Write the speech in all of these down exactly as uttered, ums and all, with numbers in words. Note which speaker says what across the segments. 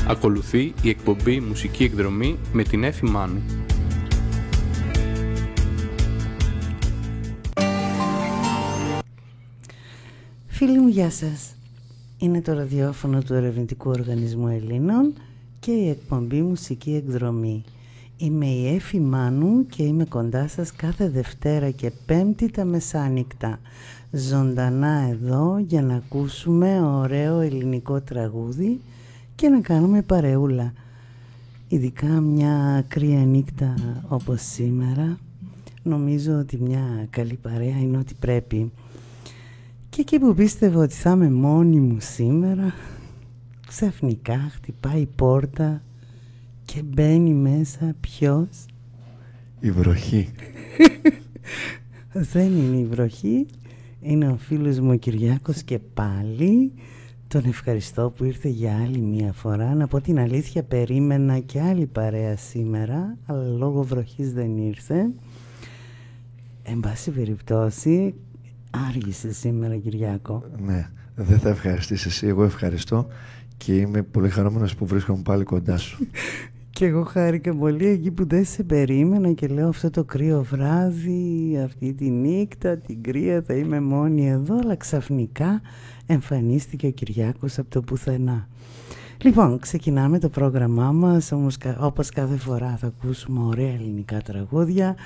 Speaker 1: Ακολουθεί η εκπομπή Μουσική Εκδρομή με την Έφη Μάνου.
Speaker 2: Φίλοι μου, γεια σας. Είναι το ραδιόφωνο του Ερευνητικού Οργανισμού Ελλήνων και η εκπομπή Μουσική Εκδρομή. Είμαι η Έφη Μάνου και είμαι κοντά σας κάθε Δευτέρα και Πέμπτη τα μεσάνυχτα. Ζωντανά εδώ για να ακούσουμε ωραίο ελληνικό τραγούδι και να κάνουμε παρεούλα. Ειδικά μια κρύα νύχτα όπως σήμερα, νομίζω ότι μια καλή παρέα είναι ό,τι πρέπει. Και εκεί που πίστευα ότι θα είμαι μόνη μου σήμερα, ξαφνικά χτυπάει η πόρτα και μπαίνει μέσα ποιος?
Speaker 3: Η βροχή.
Speaker 2: Δεν είναι η βροχή, είναι ο φίλος μου ο Κυριάκος και πάλι. Τον ευχαριστώ που ήρθε για άλλη μία φορά. Να πω την αλήθεια, περίμενα και άλλη παρέα σήμερα, αλλά λόγω βροχής δεν ήρθε. Εν πάση περιπτώσει, άργησε σήμερα, Κυριάκο.
Speaker 3: Ναι, δεν θα ευχαριστήσεις εσύ, εγώ ευχαριστώ και είμαι πολύ χαρούμενος που βρίσκομαι πάλι κοντά σου.
Speaker 2: Και εγώ χάρηκα πολύ εκεί που δεν σε περίμενα και λέω αυτό το κρύο βράδυ, αυτή τη νύχτα, την κρύα, θα είμαι μόνη εδώ, αλλά ξαφνικά εμφανίστηκε ο Κυριάκος από το πουθενά. Λοιπόν, ξεκινάμε το πρόγραμμά μας, όμως όπως κάθε φορά θα ακούσουμε ωραία ελληνικά τραγούδια.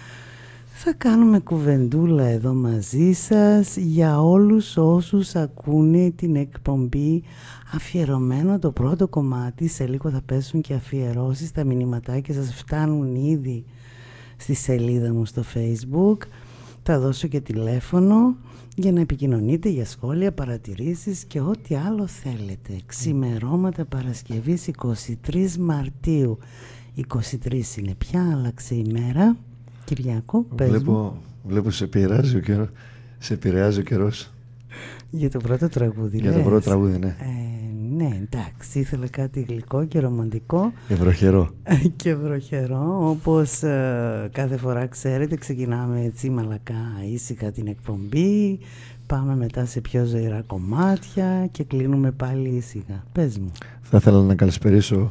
Speaker 2: Θα κάνουμε κουβεντούλα εδώ μαζί σας για όλους όσους ακούνε την εκπομπή αφιερωμένο το πρώτο κομμάτι. Σε λίγο θα πέσουν και αφιερώσεις, τα μηνυματάκια σας φτάνουν ήδη στη σελίδα μου στο Facebook. Θα δώσω και τηλέφωνο για να επικοινωνείτε για σχόλια, παρατηρήσεις και ό,τι άλλο θέλετε. Ξημερώματα Παρασκευής εικοστή τρίτη Μαρτίου. είκοσι τρία είναι πια, άλλαξε η μέρα. Κυριάκο, πες
Speaker 3: βλέπω,
Speaker 2: μου.
Speaker 3: βλέπω σε επηρεάζει ο καιρός. Σε επηρεάζει ο καιρός.
Speaker 2: Για το πρώτο τραγούδι,
Speaker 3: Για
Speaker 2: λες.
Speaker 3: το πρώτο τραγούδι, ναι.
Speaker 2: Ε, ναι, εντάξει, ήθελα κάτι γλυκό και ρομαντικό.
Speaker 3: Και βροχερό.
Speaker 2: Και βροχερό, όπως ε, κάθε φορά ξέρετε, ξεκινάμε έτσι μαλακά ήσυχα την εκπομπή. Πάμε μετά σε πιο ζωηρά κομμάτια και κλείνουμε πάλι ήσυχα. Πες μου.
Speaker 3: Θα ήθελα να καλησπερίσω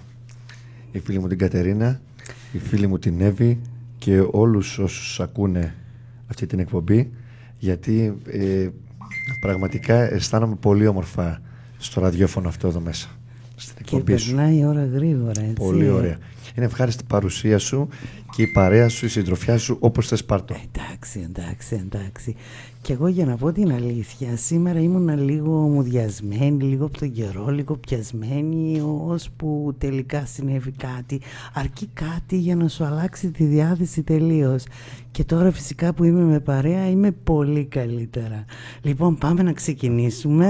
Speaker 3: η φίλη μου την Κατερίνα, η φίλη μου την Εύη και όλους όσους ακούνε αυτή την εκπομπή, γιατί ε, πραγματικά αισθάνομαι πολύ όμορφα στο ραδιόφωνο αυτό εδώ μέσα, στην εκπομπή
Speaker 2: και
Speaker 3: σου.
Speaker 2: περνάει η ώρα γρήγορα, έτσι.
Speaker 3: Πολύ ωραία. Είναι ευχάριστη η παρουσία σου και η παρέα σου, η συντροφιά σου, όπως θες πάρ' το.
Speaker 2: Εντάξει, εντάξει, εντάξει. Και εγώ για να πω την αλήθεια, σήμερα ήμουνα λίγο μουδιασμένη, λίγο από τον καιρό, λίγο πιασμένη, ώσπου τελικά συνέβη κάτι. Αρκεί κάτι για να σου αλλάξει τη διάθεση τελείως. Και τώρα φυσικά που είμαι με παρέα είμαι πολύ καλύτερα. Λοιπόν, πάμε να ξεκινήσουμε.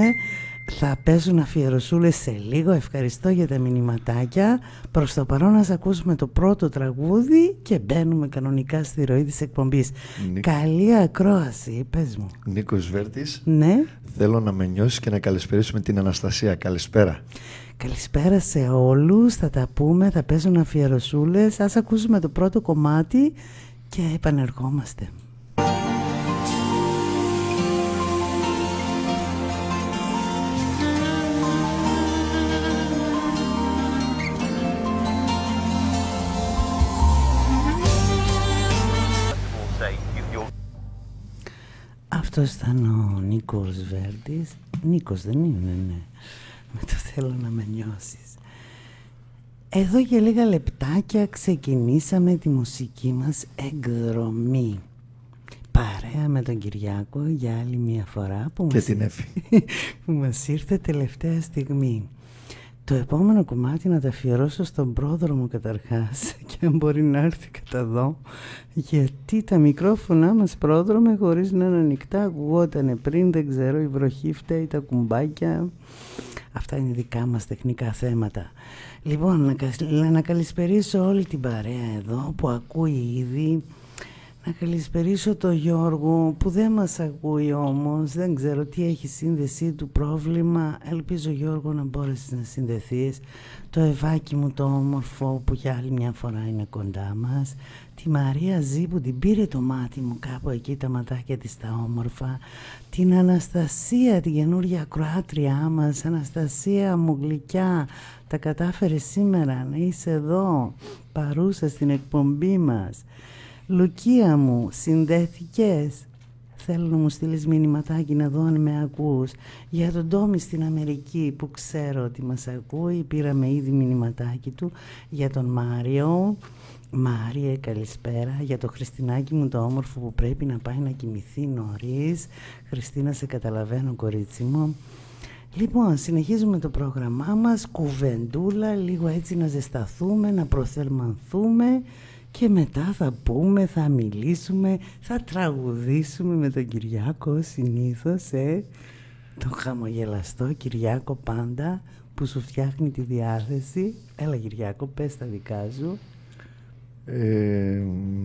Speaker 2: Θα παίζουν αφιερωσούλες σε λίγο. Ευχαριστώ για τα μηνυματάκια. Προς το παρόν να ακούσουμε το πρώτο τραγούδι και μπαίνουμε κανονικά στη ροή της εκπομπής. Νί... Καλή ακρόαση, πες μου.
Speaker 3: Νίκος Βέρτης.
Speaker 2: Ναι.
Speaker 3: Θέλω να με νιώσεις και να καλησπερίσουμε την Αναστασία. Καλησπέρα.
Speaker 2: Καλησπέρα σε όλους. Θα τα πούμε, θα παίζουν αφιερωσούλες. Ας ακούσουμε το πρώτο κομμάτι και επανερχόμαστε. Αυτός ήταν ο Νίκος Βέρτης. Νίκος δεν είναι, ναι. Με το θέλω να με νιώσεις. Εδώ για λίγα λεπτάκια ξεκινήσαμε τη μουσική μας εκδρομή. Παρέα με τον Κυριάκο για άλλη μια φορά που,
Speaker 3: και
Speaker 2: μας,
Speaker 3: την Έφη.
Speaker 2: που μας ήρθε τελευταία στιγμή. Το επόμενο κομμάτι να τα αφιερώσω στον πρόδρομο καταρχάς και αν μπορεί να έρθει κατά εδώ, γιατί τα μικρόφωνα μας πρόδρομε χωρίς να είναι ανοιχτά, ακουγότανε πριν, δεν ξέρω, η βροχή φταίει, τα κουμπάκια, αυτά είναι δικά μας τεχνικά θέματα. Λοιπόν, να, να καλησπερίσω όλη την παρέα εδώ που ακούει ήδη, Να καλησπερίσω το Γιώργο που δεν μας ακούει όμως, δεν ξέρω τι έχει σύνδεσή του πρόβλημα. Ελπίζω Γιώργο να μπορέσεις να συνδεθείς. Το Ευάκι μου το όμορφο που για άλλη μια φορά είναι κοντά μας. Τη Μαρία Ζή που την πήρε το μάτι μου κάπου εκεί, τα ματάκια της τα όμορφα. Την Αναστασία, την καινούργια ακροάτριά μας. Αναστασία μου γλυκιά, τα κατάφερε σήμερα να είσαι εδώ παρούσα στην εκπομπή μας. Λουκία μου, συνδέθηκες? Θέλω να μου στείλεις μηνυματάκι να δω αν με ακούς. Για τον Τόμι στην Αμερική που ξέρω ότι μας ακούει, πήραμε ήδη μηνυματάκι του. Για τον Μάριο, Μάριε καλησπέρα. Για το Χριστινάκι μου το όμορφο που πρέπει να πάει να κοιμηθεί νωρίς. Χριστίνα, σε καταλαβαίνω κορίτσι μου. Λοιπόν, συνεχίζουμε το πρόγραμμά μας, κουβεντούλα, λίγο έτσι να ζεσταθούμε, να προθερμανθούμε. Και μετά θα πούμε, θα μιλήσουμε, θα τραγουδήσουμε με τον Κυριάκο συνήθως, ε, τον χαμογελαστό Κυριάκο πάντα που σου φτιάχνει τη διάθεση. Έλα Κυριάκο, πες τα δικά σου.
Speaker 3: Ε,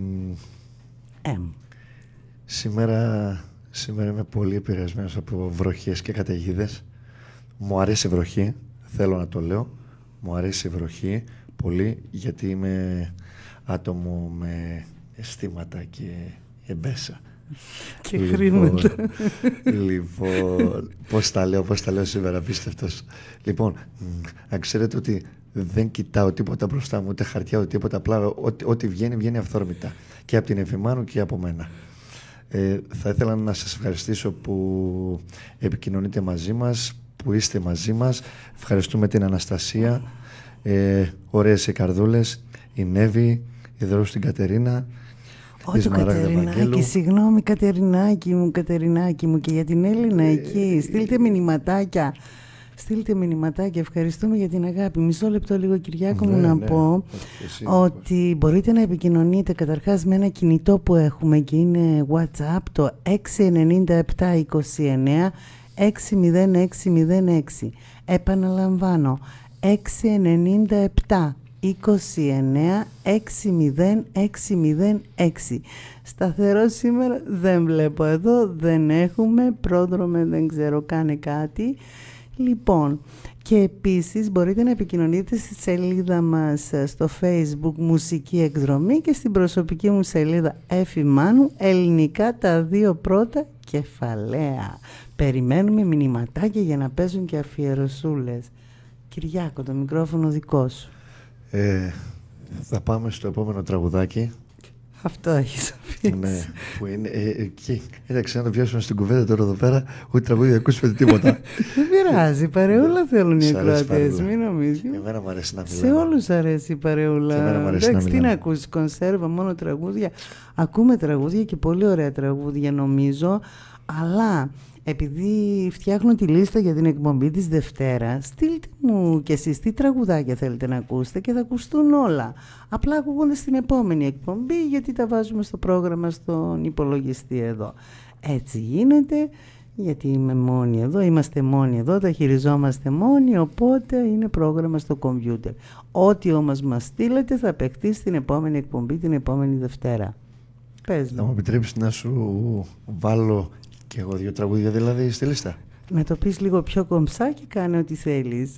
Speaker 2: ε.
Speaker 3: Σήμερα, σήμερα είμαι πολύ επηρεασμένος από βροχές και καταιγίδες. Μου αρέσει η βροχή, θέλω να το λέω. Μου αρέσει η βροχή πολύ γιατί είμαι άτομο με αισθήματα και εμπέσα.
Speaker 2: Και
Speaker 3: λοιπόν,
Speaker 2: χρήματα.
Speaker 3: Λοιπόν, πώς τα λέω, πώς τα λέω σήμερα, απίστευτος. Λοιπόν, να ξέρετε ότι δεν κοιτάω τίποτα μπροστά μου, ούτε χαρτιά, ούτε τίποτα, απλά ό,τι, ό,τι βγαίνει, βγαίνει αυθόρμητα. Και από την Εφημάνου και από μένα. Ε, θα ήθελα να σας ευχαριστήσω που επικοινωνείτε μαζί μας, που είστε μαζί μας. Ευχαριστούμε την Αναστασία, ε, ωραίες οι καρδούλες, η Νέβη, η Δρόσου την Κατερίνα,
Speaker 2: Όχι Κατερινάκη, συγγνώμη Κατερινάκη μου, Κατερινάκη μου, και για την Έλληνα εκεί, στείλτε μηνυματάκια. Στείλτε μηνυματάκια, ευχαριστούμε για την αγάπη. Μισό λεπτό λίγο Κυριάκο μου
Speaker 3: ναι,
Speaker 2: να
Speaker 3: ναι,
Speaker 2: πω
Speaker 3: εσύ,
Speaker 2: ότι μπορείτε να επικοινωνείτε καταρχάς με ένα κινητό που έχουμε και είναι WhatsApp, το έξι εννιά επτά είκοσι εννιά έξι μηδέν έξι μηδέν έξι. Επαναλαμβάνω, έξι εννιά επτά είκοσι εννιά έξι μηδέν έξι μηδέν έξι. Σταθερό σήμερα δεν βλέπω εδώ, δεν έχουμε πρόδρομε, δεν ξέρω, κάνε κάτι. Λοιπόν, και επίσης μπορείτε να επικοινωνείτε στη σελίδα μας στο Facebook Μουσική Εκδρομή και στην προσωπική μου σελίδα Εφημάνου, ελληνικά τα δύο πρώτα κεφαλαία. Περιμένουμε μηνυματάκια για να παίζουν και αφιερωσούλες. Κυριάκο, το μικρόφωνο δικό σου.
Speaker 3: Ε, θα πάμε στο επόμενο τραγουδάκι.
Speaker 2: Αυτό έχεις αφήσει.
Speaker 3: Ναι, που είναι ε, εκεί. Κοίταξε, να το πιάσουμε στην κουβέντα τώρα εδώ πέρα, ούτε τραγούδια ακούσουμε τίποτα.
Speaker 2: Δεν πειράζει, παρεούλα θέλουν οι ακροατές, μην νομίζεις.
Speaker 3: Εμένα μου αρέσει να μιλάω.
Speaker 2: Σε όλους αρέσει η παρεούλα. Εντάξει, τι να ακούσεις, κονσέρβα, μόνο τραγούδια. Ακούμε τραγούδια και πολύ ωραία τραγούδια νομίζω, αλλά επειδή φτιάχνω τη λίστα για την εκπομπή της Δευτέρας, στείλτε μου και εσείς τι τραγουδάκια θέλετε να ακούσετε και θα ακουστούν όλα. Απλά ακούγονται στην επόμενη εκπομπή γιατί τα βάζουμε στο πρόγραμμα στον υπολογιστή εδώ. Έτσι γίνεται, γιατί είμαι μόνη εδώ, είμαστε μόνοι εδώ, τα χειριζόμαστε μόνοι, οπότε είναι πρόγραμμα στο κομπιούτερ. Ό,τι όμως μας στείλετε θα παιχτεί στην επόμενη εκπομπή την επόμενη Δευτέρα. Πες
Speaker 3: να μου επιτρέψεις να σου βάλω και εγώ δύο τραγούδια δηλαδή στη λίστα.
Speaker 2: Να το πεις λίγο πιο κομψά και κάνε ό,τι θέλεις.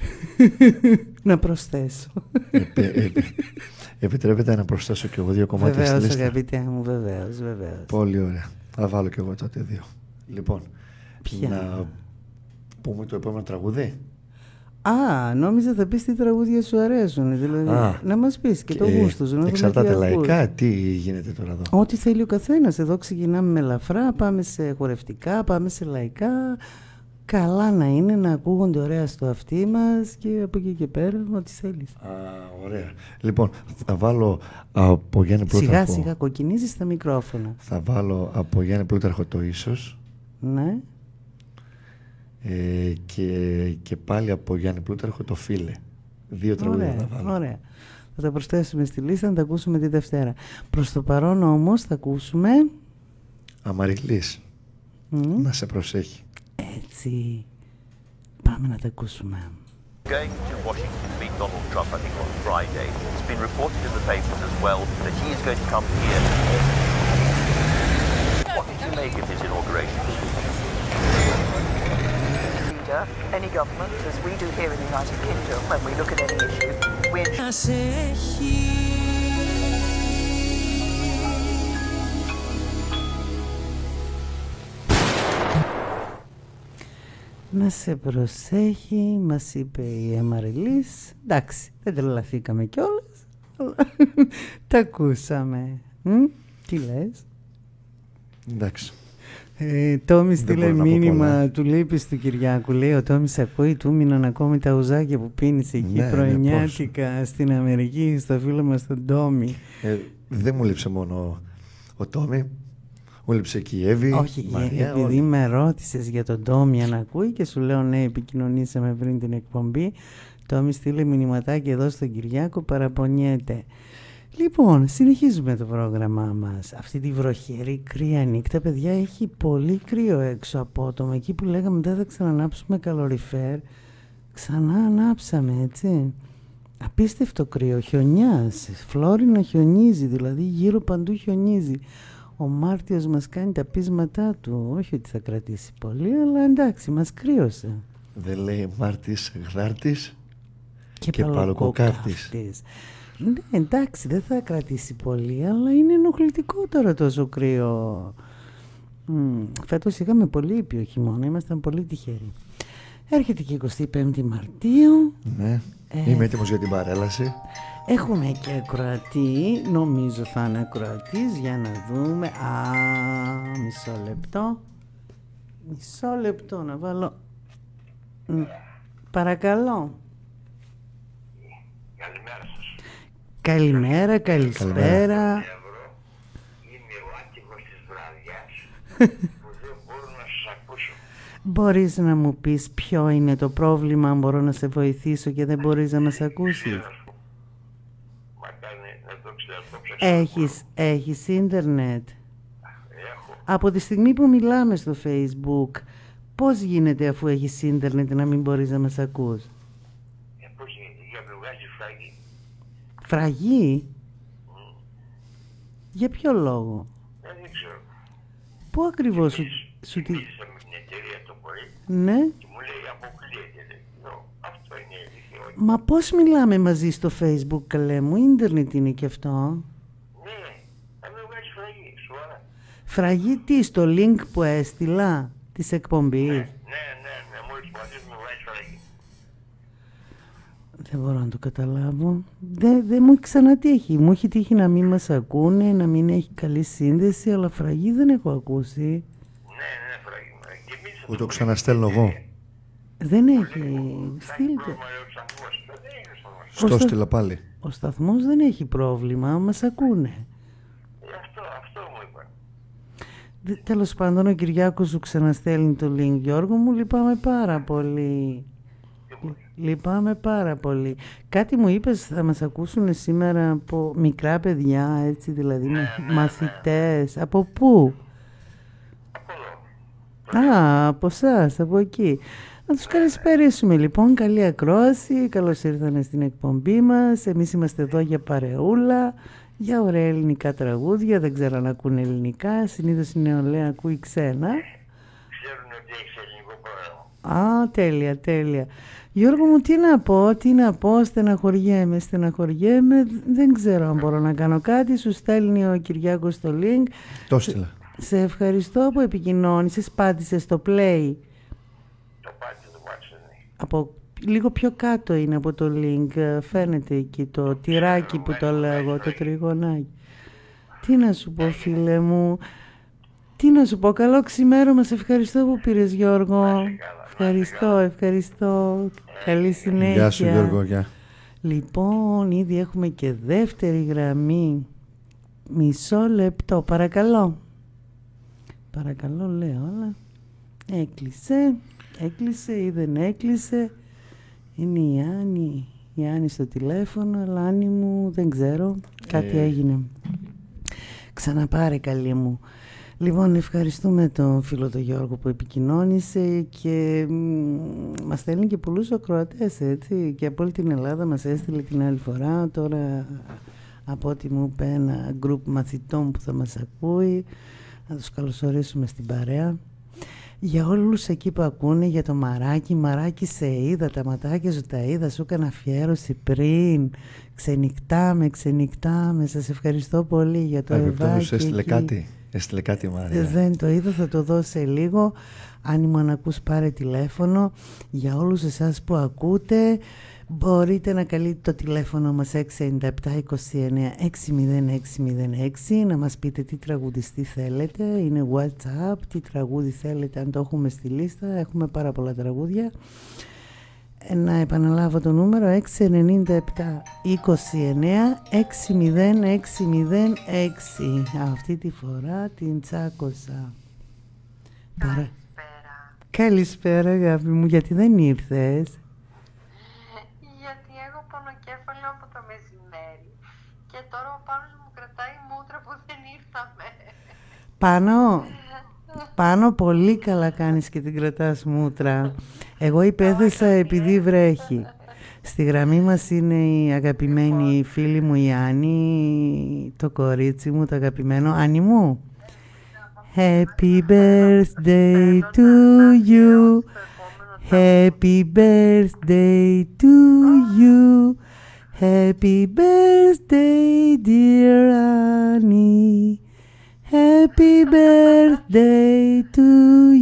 Speaker 2: Να προσθέσω.
Speaker 3: Επι, επι, επιτρέπετε να προσθέσω και εγώ δύο κομμάτια
Speaker 2: βεβαίως,
Speaker 3: στη λίστα.
Speaker 2: Αγαπητέ μου, βεβαίως, βεβαίως.
Speaker 3: Πολύ ωραία. Θα βάλω και εγώ τότε δύο. Λοιπόν,
Speaker 2: ποια?
Speaker 3: Να πούμε το επόμενο τραγούδι.
Speaker 2: Α, νόμιζα θα πεις τι τραγούδια σου αρέσουν. Δηλαδή, Α, να μας πεις και, και το γούστο σου.
Speaker 3: Εξαρτάται λαϊκά, τι γίνεται τώρα εδώ.
Speaker 2: Ό,τι θέλει ο καθένας. Εδώ ξεκινάμε με ελαφρά, πάμε σε χορευτικά, πάμε σε λαϊκά. Καλά να είναι, να ακούγονται ωραία στο αυτί μας και από εκεί και πέρα, ό,τι θέλεις.
Speaker 3: Α, ωραία. Λοιπόν, θα βάλω από Γιάννη Πλούταρχο.
Speaker 2: Σιγά σιγά κοκκινίζεις τα μικρόφωνα.
Speaker 3: Θα βάλω από Γιάννη Πλούταρχο το ίσως.
Speaker 2: Ναι.
Speaker 3: Ε, και, και πάλι από Γιάννη Πλούταρχο το Φίλε. Δύο τραγούδια θα βάλω.
Speaker 2: Ωραία. Θα τα προσθέσουμε στη λίστα να τα ακούσουμε τη Δευτέρα. Προς το παρόν όμως θα ακούσουμε
Speaker 3: Αμαριλής. Mm. Να σε προσέχει.
Speaker 2: Έτσι. Πάμε να τα ακούσουμε.
Speaker 4: Going to Washington to meet Donald Trump, I think on Friday. It's been reported in the papers as well that he is going to come here. you make of his inauguration?
Speaker 5: Leader, any government, as we do here in the United Kingdom, when we look at any issue, we
Speaker 2: να σε προσέχει, μας είπε η Αμαριλής. Εντάξει, δεν τρελαθήκαμε κιόλας, αλλά τα ακούσαμε. Μ? Τι λες?
Speaker 3: Εντάξει.
Speaker 2: Ε, Τόμι στείλε μήνυμα, του λείπεις του Κυριάκου. Λέει ο Τόμις ακούει, του μείναν ακόμη τα ουζάκια που πίνεις εκεί, ναι, πρωινιάτικα, ναι, στην Αμερική, στο φίλο μας τον Τόμι.
Speaker 3: Ε, δεν μου λείψε μόνο ο Τόμι, μου λείψε και η Εύη.
Speaker 2: Όχι,
Speaker 3: Μαρία,
Speaker 2: επειδή όλοι. Με ρώτησες για τον Τόμι αν ακούει και σου λέω ναι, επικοινωνήσαμε πριν την εκπομπή. Τόμι στείλε μηνυματάκι εδώ στον Κυριάκο, παραπονιέται. Λοιπόν, συνεχίζουμε το πρόγραμμά μας. Αυτή τη βροχερή κρύα νύχτα, παιδιά, έχει πολύ κρύο έξω απότομα. Εκεί που λέγαμε δεν θα ξανανάψουμε καλοριφέρ, ξανά ανάψαμε, έτσι. Απίστευτο κρύο, χιονιάς, Φλόρινα χιονίζει, δηλαδή γύρω παντού χιονίζει. Ο Μάρτιος μας κάνει τα πείσματά του, όχι ότι θα κρατήσει πολύ, αλλά εντάξει, μας κρύωσε.
Speaker 3: Δεν λέει Μάρτης Γδάρτης
Speaker 2: και,
Speaker 3: και Παλοκοκάρτης.
Speaker 2: Ναι, εντάξει, δεν θα κρατήσει πολύ, αλλά είναι ενοχλητικό τώρα τόσο κρύο. Μ, φέτος είχαμε πολύ ήπιο χειμώνα, ήμασταν πολύ τυχεροί. Έρχεται και η εικοστή πέμπτη Μαρτίου.
Speaker 3: Ναι, ε, είμαι έτοιμος για την παρέλαση.
Speaker 2: Έχουμε και ακροατή, νομίζω θα είναι ακροατής, για να δούμε. Α, μισό λεπτό. Μισό λεπτό να βάλω. Μ, παρακαλώ.
Speaker 6: Καλημέρα σας.
Speaker 2: Καλημέρα, καλησπέρα.
Speaker 6: Καλημέρα. Είμαι ο άτυχος της βραδιάς που δεν μπορώ να σας ακούσω.
Speaker 2: Μπορείς να μου πεις ποιο είναι το πρόβλημα, αν μπορώ να σε βοηθήσω και δεν μπορείς να μας ακούσεις? Έχεις, έχεις ίντερνετ?
Speaker 6: Έχω.
Speaker 2: Από τη στιγμή που μιλάμε στο Facebook, πώς γίνεται αφού έχεις ίντερνετ να μην μπορείς να μας ακούς?
Speaker 6: Ε, πώς γίνεται, για με βγάζει φραγή.
Speaker 2: Φραγή? Mm. Για ποιο λόγο?
Speaker 6: Ε, δεν ξέρω.
Speaker 2: Πού ακριβώς σου, σου τι...
Speaker 6: Μίλησα με την εταιρεία το πρωί.
Speaker 2: Ναι.
Speaker 6: Και μου λέει αποκλείεται. No, αυτό είναι δικαιώτη.
Speaker 2: Μα πώς μιλάμε μαζί στο Facebook, καλέ μου? Ίντερνετ είναι και αυτό.
Speaker 6: Ναι, θα με βγάζει φραγή, σοβαρά.
Speaker 2: Φραγή τι, στο link που έστειλα της εκπομπής?
Speaker 6: Ναι, ναι, ναι, ναι, μόλις πατήσεις με βγάζει φραγή.
Speaker 2: Δεν μπορώ να το καταλάβω. Δεν δε μου έχει ξανατύχει. Μου έχει τύχει να μην μας ακούνε, να μην έχει καλή σύνδεση, αλλά φραγή δεν έχω ακούσει.
Speaker 6: Ναι, ναι, φραγή.
Speaker 3: Που το ξαναστέλνω εγώ.
Speaker 2: Δεν έχει. Στείλτε.
Speaker 3: Στο στείλα πάλι.
Speaker 2: Ο σταθμός δεν έχει πρόβλημα, μας ακούνε.
Speaker 6: Αυτό, αυτό μου είπαν.
Speaker 2: Τέλος πάντων, ο Κυριάκος σου ξαναστέλνει το link, Γιώργο μου, λυπάμαι πάρα πολύ. Λυπάμαι πάρα πολύ. Κάτι μου είπες, θα μας ακούσουν σήμερα από μικρά παιδιά, έτσι, δηλαδή ναι, ναι, μαθητές. Ναι. Από πού?
Speaker 6: Από εδώ.
Speaker 2: Α, από εσάς, από εκεί. Να τους καλησπερίσουμε λοιπόν, καλή ακρόαση, καλώς ήρθανε στην εκπομπή μας. Εμείς είμαστε εδώ για παρεούλα, για ωραία ελληνικά τραγούδια, δεν ξέρω αν ακούνε ελληνικά, συνήθως η νεολαία ακούει ξένα.
Speaker 6: Ξέρουν ότι έχεις ελληνικό πρόγραμμα.
Speaker 2: Α, τέλεια, τέλεια. Γιώργο μου, τι να πω, τι να πω, στεναχωριέμαι, στεναχωριέμαι, δεν ξέρω αν μπορώ να κάνω κάτι, σου στέλνει ο Κυριάκος το link.
Speaker 3: Το στείλα.
Speaker 2: Σε ευχαριστώ που επικοινώνησες, πάτησες το play.
Speaker 6: Το πάτησε, το πάτησε, ναι.
Speaker 2: Από λίγο πιο κάτω είναι από το link, φαίνεται εκεί το τυράκι που το λέγω, το τριγωνάκι. Τι να σου πω, φίλε μου, τι να σου πω, καλό ξημέρωμα, σε ευχαριστώ που πήρες, Γιώργο. Ευχαριστώ, ευχαριστώ. Καλή συνέχεια.
Speaker 3: Γεια σου, Γιώργο, γεια.
Speaker 2: Λοιπόν, ήδη έχουμε και δεύτερη γραμμή. Μισό λεπτό, παρακαλώ. Παρακαλώ, λέω, αλλά έκλεισε, έκλεισε ή δεν έκλεισε. Είναι η Άννη, η Άννη στο τηλέφωνο, αλλά Άννη μου δεν ξέρω, κάτι ε... έγινε. Ξαναπάρε, καλή μου. Λοιπόν, ευχαριστούμε τον φίλο τον Γιώργο που επικοινώνησε και μας στέλνει και πολλούς ακροατές, έτσι, και από όλη την Ελλάδα μας έστειλε την άλλη φορά. Τώρα, από ό,τι μου είπε, ένα γκρουπ μαθητών που θα μας ακούει. να τους καλωσορίσουμε στην παρέα. Για όλους εκεί που ακούνε, για το Μαράκι, Μαράκι σε είδα, τα ματάκια σου τα είδα, σου έκανα αφιέρωση πριν, ξενυχτάμε, ξενυχτάμε, σας ευχαριστώ πολύ για το Ευάκι.
Speaker 3: Έστειλε κάτι, έστειλε κάτι η Μαρία.
Speaker 2: Δεν το είδα, θα το δω σε λίγο. Αν ήμουν ακούς πάρε τηλέφωνο. Για όλους εσάς που ακούτε, μπορείτε να καλείτε το τηλέφωνο μας έξι εννιά επτά είκοσι εννέα έξι μηδέν έξι μηδέν έξι, να μας πείτε τι τραγουδιστή θέλετε, είναι WhatsApp, τι τραγούδι θέλετε, αν το έχουμε στη λίστα, έχουμε πάρα πολλά τραγούδια. Να επαναλάβω το νούμερο έξι εννιά επτά είκοσι εννέα έξι μηδέν έξι μηδέν έξι. Αυτή τη φορά την τσάκωσα.
Speaker 7: Καλησπέρα.
Speaker 2: Καλησπέρα αγάπη μου, γιατί δεν ήρθες?
Speaker 7: Γιατί έχω πονοκέφαλο από το μεσημέρι και τώρα ο Πάνος μου κρατάει μούτρα που δεν ήρθαμε.
Speaker 2: Πάνω, πάνω πολύ καλά κάνεις και την κρατάς μούτρα. Εγώ υπέθεσα επειδή βρέχει. Στη γραμμή μας είναι η αγαπημένη φίλη μου η Άννη, το κορίτσι μου, το αγαπημένο. Άννη μου, Happy birthday to you, happy birthday to you, happy birthday dear Annie, happy birthday to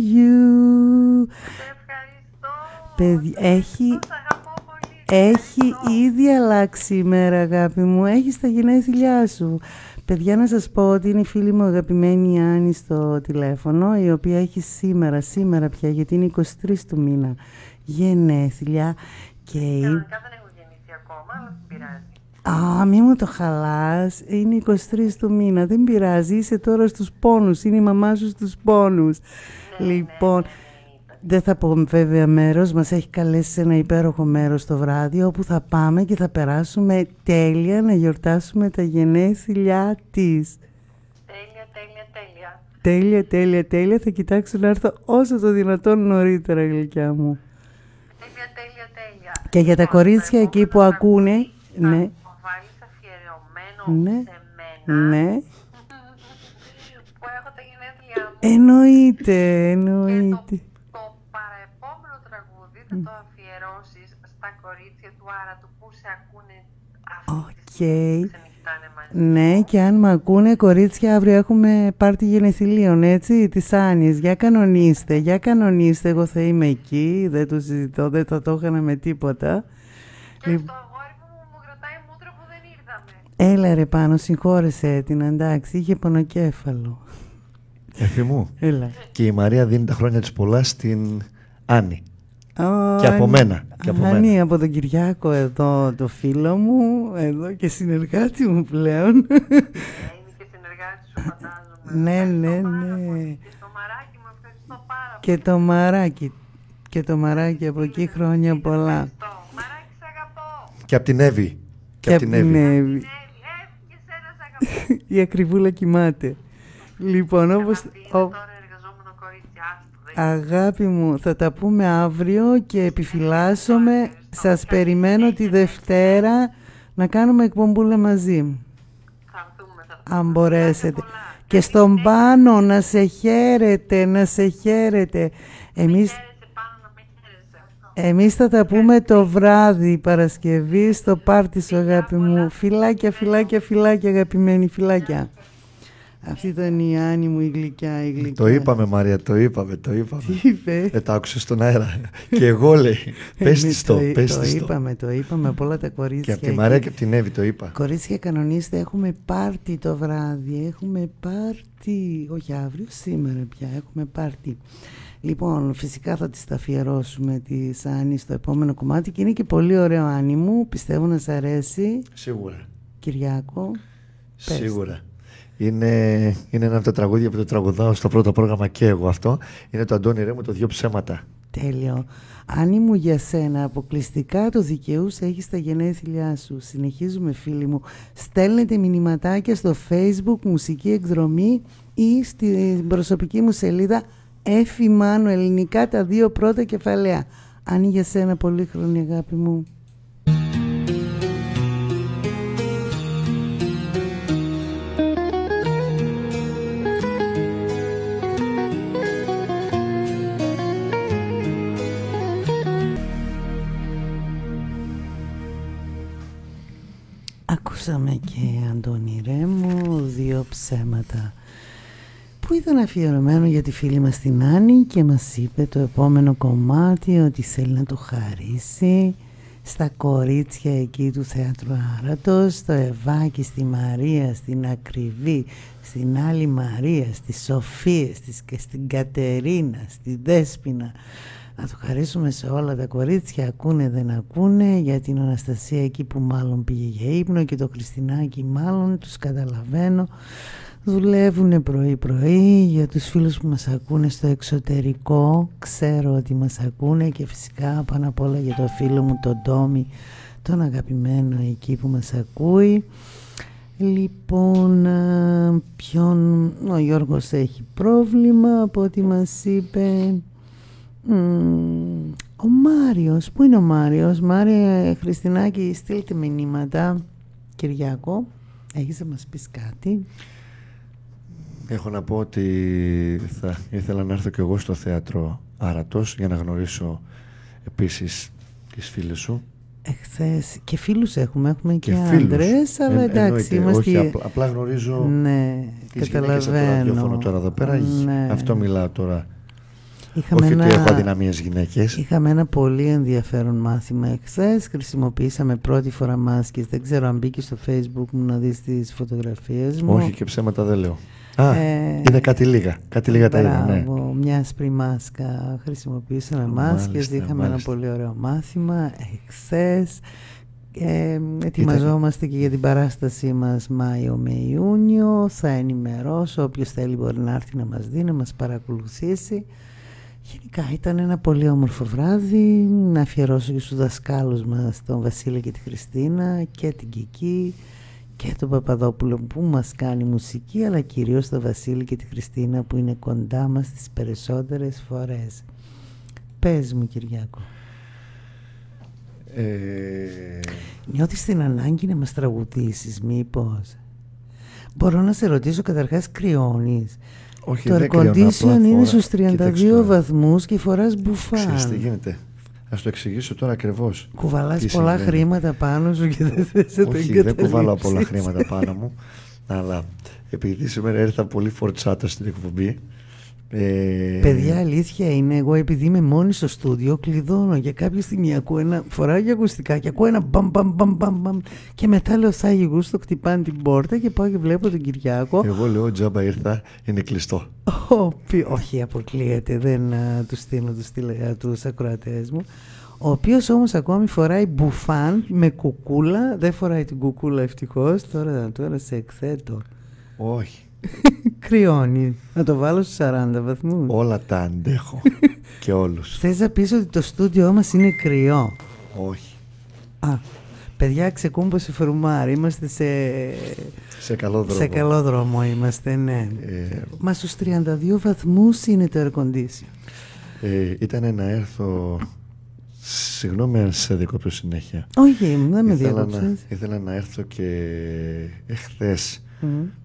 Speaker 2: you. Παιδί, έχει, έχει ήδη αλλάξει η μέρα αγάπη μου, έχει τα γενέθλιά σου. Παιδιά, να σας πω ότι είναι η φίλη μου αγαπημένη Άννη στο τηλέφωνο, η οποία έχει σήμερα, σήμερα πια, γιατί είναι είκοσι τρεις του μήνα, γενέθλια και...
Speaker 7: Κανονικά δεν έχω γεννήθει ακόμα, αλλά δεν πειράζει.
Speaker 2: Α, μη μου το χαλάς, είναι είκοσι τρεις του μήνα, δεν πειράζει, είσαι τώρα στους πόνους, είναι η μαμά σου στους πόνους.
Speaker 7: Ναι,
Speaker 2: Λοιπόν...
Speaker 7: ναι, ναι.
Speaker 2: Δεν θα πω βέβαια μέρος, μας έχει καλέσει σε ένα υπέροχο μέρος το βράδυ όπου θα πάμε και θα περάσουμε τέλεια να γιορτάσουμε τα γενέθλιά της.
Speaker 7: Τέλεια, τέλεια, τέλεια.
Speaker 2: Τέλεια, τέλεια, τέλεια. Θα κοιτάξω να έρθω όσο το δυνατόν νωρίτερα, γλυκιά μου.
Speaker 7: Τέλεια, τέλεια, τέλεια.
Speaker 2: Και για τα
Speaker 7: Λοιπόν,
Speaker 2: κορίτσια εκεί που ακούνε,
Speaker 7: θα
Speaker 2: ναι,
Speaker 7: το βάλεις αφιερωμένο
Speaker 2: ναι,
Speaker 7: σε μένα,
Speaker 2: ναι,
Speaker 7: που έχω τα γενέθλιά μου.
Speaker 2: εννοείται,
Speaker 7: Και το,
Speaker 2: εννοείται.
Speaker 7: το παραεπόμενο τραγούδι θα το αφιερώσεις στα κορίτσια του Άρα του που σε ακούνε αυτή τη στιγμή που ξενυχτάνε μαζί.
Speaker 2: Ναι, και αν με ακούνε κορίτσια, αύριο έχουμε πάρτι γενεθλίων, έτσι, της Άννης. Για κανονίστε, για κανονίστε, εγώ θα είμαι εκεί, δεν το συζητώ, δεν θα το έκανα με τίποτα.
Speaker 7: Και
Speaker 2: Λι-
Speaker 7: στο αγόρι μου μου κρατάει μούτρα που δεν ήρθαμε.
Speaker 2: Έλα ρε Πάνο, συγχώρεσέ την, εντάξει, είχε πονοκέφαλο.
Speaker 3: Εφή μου.
Speaker 2: Έλα.
Speaker 3: Και η Μαρία δίνει τα χρόνια της πολλά στην Άννη.
Speaker 2: Oh,
Speaker 3: Και από μένα, και από
Speaker 2: Άννη,
Speaker 3: μένα.
Speaker 2: από τον Κυριάκο εδώ, το φίλο μου, εδώ και συνεργάτη μου πλέον.
Speaker 7: Είναι και συνεργάτη σου, φαντάζομαι.
Speaker 2: Ναι, ναι,
Speaker 7: Ευχαριστώ πάρα
Speaker 2: ναι.
Speaker 7: πολύ. Και στο Μαράκι μου ευχαριστώ πάρα πολύ.
Speaker 2: Και το Μαράκι, και το Μαράκι από εκεί χρόνια πολλά.
Speaker 7: Ευχαριστώ. Μαράκι, σ' αγαπώ.
Speaker 3: Και από την Εύη. Και από την Εύη.
Speaker 2: Εύη.
Speaker 7: Εύη, Εύη, και σένα σ' αγαπώ.
Speaker 2: Η ακριβούλα κοιμάται. Λοιπόν, όπως...
Speaker 7: Αυτή είναι
Speaker 2: ο-
Speaker 7: τώρα εργαζόμενο κορίτσι, άστο, δεν
Speaker 2: Αγάπη μου, θα τα πούμε αύριο και επιφυλάσσομαι. Σας περιμένω τη Δευτέρα να κάνουμε εκπομπούλα μαζί.
Speaker 7: θα δούμε. Θα
Speaker 2: Αν
Speaker 7: δούμε.
Speaker 2: μπορέσετε.
Speaker 7: Πολλά.
Speaker 2: Και στον Πάνο να σε χαίρετε, να σε χαίρετε. Εμείς,
Speaker 7: Χαίρεσαι πάνω να μην χαίρεσαι.
Speaker 2: εμείς θα τα πούμε το βράδυ Παρασκευή στο πάρτι σου αγάπη μου. Φιλάκια, φιλάκια, φιλάκια αγαπημένη, φιλάκια. Αυτή ήταν η Άννη μου η γλυκιά, η γλυκιά.
Speaker 3: Το είπαμε Μαρία, το είπαμε, το είπαμε.
Speaker 2: Τι είπε?
Speaker 3: Δεν το άκουσες στον αέρα. Και εγώ λέει, πες
Speaker 2: Ναι,
Speaker 3: της το,
Speaker 2: το,
Speaker 3: πες
Speaker 2: το
Speaker 3: της το.
Speaker 2: είπαμε, το είπαμε από όλα τα
Speaker 3: Και
Speaker 2: κορίτσια.
Speaker 3: από τη Μαρία
Speaker 2: εκεί.
Speaker 3: και από την Εύη το είπα.
Speaker 2: Κορίτσια, κανονίστε, έχουμε πάρτι το βράδυ. Έχουμε πάρτι, όχι αύριο, σήμερα πια έχουμε πάρτι. Λοιπόν, φυσικά θα τις τα αφιερώσουμε τις Άννη στο επόμενο κομμάτι και είναι και πολύ ωραίο Άννη μου, πιστεύω να σ' αρέσει.
Speaker 3: Σίγουρα.
Speaker 2: Κυριάκο. Πες.
Speaker 3: Σίγουρα. Είναι, είναι ένα από τα τραγούδια που το τραγουδάω στο πρώτο πρόγραμμα και εγώ αυτό. Είναι το Αντώνη Ρέμου, το Δυο ψέματα.
Speaker 2: Τέλειο. Άννη μου, για σένα αποκλειστικά το δικαιούς έχεις τα γενέθλιά σου. Συνεχίζουμε φίλοι μου. Στέλνετε μηνυματάκια στο Facebook Μουσική Εκδρομή ή στην προσωπική μου σελίδα Εφη Μάνου, ελληνικά τα δύο πρώτα κεφαλαία. Άννη, για σένα πολύχρονη αγάπη μου. Ακούσαμε και Αντώνη Ρέμο, δύο ψέματα, που ήταν αφιερωμένο για τη φίλη μας την Άννη και μας είπε το επόμενο κομμάτι ότι θέλει να το χαρίσει στα κορίτσια εκεί του Θέατρου Άρατος, στο Ευάκι, στη Μαρία, στην Ακριβή, στην άλλη Μαρία, στη Σοφία, και στην Κατερίνα, στη Δέσποινα. Να το χαρίσουμε σε όλα τα κορίτσια, ακούνε δεν ακούνε, για την Αναστασία εκεί που μάλλον πήγε για ύπνο και το Χριστινάκι μάλλον, τους καταλαβαίνω. Δουλεύουνε πρωί-πρωί. Για τους φίλους που μας ακούνε στο εξωτερικό, ξέρω ότι μας ακούνε, και φυσικά πάνω απ' όλα για το φίλο μου τον Τόμι, τον αγαπημένο εκεί που μας ακούει. Λοιπόν, ποιον... ο Γιώργος έχει πρόβλημα από ό,τι μας είπε. Mm, ο Μάριος, πού είναι ο Μάριος? Μάρια Χριστινάκη, στείλτε μηνύματα. Κυριάκο, έχεις να μας πεις κάτι?
Speaker 3: Έχω να πω ότι θα ήθελα να έρθω κι εγώ στο Θέατρο Άρατος για να γνωρίσω επίσης τις φίλες σου.
Speaker 2: Εχθές και φίλους έχουμε, έχουμε και,
Speaker 3: και
Speaker 2: άντρες, αλλά
Speaker 3: εν,
Speaker 2: εντάξει είμαστε...
Speaker 3: Όχι, απλά, απλά γνωρίζω
Speaker 2: ναι,
Speaker 3: τις γυναίκες από το ραδιόφωνο τώρα εδώ πέρα, ναι. Αυτό μιλάω τώρα.
Speaker 2: Είχαμε
Speaker 3: όχι
Speaker 2: ένα...
Speaker 3: ότι έχω αδυναμίες γυναίκες.
Speaker 2: Είχαμε ένα πολύ ενδιαφέρον μάθημα εχθές. Χρησιμοποιήσαμε πρώτη φορά μάσκες. Δεν ξέρω αν μπήκε στο Facebook μου να δεις τις φωτογραφίες μου.
Speaker 3: Όχι, και ψέματα δεν λέω. Α, ε, είναι κάτι λίγα. Κάτι λίγα τα είδα, ναι.
Speaker 2: Μια άσπρη μάσκα. Χρησιμοποιήσαμε μάσκες. Μάλιστα, είχαμε μάλιστα. ένα πολύ ωραίο μάθημα εχθές. Ε, ετοιμαζόμαστε Ήταν... και για την παράστασή μας Μάιο με Ιούνιο. Θα ενημερώσω. Όποιος θέλει μπορεί να έρθει να μας δει, να μας παρακολουθήσει. Γενικά ήταν ένα πολύ όμορφο βράδυ. Να αφιερώσω και στους δασκάλους μας, τον Βασίλη και τη Χριστίνα και την Κική και τον Παπαδόπουλο που μας κάνει μουσική, αλλά κυρίως τον Βασίλη και τη Χριστίνα που είναι κοντά μας τις περισσότερες φορές. Πες μου, Κυριάκο.
Speaker 3: Ε...
Speaker 2: Νιώθεις την ανάγκη να μας τραγουδήσεις μήπως? Μπορώ να σε ρωτήσω καταρχάς, κρυώνεις?
Speaker 3: Όχι,
Speaker 2: το air condition είναι στους τριάντα δύο βαθμούς και φοράς μπουφάν.
Speaker 3: Ξέρεις τι γίνεται? Ας το εξηγήσω τώρα ακριβώς.
Speaker 2: Κουβαλάς πολλά συμβαίνει. χρήματα πάνω σου και δεν θες να το
Speaker 3: εγκαταλείψεις. Όχι, δεν κουβαλάω πολλά χρήματα πάνω μου. Αλλά επειδή σήμερα ήρθα πολύ φορτσάτα στην εκπομπή. Ε...
Speaker 2: Παιδιά, αλήθεια είναι, εγώ επειδή είμαι μόνη στο στούντιο κλειδώνω και κάποια στιγμή ακούω ένα, φοράω και ακουστικά και ακούω ένα μπαμ μπαμ μπαμ μπαμ, μπαμ και μετά λέω θα γιγούστο, χτυπάνε την πόρτα και πάω και βλέπω τον Κυριάκο.
Speaker 3: Εγώ λέω τζάμπα ήρθα, είναι κλειστό.
Speaker 2: Όχι, αποκλείεται, δεν uh, τους στείλω τους, uh, τους ακροατές μου. Ο οποίος όμως ακόμη φοράει μπουφάν με κουκούλα, δεν φοράει την κουκούλα ευτυχώς, τώρα, τώρα σε εκθέτω.
Speaker 3: Όχι.
Speaker 2: Κρυώνει. Να το βάλω στους σαράντα βαθμούς.
Speaker 3: Όλα τα αντέχω. Και όλους.
Speaker 2: Θες να πεις ότι το στούντιό μας είναι κρυό?
Speaker 3: Όχι.
Speaker 2: Α, παιδιά, ξεκούμπωσε φρουμάρι. Είμαστε σε...
Speaker 3: σε καλό δρόμο.
Speaker 2: Σε καλό δρόμο είμαστε, ναι.
Speaker 3: Ε...
Speaker 2: Μα στους τριάντα δύο βαθμούς είναι το air condition.
Speaker 3: Ε, ήταν να έρθω... Συγγνώμη αν σε δίκοπτω συνέχεια.
Speaker 2: Όχι, δεν με δίκοψες.
Speaker 3: Να... Ήθελα να έρθω και εχθές. Mm.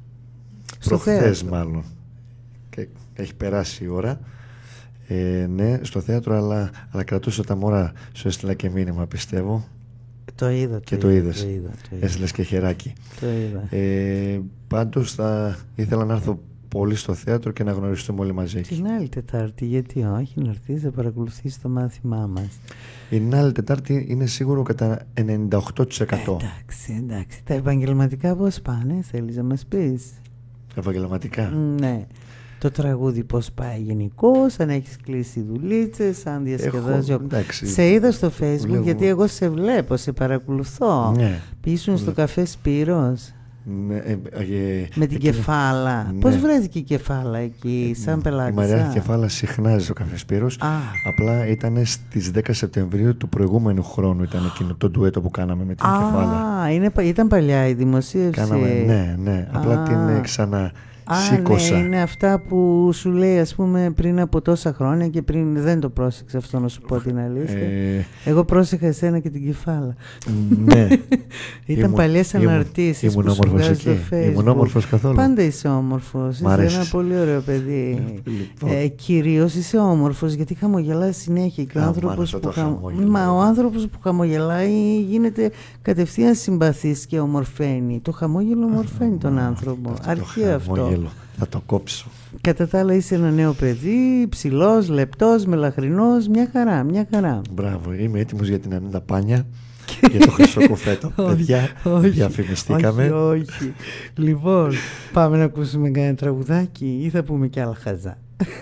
Speaker 2: Προχθές
Speaker 3: μάλλον. Και έχει περάσει η ώρα. Ε, ναι, στο θέατρο, αλλά, αλλά κρατούσα τα μωρά. Σου έστειλα και μήνυμα, πιστεύω.
Speaker 2: Το είδα.
Speaker 3: Και
Speaker 2: το,
Speaker 3: το
Speaker 2: είδα,
Speaker 3: είδες.
Speaker 2: Το είδα, το είδα.
Speaker 3: Έστειλες και χεράκι.
Speaker 2: Το είδα.
Speaker 3: Ε, πάντως θα ήθελα να έρθω πολύ στο θέατρο και να γνωριστούμε όλοι μαζί.
Speaker 2: Την άλλη Τετάρτη, γιατί όχι, να έρθεις να παρακολουθείς το μάθημά μας.
Speaker 3: Την άλλη Τετάρτη είναι σίγουρο κατά ενενήντα οκτώ τοις εκατό.
Speaker 2: Εντάξει, εντάξει. Τα επαγγελματικά πώς πάνε, θέλεις να μας πεις?
Speaker 3: Επαγγελματικά.
Speaker 2: Ναι. Το τραγούδι πώς πάει γενικώς, αν έχεις κλείσει δουλίτσες, αν διασκεδάζει. Σε είδα στο Facebook, βλέπω. Γιατί εγώ σε βλέπω, σε παρακολουθώ.
Speaker 3: Ναι.
Speaker 2: Πήσουν στο καφέ Σπύρος.
Speaker 3: Ναι, ε, ε,
Speaker 2: με την
Speaker 3: εκείνη...
Speaker 2: Κεφάλα. Ναι. Πώς βρέθηκε η Κεφάλα εκεί, σαν
Speaker 3: ε,
Speaker 2: πελάτησα?
Speaker 3: Η Μαρία Κεφάλα συχνάζει στο καφέ Σπύρος.
Speaker 2: Α.
Speaker 3: Απλά ήταν στις δέκα Σεπτεμβρίου του προηγούμενου χρόνου, ήταν εκείνο το ντουέτο που κάναμε με την
Speaker 2: Α,
Speaker 3: Κεφάλα.
Speaker 2: Είναι, ήταν παλιά η δημοσίευση.
Speaker 3: Κάναμε, ναι, ναι. Απλά
Speaker 2: Α.
Speaker 3: την ξανά σήκωσα.
Speaker 2: Ναι, είναι αυτά που σου λέει, ας πούμε, πριν από τόσα χρόνια και πριν δεν το πρόσεξε αυτό, να σου πω την αλήθεια.
Speaker 3: Ε,
Speaker 2: Εγώ πρόσεχα εσένα και την Κεφάλα.
Speaker 3: Ναι.
Speaker 2: Ήταν
Speaker 3: Ήμουν-
Speaker 2: παλιές
Speaker 3: ήμουν-
Speaker 2: αναρτήσεις
Speaker 3: ήμουν
Speaker 2: που σου
Speaker 3: όμορφος
Speaker 2: βγάζει
Speaker 3: εκεί.
Speaker 2: στο Facebook.
Speaker 3: Ήμουν όμορφος καθόλου.
Speaker 2: Πάντα είσαι όμορφος.
Speaker 3: Μ'
Speaker 2: Είσαι
Speaker 3: αρέσεις.
Speaker 2: ένα πολύ ωραίο παιδί.
Speaker 3: Λοιπόν.
Speaker 2: Ε, κυρίως είσαι όμορφος γιατί χαμογελάς συνέχεια και ο
Speaker 3: Α, μ'
Speaker 2: άνθρωπος
Speaker 3: άρεσε
Speaker 2: που,
Speaker 3: το
Speaker 2: χα...
Speaker 3: χαμόγελο.
Speaker 2: Μα, ο άνθρωπος που χαμογελάει γίνεται κατευθείαν συμπαθής και ομορφαίνει. Το χαμόγελο ομορφαίνει τον άνθρωπο.
Speaker 3: Αυτό το
Speaker 2: Αρχαίο αυτό.
Speaker 3: χαμόγελο. Θα το κόψω.
Speaker 2: Κατά τα άλλα είσαι ένα νέο παιδί, ψηλός, λεπτός, μελαχρινός, μια χαρά, μια χαρά.
Speaker 3: Μπράβο, είμαι έτοιμος για την Ανίτα Πάνια. Για το χρυσό κουφέτο. Παιδιά,
Speaker 2: όχι,
Speaker 3: διαφημιστήκαμε.
Speaker 2: όχι, όχι. Λοιπόν, πάμε να ακούσουμε κανένα τραγουδάκι ή θα πούμε κι άλλα χαζά.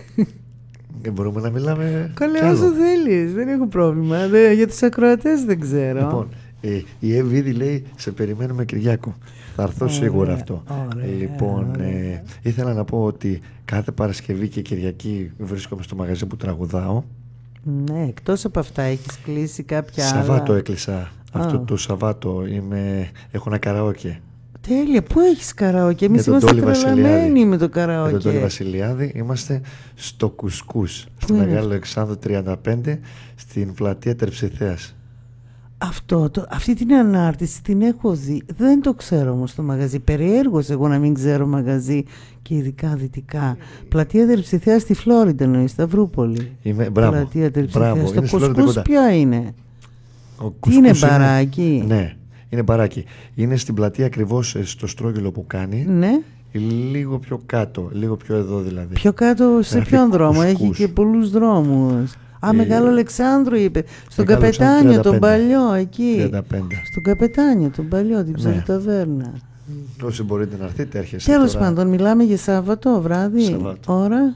Speaker 3: Δεν μπορούμε να μιλάμε.
Speaker 2: Καλέ,
Speaker 3: κι άλλο.
Speaker 2: όσο θέλεις, δεν έχω πρόβλημα. Δε, για τους ακροατές δεν ξέρω.
Speaker 3: Λοιπόν, ε, η Εύη ήδη λέει σε περιμένουμε Κυριάκο. Θα έρθω
Speaker 2: Ωραία,
Speaker 3: σίγουρα αυτό.
Speaker 2: ωραία,
Speaker 3: Λοιπόν,
Speaker 2: ωραία.
Speaker 3: ε, ήθελα να πω ότι κάθε Παρασκευή και Κυριακή βρίσκομαι στο μαγαζί που τραγουδάω.
Speaker 2: Ναι, εκτός από αυτά έχεις κλείσει κάποια
Speaker 3: Σαββάτο
Speaker 2: άλλα.
Speaker 3: έκλεισα. Αυτό το Σαββάτο είμαι, έχω ένα καραόκε.
Speaker 2: Τέλεια, πού έχεις καραόκε? Εμείς
Speaker 3: Με τον
Speaker 2: είμαστε
Speaker 3: Τόλι
Speaker 2: τρελαμένοι
Speaker 3: Βασιλιάδη.
Speaker 2: με το
Speaker 3: Με τον Τόλι
Speaker 2: καραόκε.
Speaker 3: Βασιλιάδη είμαστε στο Κουσκούς, στη
Speaker 2: είναι
Speaker 3: Μεγάλο
Speaker 2: αυτό?
Speaker 3: Αλεξάνδρου τριάντα πέντε, στην πλατεία Τερψιθέας.
Speaker 2: Αυτό, το, αυτή την ανάρτηση την έχω δει. Δεν το ξέρω όμως το μαγαζί. Περιέργως εγώ να μην ξέρω μαγαζί και ειδικά δυτικά. Πλατεία Τερψιθέας στη Φλόριντα εννοεί, Σταυρούπολη.
Speaker 3: Είμαι, μπράβο,
Speaker 2: Πλατεία
Speaker 3: μπράβο,
Speaker 2: Τερψιθέας. Το
Speaker 3: είναι στη Φλόριντα
Speaker 2: κουσκούς
Speaker 3: κοντά.
Speaker 2: ποια είναι?
Speaker 3: Ο
Speaker 2: Τι είναι,
Speaker 3: Κουσκούς
Speaker 2: μπαράκι?
Speaker 3: Ναι, είναι μπαράκι. Είναι στην πλατεία ακριβώς ε, στο στρόγγυλο που κάνει.
Speaker 2: Ναι.
Speaker 3: Λίγο πιο κάτω, λίγο πιο εδώ δηλαδή.
Speaker 2: Πιο κάτω σε
Speaker 3: Γράφει
Speaker 2: ποιον δρόμο?
Speaker 3: κουσκούς.
Speaker 2: Έχει και πολλούς δρόμους. Α,
Speaker 3: Ε,
Speaker 2: Μεγάλο Αλεξάνδρου είπε. Στον
Speaker 3: Μεγάλο Αλεξάνδρου
Speaker 2: Καπετάνιο, τον
Speaker 3: τριάντα πέντε.
Speaker 2: παλιό, εκεί.
Speaker 3: τριάντα πέντε.
Speaker 2: Στον Καπετάνιο, τον παλιό, την
Speaker 3: Ναι.
Speaker 2: ψαροταβέρνα.
Speaker 3: Όσοι μπορείτε να έρθετε, έρχεστε.
Speaker 2: Τέλος
Speaker 3: τώρα.
Speaker 2: πάντων, μιλάμε για Σάββατο βράδυ.
Speaker 3: Σαββάτο.
Speaker 2: Ώρα.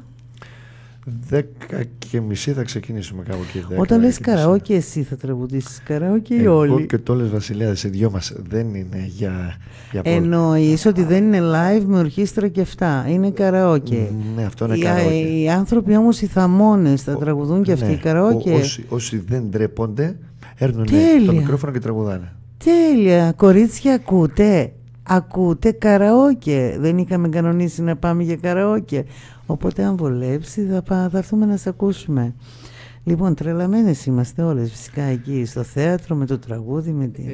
Speaker 3: Δέκα και μισή θα ξεκινήσουμε κάπου εκεί. δέκα
Speaker 2: Όταν λες
Speaker 3: και μισή.
Speaker 2: καραόκε, εσύ θα τραγουδήσεις καραόκε ή
Speaker 3: Εγώ
Speaker 2: όλοι?
Speaker 3: και ο Τόλες Βασιλιάδης, οι δυο μας. Δεν είναι για, για πόλη.
Speaker 2: Εννοείς ότι δεν είναι live με ορχήστρα και αυτά. Είναι καραόκε.
Speaker 3: Ναι, αυτό είναι
Speaker 2: Οι,
Speaker 3: καραόκε.
Speaker 2: οι άνθρωποι όμως οι θαμώνες θα
Speaker 3: Ο-
Speaker 2: τραγουδούν και αυτοί
Speaker 3: ναι,
Speaker 2: καραόκε.
Speaker 3: ο- όσοι, όσοι δεν ντρέπονται, έρνουν
Speaker 2: Τέλεια.
Speaker 3: το μικρόφωνο και τραγουδάνε.
Speaker 2: Τέλεια. Κορίτσια, ακούτε. Ακούτε καραόκε. Δεν είχαμε κανονίσει να πάμε για καραόκε. Οπότε αν βολέψει θα, πά, θα έρθουμε να σε ακούσουμε. Λοιπόν, τρελαμένες είμαστε όλες φυσικά εκεί στο θέατρο με το τραγούδι, με την...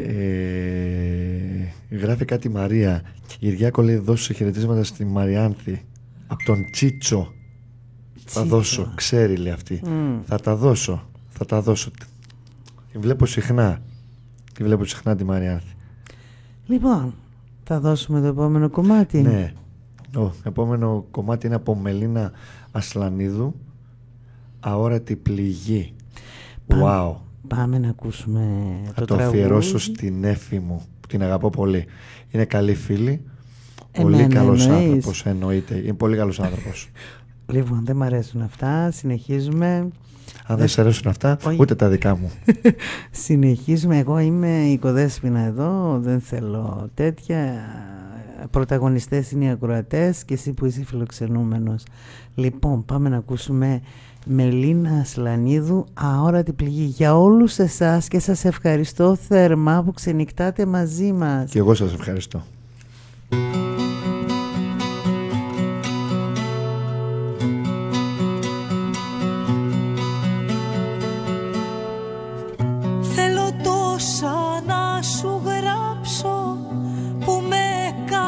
Speaker 3: Ε, γράφει κάτι η Μαρία. Η Κυριάκο λέει δώσε χαιρετίσματα στη Μαριάνθη. Από τον Τσίτσο. Θα
Speaker 2: Τσίτσο.
Speaker 3: δώσω. Ξέρει λέει αυτή.
Speaker 2: Μμ.
Speaker 3: Θα τα δώσω. Θα τα δώσω. Τη βλέπω συχνά. Τη βλέπω συχνά τη Μαριάνθη.
Speaker 2: Λοιπόν, θα δώσουμε το επόμενο κομμάτι.
Speaker 3: Ναι. Το επόμενο κομμάτι είναι από Μελίνα Ασλανίδου. Αόρατη πληγή.
Speaker 2: Πάμε.
Speaker 3: Wow.
Speaker 2: Πάμε να ακούσουμε
Speaker 3: Θα
Speaker 2: το
Speaker 3: το
Speaker 2: τραγούδι.
Speaker 3: αφιερώσω στην Έφη μου που την αγαπώ πολύ. Είναι καλή φίλη.
Speaker 2: Εμένα
Speaker 3: Πολύ καλός
Speaker 2: εννοείς?
Speaker 3: άνθρωπος, εννοείται. Είναι πολύ καλός άνθρωπος.
Speaker 2: Λοιπόν, δεν μ' αρέσουν αυτά. Συνεχίζουμε.
Speaker 3: Αν δεν σε αρέσουν αυτά,
Speaker 2: Όχι.
Speaker 3: ούτε τα δικά μου.
Speaker 2: Συνεχίζουμε. Εγώ είμαι η οικοδέσποινα εδώ. Δεν θέλω τέτοια. Πρωταγωνιστές είναι οι ακροατές και εσύ που είσαι φιλοξενούμενος. Λοιπόν, πάμε να ακούσουμε Μελίνα Ασλανίδου, Αόρατη πληγή. Για όλους εσάς και σας ευχαριστώ θερμά που ξενυχτάτε μαζί μας.
Speaker 3: Και εγώ σας ευχαριστώ.
Speaker 8: Θέλω τόσα να σου γράψω που με κα...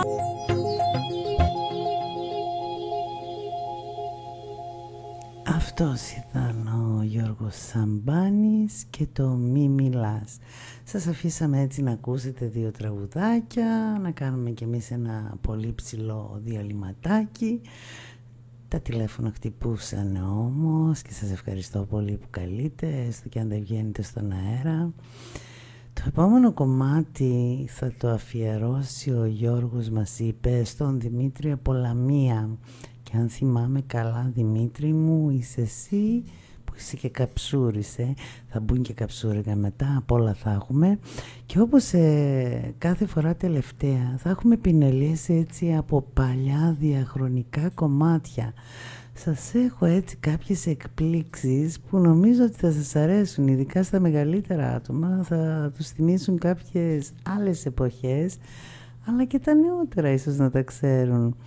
Speaker 2: Αυτός ήταν ο Γιώργος Σαμπάνης και το «Μη μιλάς». Σας αφήσαμε έτσι να ακούσετε δύο τραγουδάκια, να κάνουμε κι εμείς ένα πολύ ψηλό διαλυματάκι. Τα τηλέφωνα χτυπούσαν όμως και σας ευχαριστώ πολύ που καλείτε, έστω και αν δεν βγαίνετε στον αέρα. Το επόμενο κομμάτι θα το αφιερώσει ο Γιώργος, μας είπε, στον Δημήτρη από Λαμία. Και αν θυμάμαι καλά, Δημήτρη μου, είσαι εσύ που είσαι και καψούρης, ε? Θα μπουν και καψούρικα μετά, απ' όλα θα έχουμε. Και όπως ε, κάθε φορά τελευταία θα έχουμε πινελίες έτσι από παλιά διαχρονικά κομμάτια. Σας έχω έτσι κάποιες εκπλήξεις που νομίζω ότι θα σας αρέσουν, ειδικά στα μεγαλύτερα άτομα, θα τους θυμίσουν κάποιες άλλες εποχές, αλλά και τα νεότερα ίσως να τα ξέρουν.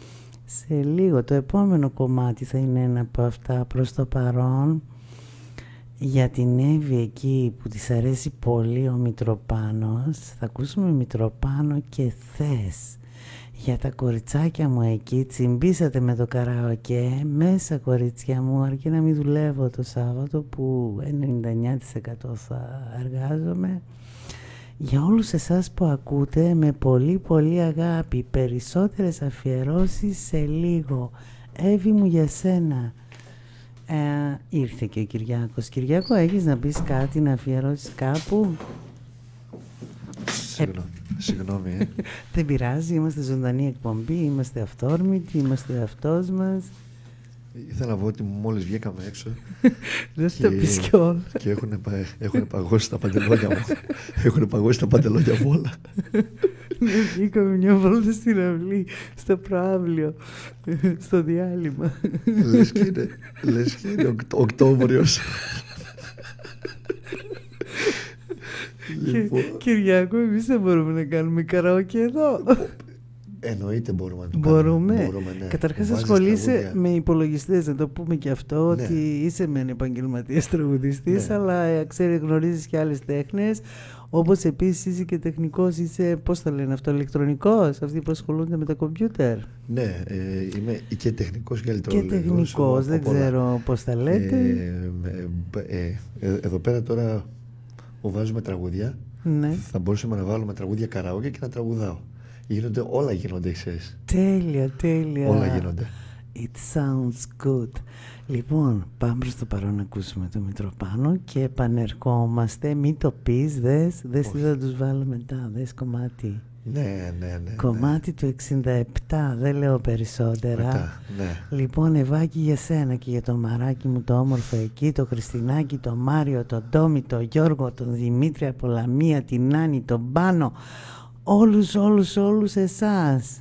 Speaker 2: σε λίγο. Το επόμενο κομμάτι θα είναι ένα από αυτά προς το παρόν. Για την Εύη εκεί που της αρέσει πολύ ο Μητροπάνος, θα ακούσουμε Μητροπάνο και θες. Για τα κοριτσάκια μου εκεί, τσιμπήσατε με το καραοκέ μέσα, κορίτσια μου, αρκεί να μην δουλεύω το Σάββατο που ενενήντα εννιά τοις εκατό θα εργάζομαι. Για όλους εσάς που ακούτε, με πολύ πολύ αγάπη, περισσότερες αφιερώσεις σε λίγο. Εύη μου για σένα. Ε, ήρθε και ο Κυριάκος. Κυριάκο, έχεις να πεις κάτι, να αφιερώσεις κάπου?
Speaker 3: Συγγνώμη, συγγνώμη ε.
Speaker 2: Δεν πειράζει, είμαστε ζωντανή εκπομπή, είμαστε αυθόρμητοι, είμαστε αυτός μας.
Speaker 3: Ήθελα να πω ότι μόλις βγήκαμε έξω
Speaker 2: δεν σου το πεις κιόλας.
Speaker 3: Και έχουν, έχουν παγώσει τα παντελόνια μου. Έχουν παγώσει τα παντελόνια μου όλα.
Speaker 2: Βγήκαμε μια βόλτα στην αυλή, στο προάβλιο, στο διάλειμμα.
Speaker 3: Λες και είναι, λες και είναι Οκτώβριος.
Speaker 2: Λοιπόν. Κυριάκο, εμείς δεν μπορούμε να κάνουμε καραόκε εδώ.
Speaker 3: Εννοείται μπορούμε να το
Speaker 2: μπορούμε.
Speaker 3: κάνουμε. Μπορούμε, ναι.
Speaker 2: Καταρχάς ασχολείσαι τραγούδια με υπολογιστές, να το πούμε και αυτό, ναι. Ότι είσαι μεν επαγγελματίας τραγουδιστής, ναι. Αλλά ξέρει, γνωρίζεις και άλλες τέχνες. Όπως επίσης είσαι και τεχνικός, είσαι, πώς το λένε αυτό, ηλεκτρονικός, αυτοί που ασχολούνται με τα κομπιούτερ.
Speaker 3: Ναι, ε, είμαι και τεχνικός και ηλεκτρονικός.
Speaker 2: Και τεχνικός, δεν ξέρω πώς τα λέτε.
Speaker 3: Ε, ε, ε, εδώ πέρα τώρα που βάζουμε τραγούδια, ναι. Θα μπορούσαμε να βάλουμε τραγούδια καραόκε και να τραγουδάω. Γίνονται, όλα γίνονται, ξέρεις.
Speaker 2: Τέλεια, τέλεια.
Speaker 3: Όλα γίνονται.
Speaker 2: It sounds good. Λοιπόν, πάμε προς το παρόν να ακούσουμε το Μητροπάνο και επανερχόμαστε. Μην το πεις, δες, δες τι θα τους βάλω μετά, δες κομμάτι.
Speaker 3: Ναι, ναι, ναι.
Speaker 2: Κομμάτι
Speaker 3: ναι.
Speaker 2: του εξήντα επτά, δεν λέω περισσότερα.
Speaker 3: Μετά, ναι.
Speaker 2: Λοιπόν, Ευάκη, για σένα και για το μαράκι μου το όμορφο εκεί, το Χριστινάκι, το Μάριο, τον Τόμι, τον Γιώργο, τον Δημήτρη από Λαμία, την Άννη, τον Πάνο, όλους, όλους, όλους εσάς.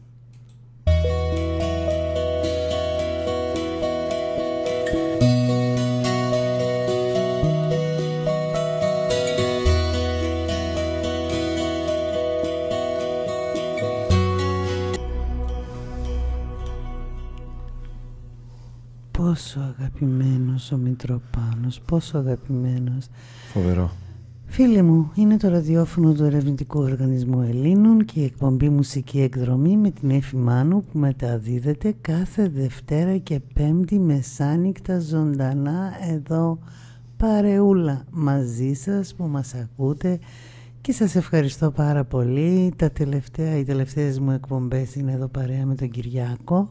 Speaker 2: Πόσο αγαπημένος ο Μητροπάνος, πόσο αγαπημένος.
Speaker 3: Φοβερό.
Speaker 2: Φίλοι μου, είναι το ραδιόφωνο του Ερευνητικού Οργανισμού Ελλήνων και η εκπομπή Μουσική Εκδρομή με την Εύη Μάνου που μεταδίδεται κάθε Δευτέρα και Πέμπτη μεσάνυχτα ζωντανά εδώ παρεούλα μαζί σας που μας ακούτε και σας ευχαριστώ πάρα πολύ. Τα τελευταία, οι τελευταίες μου εκπομπές είναι εδώ παρέα με τον Κυριάκο.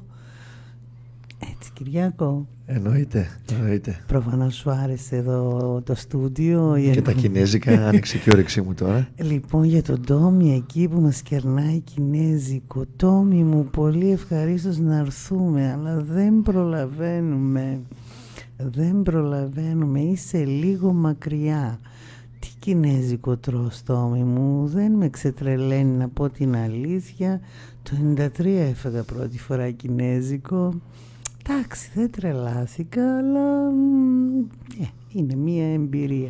Speaker 2: Έτσι, Κυριάκο.
Speaker 3: Εννοείται, εννοείται.
Speaker 2: Προφανώς σου άρεσε εδώ το στούντιο.
Speaker 3: Και τα κινέζικα, άνοιξε και η όρεξή μου τώρα.
Speaker 2: Λοιπόν, για τον Τόμι εκεί που μας κερνάει κινέζικο. Τόμι μου, πολύ ευχαρίστως να έρθουμε, αλλά δεν προλαβαίνουμε. Δεν προλαβαίνουμε, είσαι λίγο μακριά. Τι κινέζικο τρως, Τόμι μου? Δεν με ξετρελαίνει, να πω την αλήθεια. Το ενενήντα τρία έφεγα πρώτη φορά κινέζικο. Εντάξει, δεν τρελάθηκα, αλλά ε, είναι μία εμπειρία.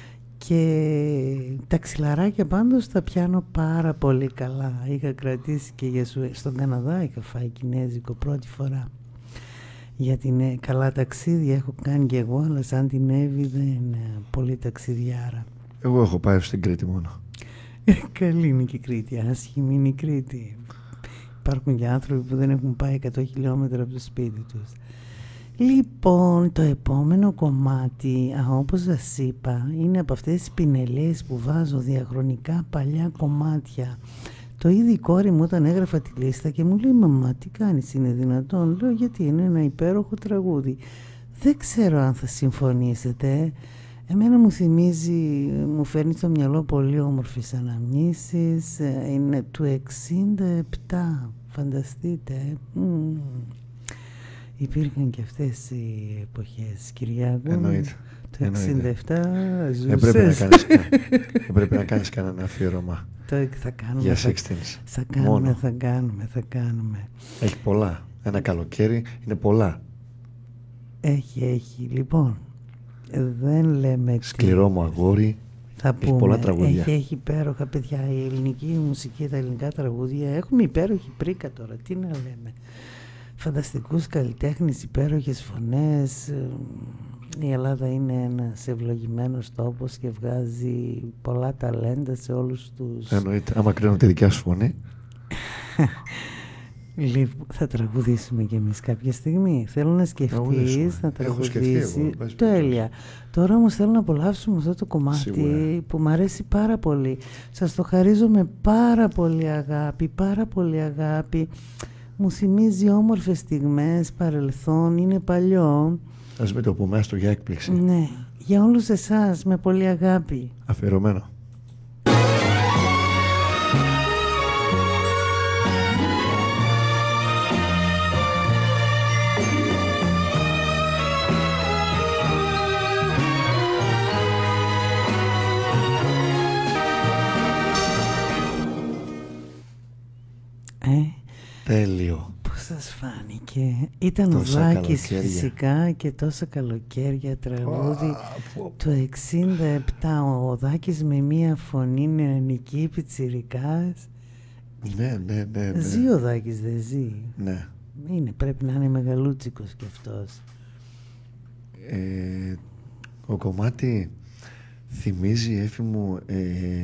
Speaker 2: Και τα ξυλαράκια πάντως τα πιάνω πάρα πολύ καλά. Είχα κρατήσει και για σου, στον Καναδά είχα φάει κινέζικο πρώτη φορά. Για την ε, καλά ταξίδια έχω κάνει και εγώ, αλλά σαν την Εύη δεν είναι πολύ ταξιδιάρα.
Speaker 3: Εγώ έχω πάει στην Κρήτη μόνο.
Speaker 2: Καλή είναι και η Κρήτη, άσχημη είναι η Κρήτη. Υπάρχουν και άνθρωποι που δεν έχουν πάει εκατό χιλιόμετρα από το σπίτι τους. Λοιπόν, το επόμενο κομμάτι, α, όπως σας είπα, είναι από αυτές τις πινελές που βάζω διαχρονικά παλιά κομμάτια. Το ίδιο η κόρη μου όταν έγραφα τη λίστα και μου λέει «Μαμά, τι κάνεις, είναι δυνατόν?» Λέω «Γιατί είναι ένα υπέροχο τραγούδι». Δεν ξέρω αν θα συμφωνήσετε. Εμένα μου θυμίζει, μου φέρνει στο μυαλό πολύ όμορφες αναμνήσεις. Είναι του εξήντα επτά, φανταστείτε. Mm. Υπήρχαν και αυτές οι εποχές, Κυριάκο.
Speaker 3: Εννοείται.
Speaker 2: Το εξήντα επτά ζούσες.
Speaker 3: Έπρεπε να κάνεις, έπρεπε να κάνεις κανένα αφιέρωμα.
Speaker 2: Το θα κάνουμε,
Speaker 3: για
Speaker 2: θα,
Speaker 3: sixteens.
Speaker 2: θα κάνουμε, Μόνο. θα κάνουμε, θα κάνουμε.
Speaker 3: Έχει πολλά. Ένα καλοκαίρι είναι πολλά.
Speaker 2: Έχει, έχει. Λοιπόν, δεν λέμε...
Speaker 3: Σκληρό μου αγόρι.
Speaker 2: Θα
Speaker 3: έχει
Speaker 2: πούμε,
Speaker 3: πολλά τραγούδια.
Speaker 2: Έχει, έχει υπέροχα, παιδιά. Η ελληνική μουσική, τα ελληνικά τραγούδια. Έχουμε υπέροχη πρίκα τώρα. Τι να λέμε. φανταστικούς καλλιτέχνες, υπέροχες φωνές. Η Ελλάδα είναι ένας ευλογημένος τόπος και βγάζει πολλά ταλέντα σε όλους τους...
Speaker 3: Εννοείται, άμα κρίνω τη δικιά σου φωνή.
Speaker 2: Λοιπόν, θα τραγουδήσουμε κι εμείς κάποια στιγμή. Θέλω να σκεφτείς να τραγουδήσεις. Τέλεια. Τώρα όμως θέλω να απολαύσουμε αυτό το κομμάτι Σίγουρα. Που μου αρέσει πάρα πολύ. Σας το χαρίζω με πάρα πολύ αγάπη, πάρα πολύ αγάπη. Μου θυμίζει όμορφες στιγμές, παρελθόν, είναι παλιό.
Speaker 3: Ας μην το πούμε, άστο για έκπληξη.
Speaker 2: Ναι, για όλους εσάς, με πολύ αγάπη.
Speaker 3: Αφιερωμένο.
Speaker 2: Ε,
Speaker 3: τέλειο.
Speaker 2: Πώς σας φάνηκε? Ήταν ο Δάκης φυσικά και τόσα καλοκαίρια τραγούδι oh, το εξήντα επτά. Ο Δάκης με μία φωνή νεανική πιτσιρικάς.
Speaker 3: Ναι, ναι, ναι, ναι.
Speaker 2: Ζει ο Δάκης, δεν ζει?
Speaker 3: Ναι.
Speaker 2: Είναι, πρέπει να είναι μεγαλούτσικος κι αυτός.
Speaker 3: Ε, ο κομμάτι θυμίζει, Έφη μου, ε,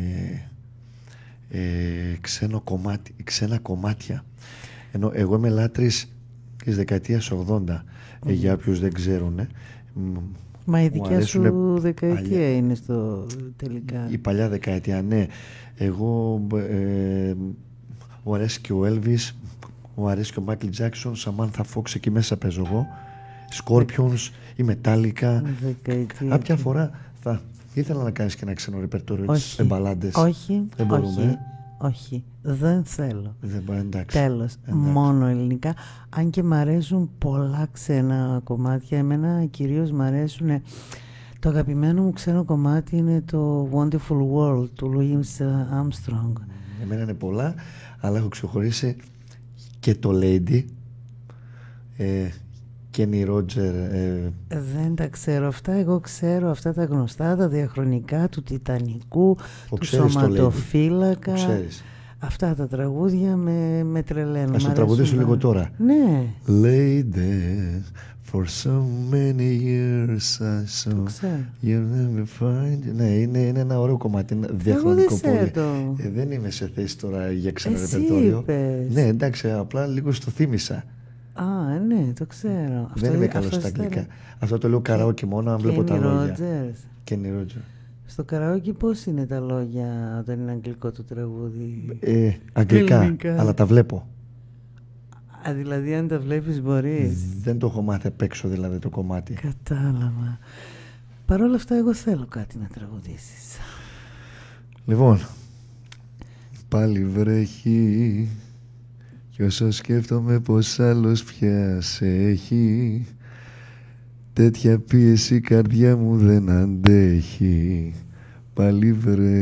Speaker 3: ε, ξένο κομμάτι, ξένα κομμάτια. Ενώ εγώ είμαι λάτρης της δεκαετίας ογδόντα, mm. ε, για όποιους δεν ξέρουν. Ε,
Speaker 2: Μα η δικιά σου δεκαετία παλιά. Είναι στο τελικά.
Speaker 3: Η παλιά δεκαετία, ναι. Εγώ ε, μου αρέσει και ο Elvis, μου αρέσει και ο Michael Jackson, Samantha Fox, εκεί μέσα παίζω εγώ. Scorpions, η Metallica. Κάποια φορά θα ήθελα να κάνεις και ένα ξένο ρεπερτόριο της μπαλάντες.
Speaker 2: Όχι,
Speaker 3: δεν μπορούμε.
Speaker 2: Όχι. Όχι, δεν θέλω.
Speaker 3: Δεν μπορεί, εντάξει.
Speaker 2: Τέλος,
Speaker 3: εντάξει.
Speaker 2: Μόνο ελληνικά. Αν και μ' αρέσουν πολλά ξένα κομμάτια. Εμένα κυρίως μ' αρέσουν. Το αγαπημένο μου ξένο κομμάτι είναι το Wonderful World του Louis Armstrong.
Speaker 3: Εμένα είναι πολλά, αλλά έχω ξεχωρίσει και το Lady, ε, Kenny Roger. Ε,
Speaker 2: Δεν τα ξέρω αυτά. Εγώ ξέρω αυτά τα γνωστά, τα διαχρονικά του Τιτανικού, του Σωματοφύλακα. Αυτά τα τραγούδια με, με τρελαίνουν.
Speaker 3: Ας το τραγουδήσω λίγο τώρα.
Speaker 2: Ναι.
Speaker 3: Lady, for so many years I saw you'll never find. Ναι, είναι, είναι ένα ωραίο κομμάτι. Είναι διαχρονικό πολύ. Ε, δεν είμαι σε θέση τώρα για ξένο ρεπερτόριο. Ναι, εντάξει, απλά λίγο στο θύμισα.
Speaker 2: Α, ναι, το ξέρω.
Speaker 3: Δεν είμαι καλό στα αγγλικά. Αυτό το λέω καραόκι μόνο αν βλέπω τα λόγια. Kenny Roger.
Speaker 2: Στο καραόκι πώς είναι τα λόγια όταν είναι αγγλικό το τραγούδι?
Speaker 3: Ε, αγγλικά, ελληνικά. Αλλά τα βλέπω.
Speaker 2: Α, δηλαδή αν τα βλέπεις μπορείς.
Speaker 3: Δεν το έχω μάθει απ' έξω δηλαδή το κομμάτι.
Speaker 2: Κατάλαβα. Παρ' όλα αυτά εγώ θέλω κάτι να τραγουδήσεις.
Speaker 3: Λοιπόν, πάλι βρέχει κι όσο σκέφτομαι πως άλλος πια σε έχει, τέτοια πίεση η καρδιά μου δεν αντέχει. Πάλι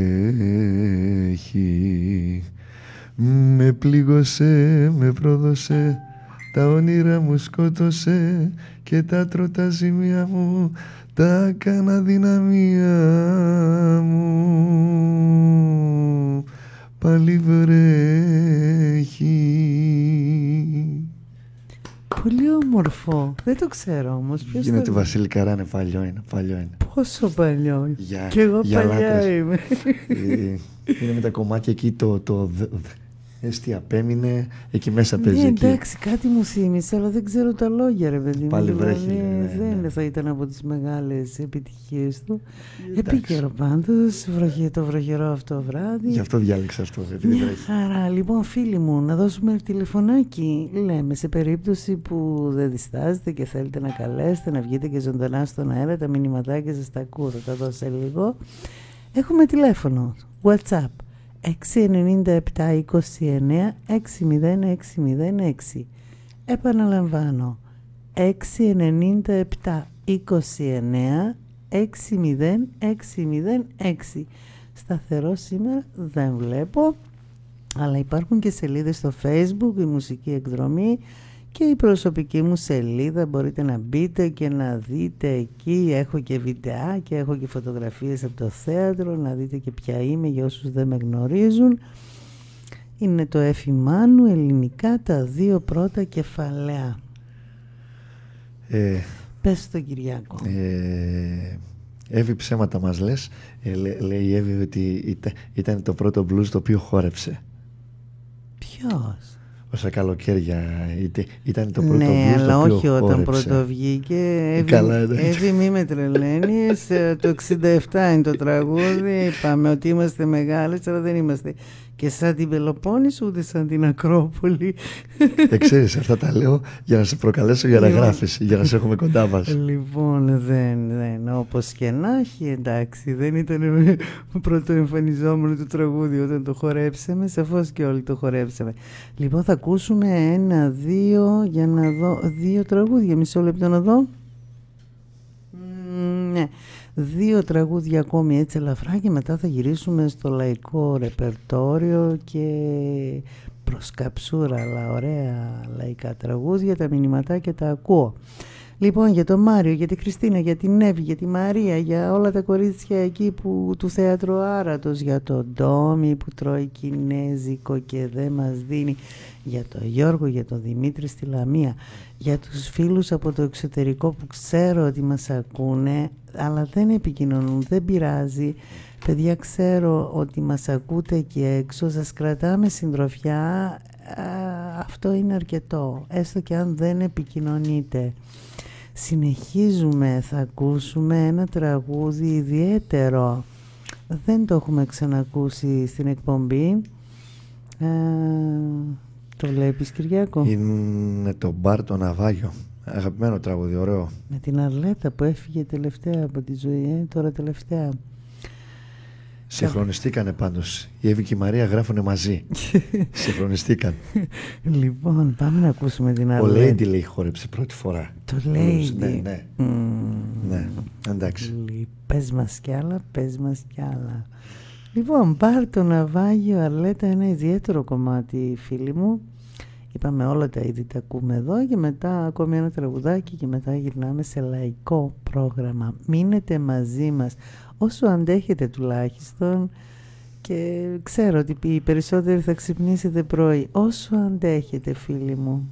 Speaker 3: βρέχει, με πλήγωσε, με πρόδωσε, τα όνειρα μου σκότωσε και τα τρώτα ζημιά μου τα κάνα δυναμία μου. Πάλι βρέχει.
Speaker 2: Πολύ όμορφο. Δεν το ξέρω όμως. Ποιος
Speaker 3: Γίνεται
Speaker 2: το...
Speaker 3: Βασίλη Καράνε, παλιό είναι, παλιό είναι.
Speaker 2: Πόσο παλιό.
Speaker 3: Για,
Speaker 2: και εγώ
Speaker 3: για
Speaker 2: παλιά
Speaker 3: λάτρες.
Speaker 2: είμαι.
Speaker 3: Είναι με τα κομμάτια εκεί το... το Έστι απέμεινε, εκεί μέσα παίζει.
Speaker 2: Ναι, εντάξει, κάτι μου θύμισε, αλλά δεν ξέρω τα λόγια, ρε παιδί μου.
Speaker 3: Πάλι βρέχει.
Speaker 2: Δηλαδή,
Speaker 3: ναι, ναι,
Speaker 2: δεν
Speaker 3: ναι.
Speaker 2: θα ήταν από τις μεγάλες επιτυχίες του. Επίκαιρο πάντως, βροχε, το βροχερό αυτό βράδυ.
Speaker 3: Γι' αυτό διάλεξα αυτό, επειδή
Speaker 2: Μια
Speaker 3: βρέχει.
Speaker 2: χαρά. Λοιπόν, φίλοι μου, να δώσουμε τηλεφωνάκι. Λέμε, σε περίπτωση που δεν διστάζετε και θέλετε να καλέσετε, να βγείτε και ζωντανά στον αέρα, τα μηνυματάκια σας τα ακούω, θα τα δώσω σε λίγο. Έχουμε τηλέφωνο, WhatsApp. έξι εννιά επτά είκοσι εννέα έξι μηδέν έξι μηδέν έξι. Επαναλαμβάνω, έξι εννιά επτά είκοσι εννέα έξι μηδέν έξι μηδέν έξι. Σταθερό σήμερα δεν βλέπω, αλλά υπάρχουν και σελίδες στο Facebook, η μουσική εκδρομή και η προσωπική μου σελίδα. Μπορείτε να μπείτε και να δείτε εκεί. Έχω και βιντεάκια, έχω και φωτογραφίες από το θέατρο, να δείτε και ποια είμαι για όσους δεν με γνωρίζουν. Είναι το Εφη Μάνου, ελληνικά, τα δύο πρώτα κεφαλαία.
Speaker 3: Ε,
Speaker 2: Πες το Κυριάκο.
Speaker 3: Ε, Εύη, ψέματα μας λες. Ε, λέ, λέει η Εύη ότι ήταν, ήταν το πρώτο blues το οποίο χόρεψε.
Speaker 2: Ποιος?
Speaker 3: Όσα καλοκαίρια είτε, ήταν το πρώτο
Speaker 2: ναι,
Speaker 3: blues
Speaker 2: αλλά
Speaker 3: το οποίο
Speaker 2: όχι όταν
Speaker 3: χόρεψε.
Speaker 2: πρώτο βγήκε. Εύη,
Speaker 3: Καλά, εντάξει.
Speaker 2: Εύη, μη με τρελαίνεις. Το εξήντα επτά είναι το τραγούδι. Είπαμε ότι είμαστε μεγάλες, αλλά δεν είμαστε και σαν την Πελοπόννησο ούτε σαν την Ακρόπολη.
Speaker 3: Δεν ξέρεις, αυτά τα λέω για να σε προκαλέσω για να
Speaker 2: Λοιπόν.
Speaker 3: γράφεις, για να σε έχουμε κοντά μας.
Speaker 2: Λοιπόν, δεν, δεν, όπως και να έχει, εντάξει, δεν ήταν πρωτοεμφανιζόμενο το τραγούδι όταν το χορέψαμε, σαφώς και όλοι το χορέψαμε. Λοιπόν, θα ακούσουμε ένα, δύο, για να δω, δύο τραγούδια, μισό λεπτό να δω. Mm, ναι, δύο τραγούδια ακόμη έτσι ελαφρά και μετά θα γυρίσουμε στο λαϊκό ρεπερτόριο και προς καψούρα, αλλά ωραία λαϊκά τραγούδια, τα μηνυματάκια τα ακούω. Λοιπόν, για τον Μάριο, για τη Χριστίνα, για την Εύη, για τη Μαρία, για όλα τα κορίτσια εκεί που, του Θέατρου Άρατος, για τον Ντόμι που τρώει κινέζικο και δεν μας δίνει, για τον Γιώργο, για τον Δημήτρη στη Λαμία, για τους φίλους από το εξωτερικό που ξέρω ότι μας ακούνε αλλά δεν επικοινωνούν, δεν πειράζει. Παιδιά, ξέρω ότι μας ακούτε εκεί έξω, σας κρατάμε συντροφιά, α, αυτό είναι αρκετό, έστω και αν δεν επικοινωνείτε. Συνεχίζουμε, θα ακούσουμε ένα τραγούδι ιδιαίτερο, δεν το έχουμε ξανακούσει στην εκπομπή. ε, Το βλέπεις, Κυριάκο?
Speaker 3: Είναι το Μπαρ το Ναυάγιο. Αγαπημένο τραγούδι, ωραίο.
Speaker 2: Με την Αρλέτα που έφυγε τελευταία από τη ζωή, ε, τώρα τελευταία.
Speaker 3: Συγχρονιστήκανε πάντως. Η Εύη και η Μαρία γράφουνε μαζί. Συγχρονιστήκαν.
Speaker 2: Λοιπόν, πάμε να ακούσουμε την
Speaker 3: Ο
Speaker 2: Αρλέτα.
Speaker 3: Lady λέει χόρεψε πρώτη φορά.
Speaker 2: Το Lady.
Speaker 3: Ναι, ναι.
Speaker 2: Mm.
Speaker 3: Ναι, εντάξει.
Speaker 2: Πες μας κι άλλα, πες μας κι άλλα. Λοιπόν, Μπαρ το Ναυάγιο, Αρλέτα, ένα ιδιαίτερο κομμάτι, φίλοι μου. Είπαμε όλα τα είδη τα ακούμε εδώ και μετά ακόμη ένα τραγουδάκι και μετά γυρνάμε σε λαϊκό πρόγραμμα. Μείνετε μαζί μας όσο αντέχετε τουλάχιστον, και ξέρω ότι οι περισσότεροι θα ξυπνήσετε πρωί. Όσο αντέχετε, φίλοι μου.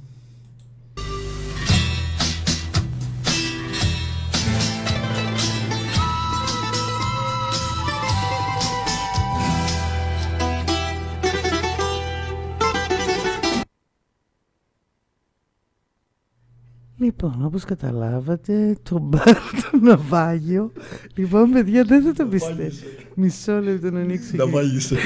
Speaker 2: Λοιπόν, όπως καταλάβατε, το Μπαρ το Ναυάγιο. Λοιπόν, παιδιά, δεν θα το πιστεύω. Μισό λεπτό να ανοίξω.
Speaker 3: Να μάγισσε.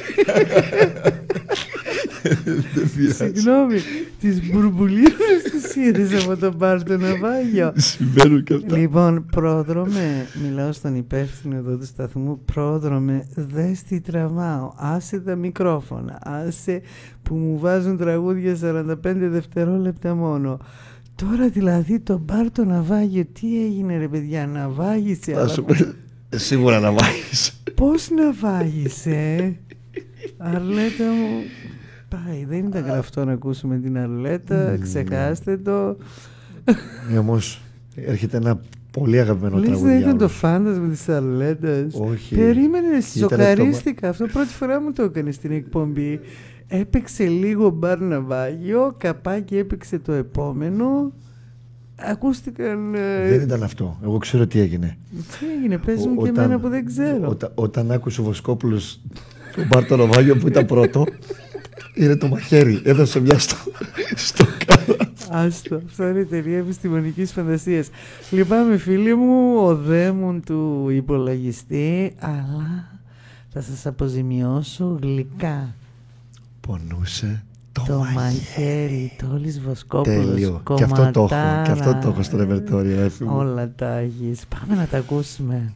Speaker 2: Συγγνώμη, τις μπουρμπουλίδες τις είδες από το Μπαρ το Ναυάγιο?
Speaker 3: Συμβαίνουν και αυτά.
Speaker 2: Λοιπόν, πρόδρομε, μιλάω στον υπεύθυνο εδώ του σταθμού, πρόδρομε, δες τι τραβάω, άσε τα μικρόφωνα, άσε που μου βάζουν τραγούδια σαράντα πέντε δευτερόλεπτα μόνο. Τώρα δηλαδή το Μπαρ το Ναυάγιο, τι έγινε ρε παιδιά, ναυάγησε?
Speaker 3: Θα σου πει, σίγουρα ναυάγησε.
Speaker 2: Πώς ναυάγησε? Αρλέτα μου, πάει, δεν ήταν γραφτό να ακούσουμε την Αρλέτα, ξεχάστε το.
Speaker 3: Ναι, όμως έρχεται ένα πολύ αγαπημένο
Speaker 2: Λες
Speaker 3: τραγούδι.
Speaker 2: δεν ήταν
Speaker 3: άλλο.
Speaker 2: το φάντασμα της Αρλέτας?
Speaker 3: Όχι.
Speaker 2: Περίμενε,
Speaker 3: Ήτανε
Speaker 2: σοκαρίστηκα. Αυτό πρώτη φορά μου το έκανε στην εκπομπή. Έπαιξε λίγο Μπαρ Ναυάγιο, καπάκι έπαιξε το επόμενο. Ακούστηκαν. ε,
Speaker 3: Δεν ήταν αυτό. Εγώ ξέρω τι έγινε.
Speaker 2: Τι έγινε, πες μου
Speaker 3: Ο-
Speaker 2: και
Speaker 3: όταν-
Speaker 2: εμένα που δεν ξέρω.
Speaker 3: Όταν, όταν άκουσε ο Βοσκόπουλος τον Μπαρ το Ναυάγιο που ήταν πρώτο, είναι το μαχαίρι. Έδωσε μια στο, στο κάλα.
Speaker 2: Άστο, αυτό είναι η εταιρεία επιστημονικής φαντασίας. Λυπάμαι φίλοι μου, ο δαίμον του υπολογιστή, αλλά θα σας αποζημιώσω γλυκά.
Speaker 3: Πονούσε το,
Speaker 2: Το
Speaker 3: μαχαίρι.
Speaker 2: μαχαίρι, το Όλης Βοσκόπουλος,
Speaker 3: Τέλειο. Και αυτό το έχω.
Speaker 2: κομματάρα.
Speaker 3: Και αυτό το έχω στο ρεπερτόριο. Έφη μου.
Speaker 2: Όλα τα έχεις. Πάμε να τα ακούσουμε.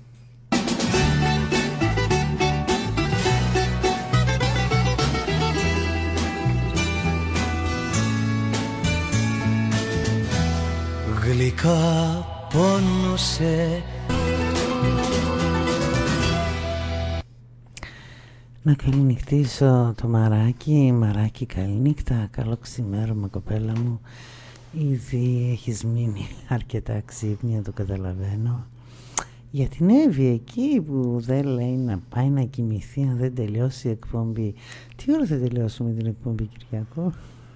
Speaker 8: Γλυκά πόνωσε.
Speaker 2: Να καληνυχτήσω το Μαράκι. Μαράκι, καληνύχτα. Καλό ξημέρωμα, κοπέλα μου. Ήδη έχεις μείνει αρκετά ξύπνια, το καταλαβαίνω. Για την Εύη εκεί που δεν λέει να πάει να κοιμηθεί αν δεν τελειώσει η εκπομπή. Τι ώρα θα τελειώσουμε την εκπομπή, Κυριακό?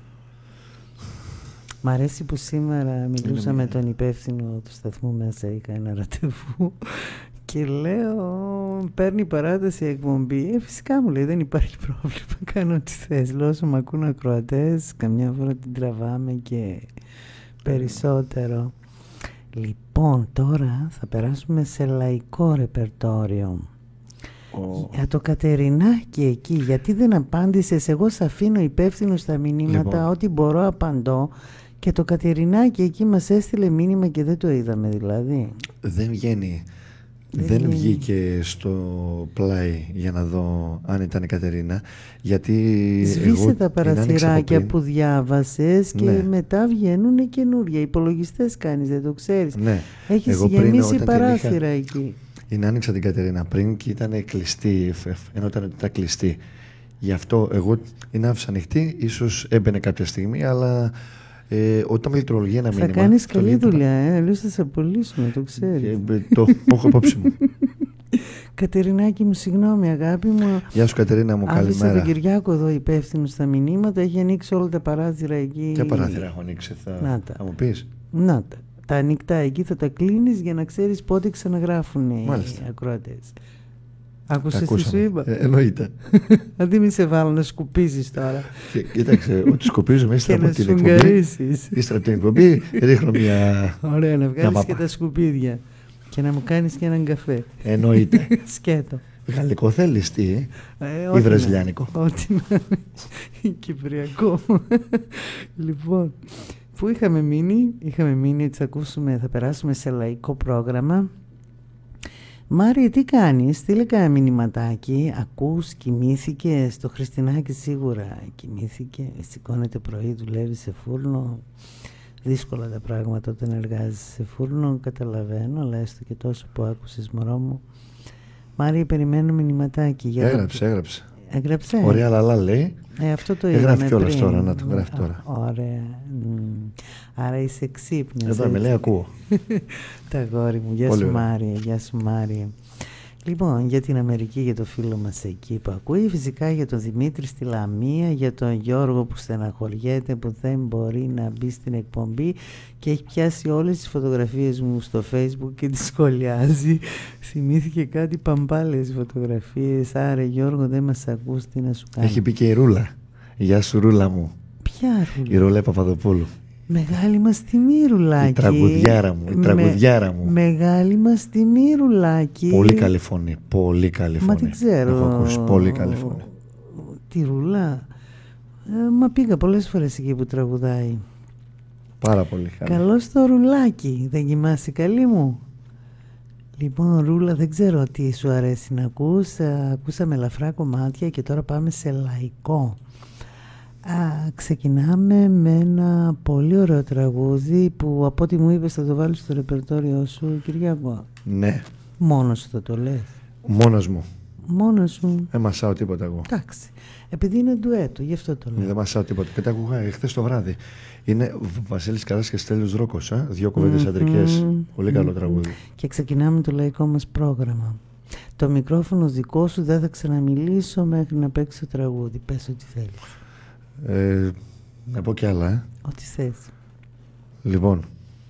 Speaker 2: Μ' αρέσει που σήμερα μιλούσα με τον υπεύθυνο του σταθμού μέσα, είχα ένα ραντεβού και λέω παίρνει παράταση η εκπομπή. Ε, φυσικά μου λέει δεν υπάρχει πρόβλημα, κάνω ό,τι θες. Λέω όσο μ' ακούν ακροατές, καμιά φορά την τραβάμε και περισσότερο. Λοιπόν, τώρα θα περάσουμε σε λαϊκό ρεπερτόριο. Oh. Για το Κατερινάκι εκεί, γιατί δεν απάντησες? Εγώ σε αφήνω υπεύθυνο στα μηνύματα, λοιπόν. Ό,τι μπορώ απαντώ. Και το Κατερινάκι εκεί μας έστειλε μήνυμα και δεν το είδαμε δηλαδή.
Speaker 3: Δεν βγαίνει.
Speaker 2: Δεν,
Speaker 3: δεν
Speaker 2: βγαίνει.
Speaker 3: Βγήκε στο πλάι για να δω αν ήταν η Κατερίνα. Γιατί
Speaker 2: σβήσε
Speaker 3: εγώ
Speaker 2: τα παραθυράκια που διάβασες και ναι. μετά βγαίνουν καινούργια. Υπολογιστές κάνεις, δεν το ξέρεις.
Speaker 3: Ναι.
Speaker 2: Έχεις
Speaker 3: εγώ
Speaker 2: γεμίσει
Speaker 3: πριν,
Speaker 2: παράθυρα
Speaker 3: είχα...
Speaker 2: εκεί.
Speaker 3: Είναι άνοιξα την Κατερίνα πριν και ήταν κλειστή, ενώ ήταν, ήταν κλειστή. Γι' αυτό εγώ την άφησα ανοιχτή, ίσως έμπαινε κάποια στιγμή, αλλά ε, όταν με λειτουργεί ένα μήνυμα...
Speaker 2: Θα κάνεις καλή δουλειά, ε, αλλιώς θα σε απολύσουμε, το ξέρεις.
Speaker 3: Ε, το, το έχω υπόψη μου.
Speaker 2: Κατερινάκη μου, συγγνώμη αγάπη μου.
Speaker 3: Γεια σου Κατερίνα μου, καλημέρα.
Speaker 2: Άφησα τον Κυριάκο εδώ υπεύθυνο στα μηνύματα, έχει ανοίξει όλα τα παράθυρα εκεί.
Speaker 3: Ποια παράθυρα έχω ανοίξει, θα, θα μου πεις?
Speaker 2: Να τα. Τα ανοιχτά εκεί θα τα κλείνεις για να ξέρεις πότε ξαναγράφουν οι ακροατές. Άκουσες τι σου είπα?
Speaker 3: Ε, εννοείται.
Speaker 2: Αντί μη σε βάλω να σκουπίζεις τώρα.
Speaker 3: Και, κοίταξε, ότι σκουπίζουμε ύστερα από την
Speaker 2: εκπομπή.
Speaker 3: Ύστερα από την εκπομπή ρίχνω μια...
Speaker 2: Ωραία, να βγάλεις και τα σκουπίδια. Και να μου κάνεις και έναν καφέ.
Speaker 3: Εννοείται.
Speaker 2: Σκέτο.
Speaker 3: Γαλλικό θέλεις, τι,
Speaker 2: ε,
Speaker 3: ή βραζιλιάνικο?
Speaker 2: Ό,τι να είναι. Κυπριακό. Λοιπόν, που είχαμε μείνει, είχαμε μείνει ότι θα ακούσουμε, θα περάσουμε σε λαϊκό πρόγραμμα. Μάρια, τι κάνεις? Στείλε κανένα μηνυματάκι. Ακούς, κοιμήθηκε? Το Χριστινάκι σίγουρα κοιμήθηκε. Σηκώνεται πρωί, δουλεύει σε φούρνο. Δύσκολα τα πράγματα όταν εργάζεσαι σε φούρνο, καταλαβαίνω, αλλά έστω και τόσο που άκουσες, μωρό μου. Μάρια, περιμένω μηνυματάκι. Για
Speaker 3: έγραψε,
Speaker 2: το...
Speaker 3: έγραψε.
Speaker 2: Έγραψε.
Speaker 3: Ωραία, λαλά λέει.
Speaker 2: Ε, αυτό το
Speaker 3: έγραφε κιόλας τώρα, να το γράφει τώρα.
Speaker 2: Ωραία. Mm. Άρα είσαι ξύπνιος.
Speaker 3: Εδώ με λέει, ακούω.
Speaker 2: Τα γόρι μου. Γεια σου Μάρια, γεια σου Μάρια. Λοιπόν, για την Αμερική, για το φίλο μας εκεί που ακούει, φυσικά για τον Δημήτρη στη Λαμία, για τον Γιώργο που στεναχωριέται που δεν μπορεί να μπει στην εκπομπή και έχει πιάσει όλες τις φωτογραφίες μου στο Facebook και τις σχολιάζει. Θυμήθηκε κάτι παμπάλες φωτογραφίες. Άρα Γιώργο, δεν μας ακούς, τι να σου κάνει?
Speaker 3: Έχει πει και η Ρούλα. Γεια σου Ρούλα μου.
Speaker 2: Ποια Ρούλα?
Speaker 3: Η Ρούλα Παπαδοπούλου.
Speaker 2: Μεγάλη μας τιμή, Ρουλάκη.
Speaker 3: Η τραγουδιάρα μου, η τραγουδιάρα μου.
Speaker 2: Μεγάλη μας τιμή, Ρουλάκη.
Speaker 3: Πολύ καλή φωνή, πολύ καλή φωνή.
Speaker 2: Μα τι ξέρω.
Speaker 3: Έχω ακούσει πολύ καλή φωνή.
Speaker 2: Τη Ρουλά. Ε, μα πήγα πολλές φορές εκεί που τραγουδάει.
Speaker 3: Πάρα πολύ καλή.
Speaker 2: Καλώς το Ρουλάκη. Δεν κοιμάσαι καλή μου? Λοιπόν, Ρούλα, δεν ξέρω τι σου αρέσει να ακούς. Ακούσαμε ελαφρά κομμάτια και τώρα πάμε σε λαϊκό. Α, ξεκινάμε με ένα πολύ ωραίο τραγούδι που από ό,τι μου είπες θα το βάλεις στο ρεπερτόριό σου, Κυριακό.
Speaker 3: Ναι.
Speaker 2: Μόνος σου θα το λες?
Speaker 3: Μόνος μου.
Speaker 2: Μόνος σου.
Speaker 3: Δεν μασάω τίποτα εγώ.
Speaker 2: Εντάξει. Επειδή είναι ντουέτο, γι' αυτό το λέω.
Speaker 3: Δεν μασάω τίποτα. Και τα άκουγα χθες το βράδυ. Είναι Βασίλης Καράς και Στέλιος Δρόκος. Α? Δύο κουβέντες mm-hmm. αντρικές. Πολύ καλό mm-hmm. τραγούδι.
Speaker 2: Και ξεκινάμε το λαϊκό μας πρόγραμμα. Το μικρόφωνο δικό σου, δεν θα ξαναμιλήσω μέχρι να παίξει το τραγούδι. Πες ό,τι θέλεις.
Speaker 3: Ε, να πω κι άλλα, ε.
Speaker 2: Ό,τι θες.
Speaker 3: Λοιπόν,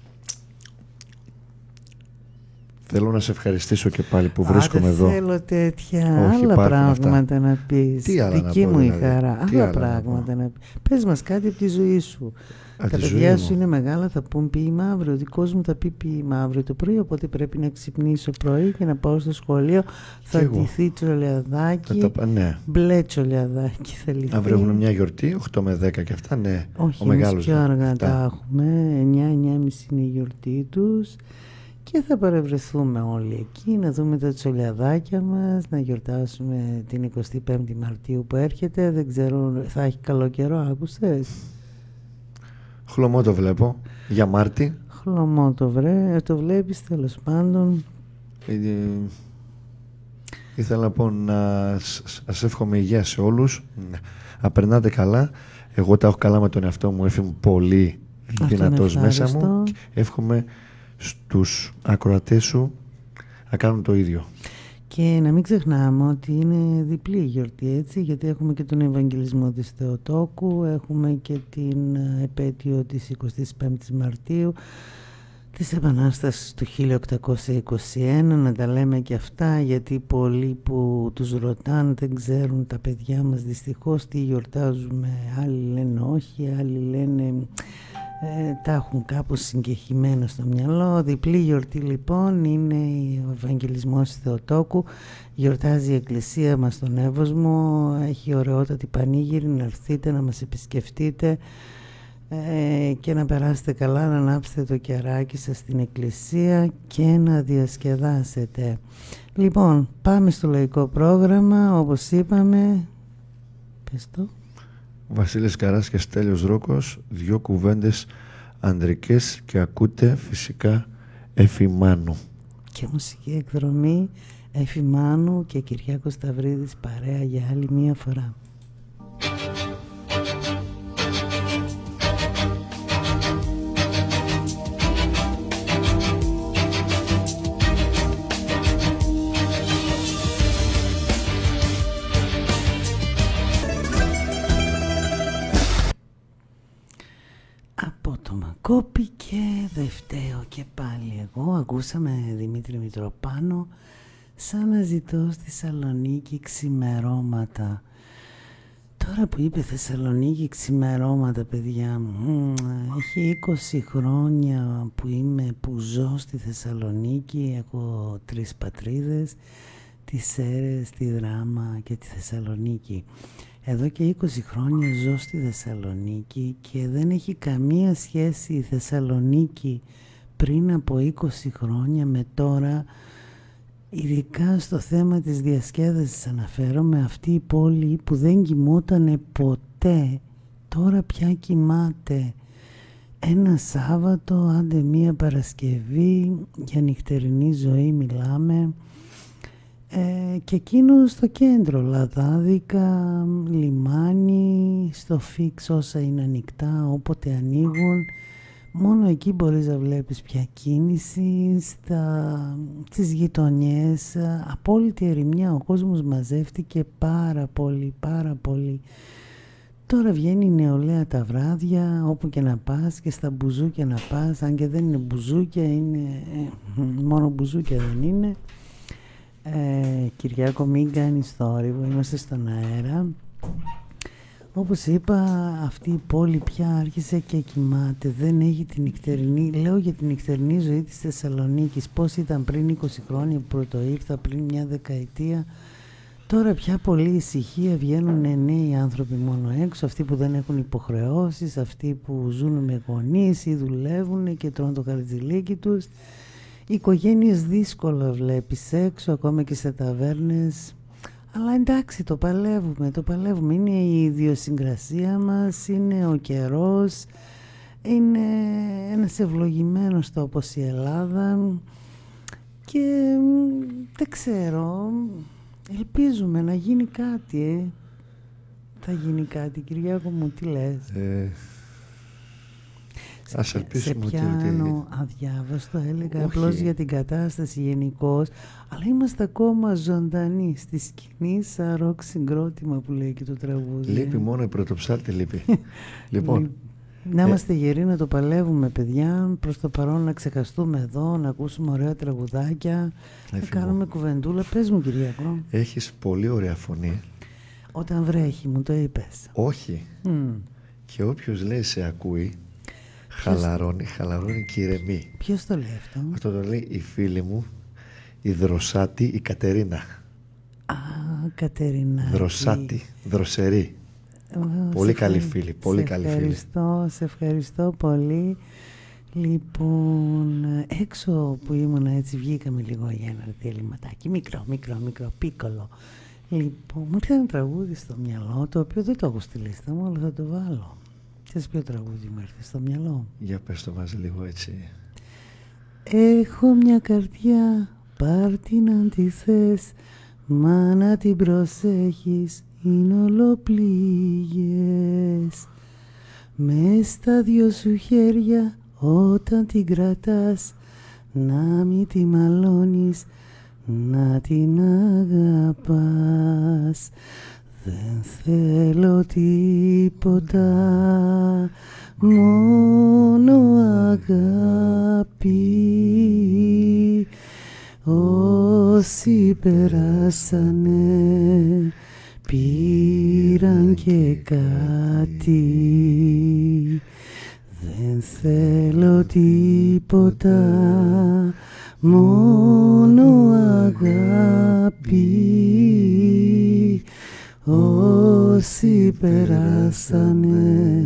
Speaker 3: θέλω να σε ευχαριστήσω και πάλι που βρίσκομαι
Speaker 2: Α,
Speaker 3: εδώ.
Speaker 2: Δεν θέλω τέτοια. Όχι, άλλα πράγματα αυτά. Να πεις.
Speaker 3: Τι άλλα
Speaker 2: Δική
Speaker 3: να πω,
Speaker 2: μου
Speaker 3: δηλαδή.
Speaker 2: η χαρά.
Speaker 3: Τι
Speaker 2: Άλλα
Speaker 3: άλλα
Speaker 2: πράγματα να, να πεις. Πες μας κάτι από τη ζωή σου.
Speaker 3: Α,
Speaker 2: τα παιδιά σου είναι μεγάλα, θα πούν ποίημα αύριο. Ο δικός μου θα πει ποίημα αύριο το πρωί. Οπότε πρέπει να ξυπνήσω πρωί και να πάω στο σχολείο. Θα ντυθεί τσολιαδάκι.
Speaker 3: Τα, ναι.
Speaker 2: Μπλε τσολιαδάκι θα λυθεί.
Speaker 3: Αύριο έχουμε μια γιορτή, οκτώ με δέκα και αυτά, ναι.
Speaker 2: Όχι,
Speaker 3: ο μεγάλος,
Speaker 2: πιο αργά
Speaker 3: ναι.
Speaker 2: τα έχουμε. εννιά εννιά και μισή είναι η γιορτή τους. Και θα παρευρεθούμε όλοι εκεί, να δούμε τα τσολιαδάκια μας, να γιορτάσουμε την εικοστή πέμπτη Μαρτίου που έρχεται. Δεν ξέρω, θα έχει καλό καιρό, άκουσες?
Speaker 3: Χλωμό το βλέπω, για Μάρτι.
Speaker 2: Χλωμό το βρε, το βλέπεις τέλος πάντων.
Speaker 3: Ε, ε, ήθελα να πω να σας εύχομαι υγεία σε όλους, να περνάτε καλά. Εγώ τα έχω καλά με τον εαυτό μου, έφυγε πολύ δυνατός μέσα μου. Εύχομαι στους ακροατές σου να κάνουν το ίδιο.
Speaker 2: Και να μην ξεχνάμε ότι είναι διπλή γιορτή, έτσι, γιατί έχουμε και τον Ευαγγελισμό της Θεοτόκου, έχουμε και την επέτειο της εικοστής πέμπτης Μαρτίου, της Επανάστασης του χίλια οκτακόσια είκοσι ένα, να τα λέμε και αυτά, γιατί πολλοί που τους ρωτάνε δεν ξέρουν, τα παιδιά μας δυστυχώς, τι γιορτάζουμε. Άλλοι λένε όχι, άλλοι λένε ε, τα έχουν κάπως συγκεχημένα στο μυαλό. Διπλή γιορτή λοιπόν είναι ο Ευαγγελισμός Θεοτόκου. Γιορτάζει η Εκκλησία μας στον Εύωσμο, έχει ωραιότατη πανήγυρη, να έρθετε να μας επισκεφτείτε ε, και να περάσετε καλά, να ανάψετε το κεράκι σας στην Εκκλησία και να διασκεδάσετε. Λοιπόν, πάμε στο λαϊκό πρόγραμμα, όπως είπαμε. Πες το.
Speaker 3: Βασίλης Καράς και Στέλιος Ρόκος, δυο κουβέντες ανδρικές, και ακούτε φυσικά Εφη Μάνου.
Speaker 2: Και μουσική εκδρομή Εφη Μάνου και Κυριάκος Σταυρίδης παρέα για άλλη μία φορά. Κόπηκε, δεν φταίω και πάλι εγώ. Ακούσαμε Δημήτρη Μητροπάνο, σαν να ζητώ στη Θεσσαλονίκη ξημερώματα. Τώρα που είπε Θεσσαλονίκη ξημερώματα, παιδιά μου, έχει είκοσι χρόνια που είμαι, που ζω στη Θεσσαλονίκη. Έχω τρεις πατρίδες, τη Σέρρες, τη Δράμα και τη Θεσσαλονίκη. Εδώ και είκοσι χρόνια ζω στη Θεσσαλονίκη και δεν έχει καμία σχέση η Θεσσαλονίκη πριν από είκοσι χρόνια με τώρα, ειδικά στο θέμα της διασκέδασης αναφέρομαι. Αυτή η πόλη που δεν κοιμότανε ποτέ, τώρα πια κοιμάται. Ένα Σάββατο, άντε μία Παρασκευή, για νυχτερινή ζωή μιλάμε. Ε, και εκείνο στο κέντρο, Λαδάδικα, λιμάνι, στο φίξ όσα είναι ανοιχτά, όποτε ανοίγουν, μόνο εκεί μπορείς να βλέπεις πια κίνηση. Στα, στις γειτονιές, απόλυτη ερημιά, ο κόσμος μαζεύτηκε πάρα πολύ, πάρα πολύ. Τώρα βγαίνει η νεολαία τα βράδια, όπου και να πας, και στα μπουζούκια να πας, αν και δεν είναι μπουζούκια, είναι ε, μόνο μπουζούκια δεν είναι. Ε, Κυριάκο, μην κάνεις θόρυβο, είμαστε στον αέρα. Όπως είπα, αυτή η πόλη πια άρχισε και κοιμάται. Δεν έχει την νυχτερινή, λέω για την νυχτερινή ζωή της Θεσσαλονίκης. Πώς ήταν πριν είκοσι χρόνια που πρώτο ήρθα, πριν μια δεκαετία. Τώρα πια πολύ ησυχία, βγαίνουν νέοι άνθρωποι μόνο έξω, αυτοί που δεν έχουν υποχρεώσεις, αυτοί που ζουν με γονείς ή δουλεύουν και τρώνε το χαρτζηλίκι τους. Οι οικογένειες δύσκολα βλέπεις έξω, ακόμα και σε ταβέρνες. Αλλά εντάξει, το παλεύουμε, το παλεύουμε. Είναι η ιδιοσυγκρασία μας, είναι ο καιρός, είναι ένας ευλογημένος τόπος η Ελλάδα και δεν ξέρω, ελπίζουμε να γίνει κάτι, ε. Θα γίνει κάτι, Κυριάκο μου, τι λες?
Speaker 3: Ε... Ας ελπίσουμε
Speaker 2: σε πιάνω
Speaker 3: ότι...
Speaker 2: αδιάβαστο, έλεγα απλώς για την κατάσταση γενικώς, αλλά είμαστε ακόμα ζωντανοί στη σκηνή, σαν ροκ συγκρότημα που λέει και το τραγούδι.
Speaker 3: Λείπει μόνο η πρωτοψάλτη, λείπει. Λοιπόν,
Speaker 2: να είμαστε ε... γεροί, να το παλεύουμε, παιδιά. Προς το παρόν να ξεχαστούμε εδώ, να ακούσουμε ωραία τραγουδάκια, να κάνουμε κουβεντούλα. Πες μου, Κυριακό.
Speaker 3: Έχεις πολύ ωραία φωνή.
Speaker 2: Όταν βρέχει, μου το είπες.
Speaker 3: Όχι. Mm. Και όποιος λέει σε ακούει, χαλαρώνει, χαλαρώνει και ηρεμεί.
Speaker 2: Ποιος το λέει αυτό?
Speaker 3: Αυτό το λέει η φίλη μου, η Δροσάτη, η Κατερίνα.
Speaker 2: Α, Κατερίνα.
Speaker 3: Δροσάτη, δροσερή. Oh, πολύ καλή ευχαρι... φίλη, πολύ
Speaker 2: σε
Speaker 3: καλή
Speaker 2: ευχαριστώ,
Speaker 3: φίλη.
Speaker 2: Σε ευχαριστώ πολύ. Λοιπόν, έξω που ήμουν έτσι βγήκαμε λίγο για ένα διαλυματάκι. Μικρό, μικρό, μικρό, πίκολο. Λοιπόν, μου ήρθε ένα τραγούδι στο μυαλό, το οποίο δεν το έχω στη λίστα μου, αλλά θα το βάλω. Ξέρεις ποιο τραγούδι μου έρθει στο μυαλό?
Speaker 3: Για πες το μας λίγο έτσι.
Speaker 2: Έχω μια καρδιά, πάρ' την αν τη θες, μα να την προσέχεις, είναι ολοπληγές. Μες στα δυο σου χέρια όταν την κρατάς, να μην τη μαλώνεις, να την αγαπάς. Δεν θέλω τίποτα, μόνο αγάπη. Όσοι περάσανε πήραν και κάτι. Δεν θέλω τίποτα, μόνο αγάπη. Όσοι περάσανε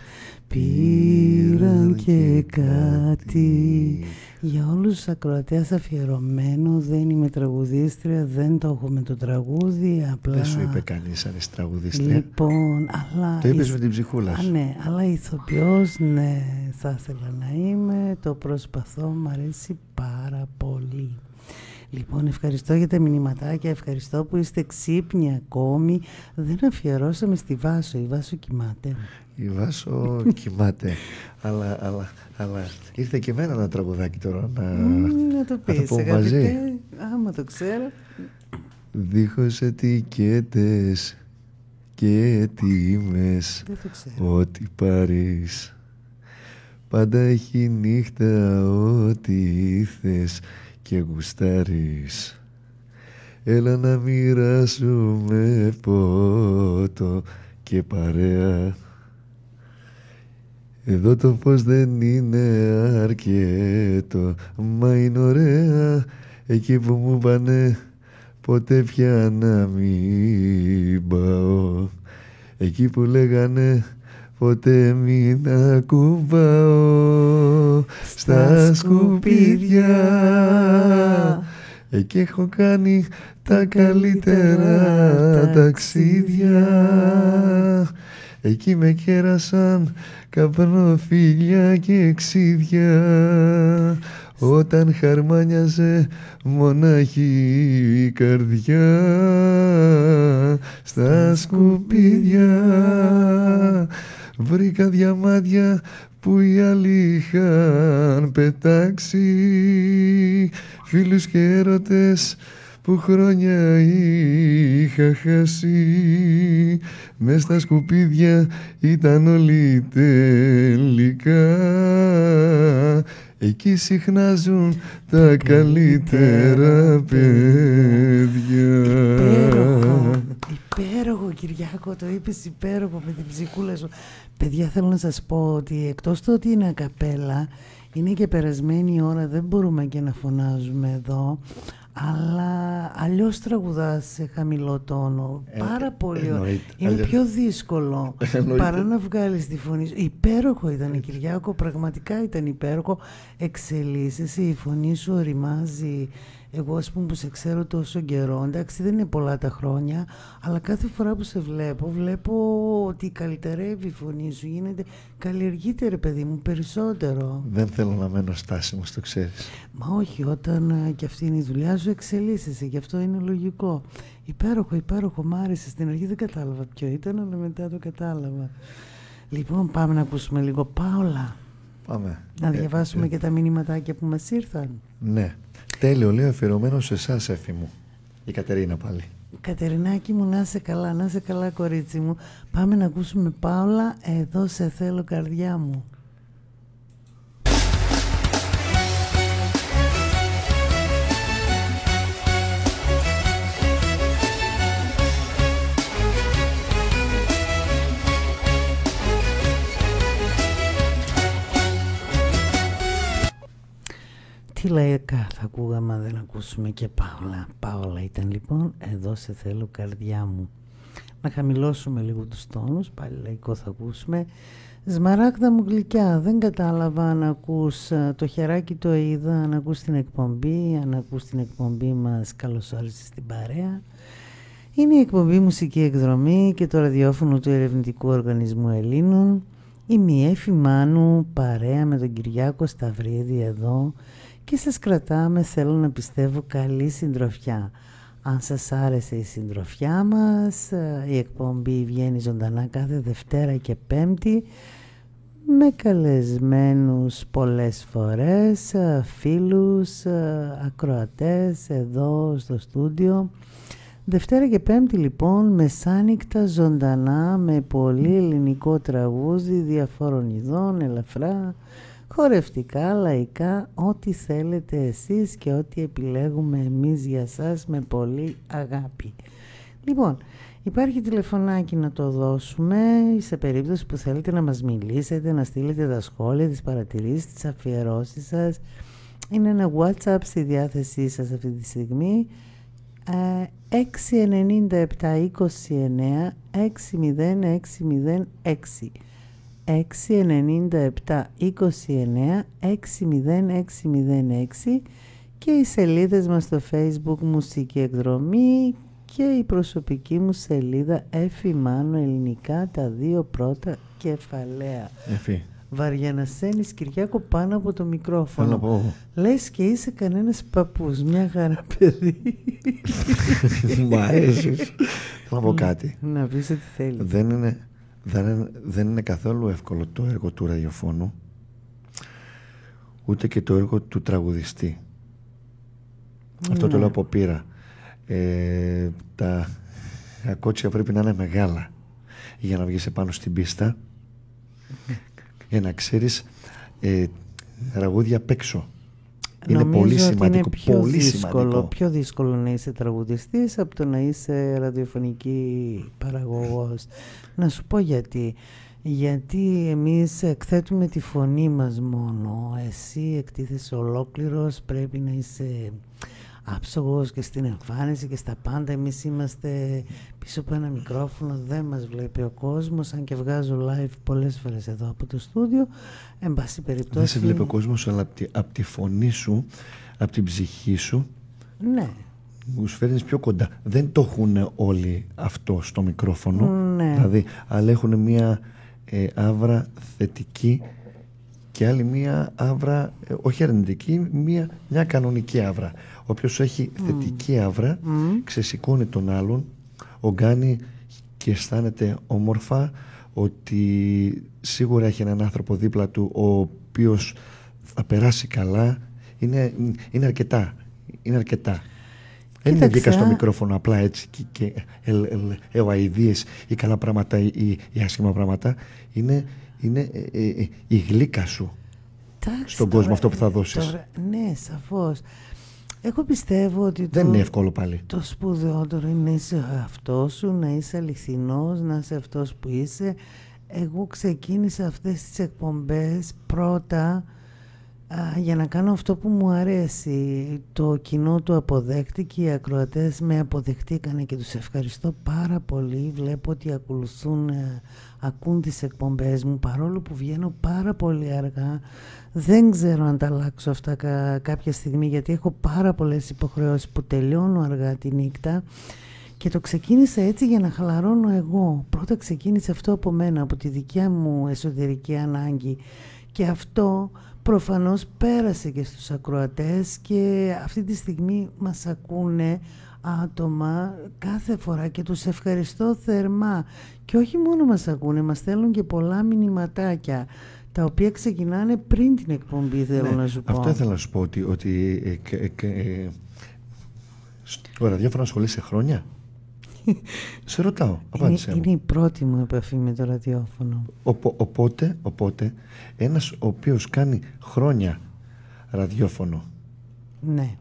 Speaker 2: πήραν και κάτι. Για όλους τους ακροατές αφιερωμένο, δεν είμαι τραγουδίστρια, δεν το έχω με το τραγούδι, απλά...
Speaker 3: Δεν σου είπε κανείς αν είσαι τραγουδίστρια.
Speaker 2: Λοιπόν, αλλά...
Speaker 3: Το είπες με την ψυχούλα σου.
Speaker 2: Α, ναι, αλλά ηθοποιός, ναι, θα ήθελα να είμαι, το προσπαθώ, μου αρέσει πάρα πολύ. Λοιπόν, ευχαριστώ για τα μηνυματάκια, ευχαριστώ που είστε ξύπνοι ακόμη. Δεν αφιερώσαμε στη Βάσο, η Βάσο κοιμάται.
Speaker 3: Η Βάσο κοιμάται, αλλά, αλλά, αλλά ήρθε και εμένα ένα τραγουδάκι τώρα να,
Speaker 2: mm, να το πεις,
Speaker 3: να το πούμε
Speaker 2: αγαπητέ,
Speaker 3: μαζί.
Speaker 2: Άμα το ξέρω.
Speaker 3: Δίχως ετικέτες και τιμές, ό,τι πάρεις πάντα έχει νύχτα, ό,τι θες και γουστάρεις. Έλα να μοιράσουμε πότο και παρέα. Εδώ το φως δεν είναι αρκετό, μα είναι ωραία. Εκεί που μου πάνε ποτέ πια να μην πάω. Εκεί που λέγανε ποτέ μην ακουμπάω. Στα σκουπίδια εκεί έχω κάνει τα καλύτερα τα ταξίδια. Εκεί με κέρασαν καπνοφίλια και ξύδια. Όταν χαρμάνιαζε μονάχη η καρδιά. Στα σκουπίδια βρήκα διαμάντια που οι άλλοι είχαν πετάξει. Φίλους και έρωτες που χρόνια είχα χάσει. Μες στα σκουπίδια ήταν όλοι τελικά. Εκεί συχνάζουν τα καλύτερα παιδιά.
Speaker 2: Υπέροχο, υπέροχο Κυριάκο, το είπες υπέροχο με την ψυχούλα σου. Παιδιά, θέλω να σας πω ότι εκτός το ότι είναι ακαπέλα, είναι και περασμένη η ώρα, δεν μπορούμε και να φωνάζουμε εδώ. Αλλά αλλιώς τραγουδάς σε χαμηλό τόνο. Ε, Πάρα πολύ ωραία. Είναι αλλιώς πιο δύσκολο παρά να βγάλεις τη φωνή σου. Υπέροχο ήταν, Κυριάκο, πραγματικά ήταν υπέροχο. Εξελίσσεσαι, η φωνή σου οριμάζει. Εγώ, ας πούμε, που σε ξέρω τόσο καιρό, εντάξει, δεν είναι πολλά τα χρόνια, αλλά κάθε φορά που σε βλέπω, βλέπω ότι καλυτερεύει η φωνή σου, γίνεται καλλιεργείται, ρε παιδί μου, περισσότερο.
Speaker 3: Δεν θέλω να μένω στάσιμος, το ξέρεις.
Speaker 2: Μα όχι, όταν α, και αυτή είναι η δουλειά σου, εξελίσσεσαι, γι' αυτό είναι λογικό. Υπέροχο, υπέροχο, μ' άρεσε. Στην αρχή δεν κατάλαβα ποιο ήταν, αλλά μετά το κατάλαβα. Λοιπόν, πάμε να ακούσουμε λίγο Πάολα.
Speaker 3: Πάμε.
Speaker 2: Να διαβάσουμε ε, ε, και τα μηνύματάκια που μας ήρθαν.
Speaker 3: Ναι. Τέλειο, λέω, αφιερωμένο σε εσάς, Εφη μου. Η Κατερίνα πάλι.
Speaker 2: Κατερινάκη μου, να είσαι καλά, να είσαι καλά, κορίτσι μου. Πάμε να ακούσουμε Πάολα, εδώ σε θέλω καρδιά μου. Τι λαϊκά θα ακούγαμε αν δεν ακούσουμε και Πάολα. Πάολα ήταν λοιπόν, εδώ σε θέλω καρδιά μου. Να χαμηλώσουμε λίγο τους τόνους, πάλι λαϊκό θα ακούσουμε. Σμαράγδα μου γλυκιά, δεν κατάλαβα αν ακούς, το χεράκι το είδα, αν ακούς την εκπομπή, αν ακούς την εκπομπή μας, καλώς όρισες στην παρέα. Είναι η εκπομπή Μουσική Εκδρομή και το ραδιόφωνο του Ερευνητικού Οργανισμού Ελλήνων. Είμαι η Εφη Μάνου, παρέα με τον Κυριάκο Σταυρίδη εδώ. Και σας κρατάμε, θέλω να πιστεύω, καλή συντροφιά. Αν σας άρεσε η συντροφιά μας, η εκπομπή βγαίνει ζωντανά κάθε Δευτέρα και Πέμπτη με καλεσμένους πολλές φορές, φίλους, ακροατές εδώ στο στούντιο. Δευτέρα και Πέμπτη λοιπόν, μεσάνυχτα ζωντανά, με πολύ ελληνικό τραγούδι διαφόρων ειδών, ελαφρά, χορευτικά, λαϊκά, ό,τι θέλετε εσείς και ό,τι επιλέγουμε εμείς για σας με πολύ αγάπη. Λοιπόν, υπάρχει τηλεφωνάκι να το δώσουμε σε περίπτωση που θέλετε να μας μιλήσετε, να στείλετε τα σχόλια, τις παρατηρήσεις, τις αφιερώσεις σας. Είναι ένα WhatsApp στη διάθεσή σας αυτή τη στιγμή. έξι εννιά επτά είκοσι εννέα έξι μηδέν έξι μηδέν έξι έξι εννιά επτά είκοσι εννέα έξι μηδέν έξι μηδέν έξι και οι σελίδες μας στο Facebook Μουσική Εκδρομή και η προσωπική μου σελίδα Εφη Μάνο Ελληνικά, τα δύο πρώτα κεφαλαία.
Speaker 3: Εφή.
Speaker 2: Βαριανασένης Κυριάκο πάνω από το μικρόφωνο. Λες και είσαι κανένας παππούς, μια χαρά παιδί.
Speaker 3: Μ' αρέσει. Θέλω να πω κάτι.
Speaker 2: Να πεις ό,τι θέλεις.
Speaker 3: Δεν είναι, δεν, είναι, δεν είναι καθόλου εύκολο το έργο του ραδιοφώνου, ούτε και το έργο του τραγουδιστή. Ναι. Αυτό το λέω από πείρα. Ε, τα ακότσια πρέπει να είναι μεγάλα για να βγεις επάνω στην πίστα, για να ξέρεις ε, τραγούδια απ' έξω. Είναι
Speaker 2: νομίζω
Speaker 3: πολύ
Speaker 2: ότι
Speaker 3: σημαντικό.
Speaker 2: Είναι πιο,
Speaker 3: πολύ
Speaker 2: δύσκολο,
Speaker 3: σημαντικό.
Speaker 2: πιο δύσκολο να είσαι τραγουδιστής από το να είσαι ραδιοφωνική παραγωγός. Να σου πω γιατί. Γιατί εμείς εκθέτουμε τη φωνή μας μόνο. Εσύ εκτίθεσαι ολόκληρος, πρέπει να είσαι άψογος και στην εμφάνιση και στα πάντα. Εμείς είμαστε πίσω από ένα μικρόφωνο, δεν μας βλέπει ο κόσμος, αν και βγάζω live πολλές φορές εδώ από το στούντιο. Εν πάση περιπτώσει,
Speaker 3: δεν σε βλέπει ο κόσμος, αλλά από τη, από τη φωνή σου, από την ψυχή σου,
Speaker 2: ναι,
Speaker 3: μου φέρνεις πιο κοντά. Δεν το έχουν όλοι αυτό στο μικρόφωνο,
Speaker 2: ναι,
Speaker 3: δηλαδή, αλλά έχουν μια ε, άβρα θετική και άλλη μια άβρα, ε, όχι αρνητική, μια, μια κανονική άβρα. Όποιος έχει mm. θετική άβρα, mm. ξεσηκώνει τον άλλον, ογκάνει και αισθάνεται όμορφα ότι σίγουρα έχει έναν άνθρωπο δίπλα του ο οποίος θα περάσει καλά. Είναι, είναι αρκετά. Είναι αρκετά. Δεν είναι βγήκα στο μικρόφωνο απλά έτσι και, και εοαηδίες ή καλά πράγματα ή, ή άσχημα πράγματα. Είναι, είναι ε, ε, ε, η γλύκα σου. Τάξε, στον κόσμο, τώρα, αυτό που θα δώσεις.
Speaker 2: Τώρα, ναι, σαφώς. Εγώ πιστεύω ότι
Speaker 3: δεν
Speaker 2: το,
Speaker 3: είναι εύκολο πάλι.
Speaker 2: Το σπουδαιότερο είναι να είσαι αυτός σου, να είσαι αληθινός, να είσαι αυτός που είσαι. Εγώ ξεκίνησα αυτές τις εκπομπές πρώτα α, για να κάνω αυτό που μου αρέσει. Το κοινό του αποδέχτηκε, οι ακροατές με αποδεχτήκανε και τους ευχαριστώ πάρα πολύ. Βλέπω ότι ακολουθούν, ακούν τις εκπομπές μου, παρόλο που βγαίνω πάρα πολύ αργά. Δεν ξέρω αν τα αλλάξω αυτά κα, κάποια στιγμή, γιατί έχω πάρα πολλές υποχρεώσεις που τελειώνω αργά τη νύχτα και το ξεκίνησα έτσι για να χαλαρώνω εγώ. Πρώτα ξεκίνησε αυτό από μένα, από τη δικιά μου εσωτερική ανάγκη, και αυτό προφανώς πέρασε και στους ακροατές και αυτή τη στιγμή μας ακούνε άτομα κάθε φορά και τους ευχαριστώ θερμά. Και όχι μόνο μας ακούνε, μας στέλνουν και πολλά μηνυματάκια, τα οποία ξεκινάνε πριν την εκπομπή, θέλω ναι, να σου πω.
Speaker 3: Αυτό ήθελα να σου πω, ότι, ότι ε, ε, ε, ε, στο ραδιόφωνο ασχολείσαι χρόνια. Σε ρωτάω, απάντησέ μου.
Speaker 2: Είναι η πρώτη μου επαφή με το ραδιόφωνο.
Speaker 3: Ο, οπότε, οπότε, ένας ο οποίος κάνει χρόνια ραδιόφωνο,
Speaker 2: ναι,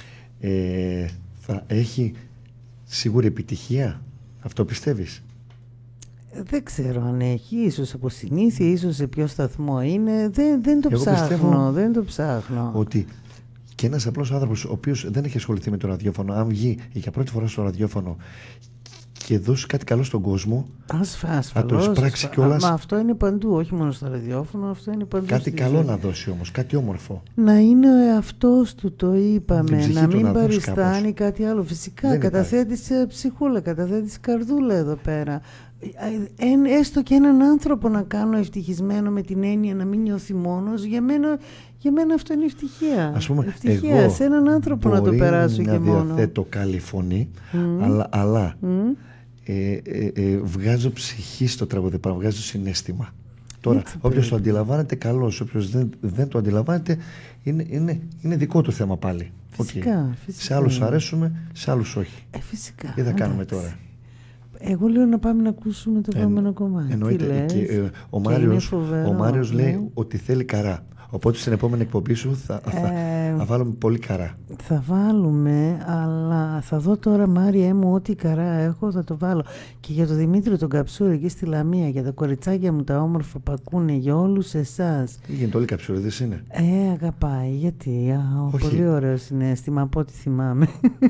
Speaker 3: ε, θα έχει σίγουρη επιτυχία, αυτό πιστεύεις?
Speaker 2: Δεν ξέρω αν έχει, ίσως από συνήθεια, ίσως σε ποιο σταθμό είναι, δεν, δεν το
Speaker 3: Εγώ
Speaker 2: ψάχνω, δεν το ψάχνω.
Speaker 3: Ότι και ένας απλός άνθρωπος ο οποίος δεν έχει ασχοληθεί με το ραδιόφωνο, αν βγει για πρώτη φορά στο ραδιόφωνο και δώσει κάτι καλό στον κόσμο,
Speaker 2: ασφαλώς,
Speaker 3: θα το εισπράξει κιόλας.
Speaker 2: Μα αυτό είναι παντού, όχι μόνο στο ραδιόφωνο, αυτό είναι παντού.
Speaker 3: Κάτι καλό ζωή να δώσει όμως, κάτι όμορφο.
Speaker 2: Να είναι ο εαυτός του, το είπαμε, να μην
Speaker 3: να
Speaker 2: παριστάνει κάτι άλλο. Φυσικά, δεν καταθέτει σε ψυχούλα, καταθέτει καρδούλα εδώ πέρα. Ε, έστω και έναν άνθρωπο να κάνω ευτυχισμένο, με την έννοια να μην νιώθει μόνος, για μένα, για μένα αυτό είναι ευτυχία.
Speaker 3: Ας πούμε,
Speaker 2: ευτυχία,
Speaker 3: εγώ
Speaker 2: σε έναν άνθρωπο να το περάσω και μόνο.
Speaker 3: Να διαθέτω καλή φωνή, mm. αλλά, αλλά mm. Ε, ε, ε, βγάζω ψυχή στο τραγούδι, βγάζω συναίσθημα. Τώρα,
Speaker 2: Έτσι
Speaker 3: όποιος
Speaker 2: πρέπει.
Speaker 3: το αντιλαμβάνεται, καλώς. Όποιος δεν, δεν το αντιλαμβάνεται, είναι, είναι, είναι δικό του θέμα πάλι.
Speaker 2: Φυσικά,
Speaker 3: Οκ.
Speaker 2: φυσικά.
Speaker 3: Σε άλλους αρέσουμε, σε άλλους όχι.
Speaker 2: Ε, φυσικά.
Speaker 3: Τι θα κάνουμε
Speaker 2: εντάξει.
Speaker 3: τώρα.
Speaker 2: Εγώ λέω να πάμε να ακούσουμε το
Speaker 3: Ε,
Speaker 2: επόμενο κομμάτι.
Speaker 3: Εννοείται.
Speaker 2: Τι λες?
Speaker 3: Και, ε, ο
Speaker 2: Και
Speaker 3: Μάριος,
Speaker 2: είναι φοβερό,
Speaker 3: ο Μάριος
Speaker 2: ναι.
Speaker 3: λέει ότι θέλει καρά. Οπότε στην επόμενη εκπομπή σου θα, θα,
Speaker 2: Ε,
Speaker 3: θα βάλουμε πολύ καρά.
Speaker 2: Θα βάλουμε, αλλά θα δω τώρα, Μάριέ μου, ό,τι καρά έχω θα το βάλω. Και για τον Δημήτρη τον Καψούρη εκεί στη Λαμία, για τα κοριτσάκια μου τα όμορφα που ακούνε, για όλους εσάς.
Speaker 3: Τι γίνεται, όλοι καψουρίδες είναι.
Speaker 2: Ε, αγαπάει, γιατί, α,
Speaker 3: Όχι.
Speaker 2: πολύ ωραίο συναίσθημα από ό,τι θυμάμαι.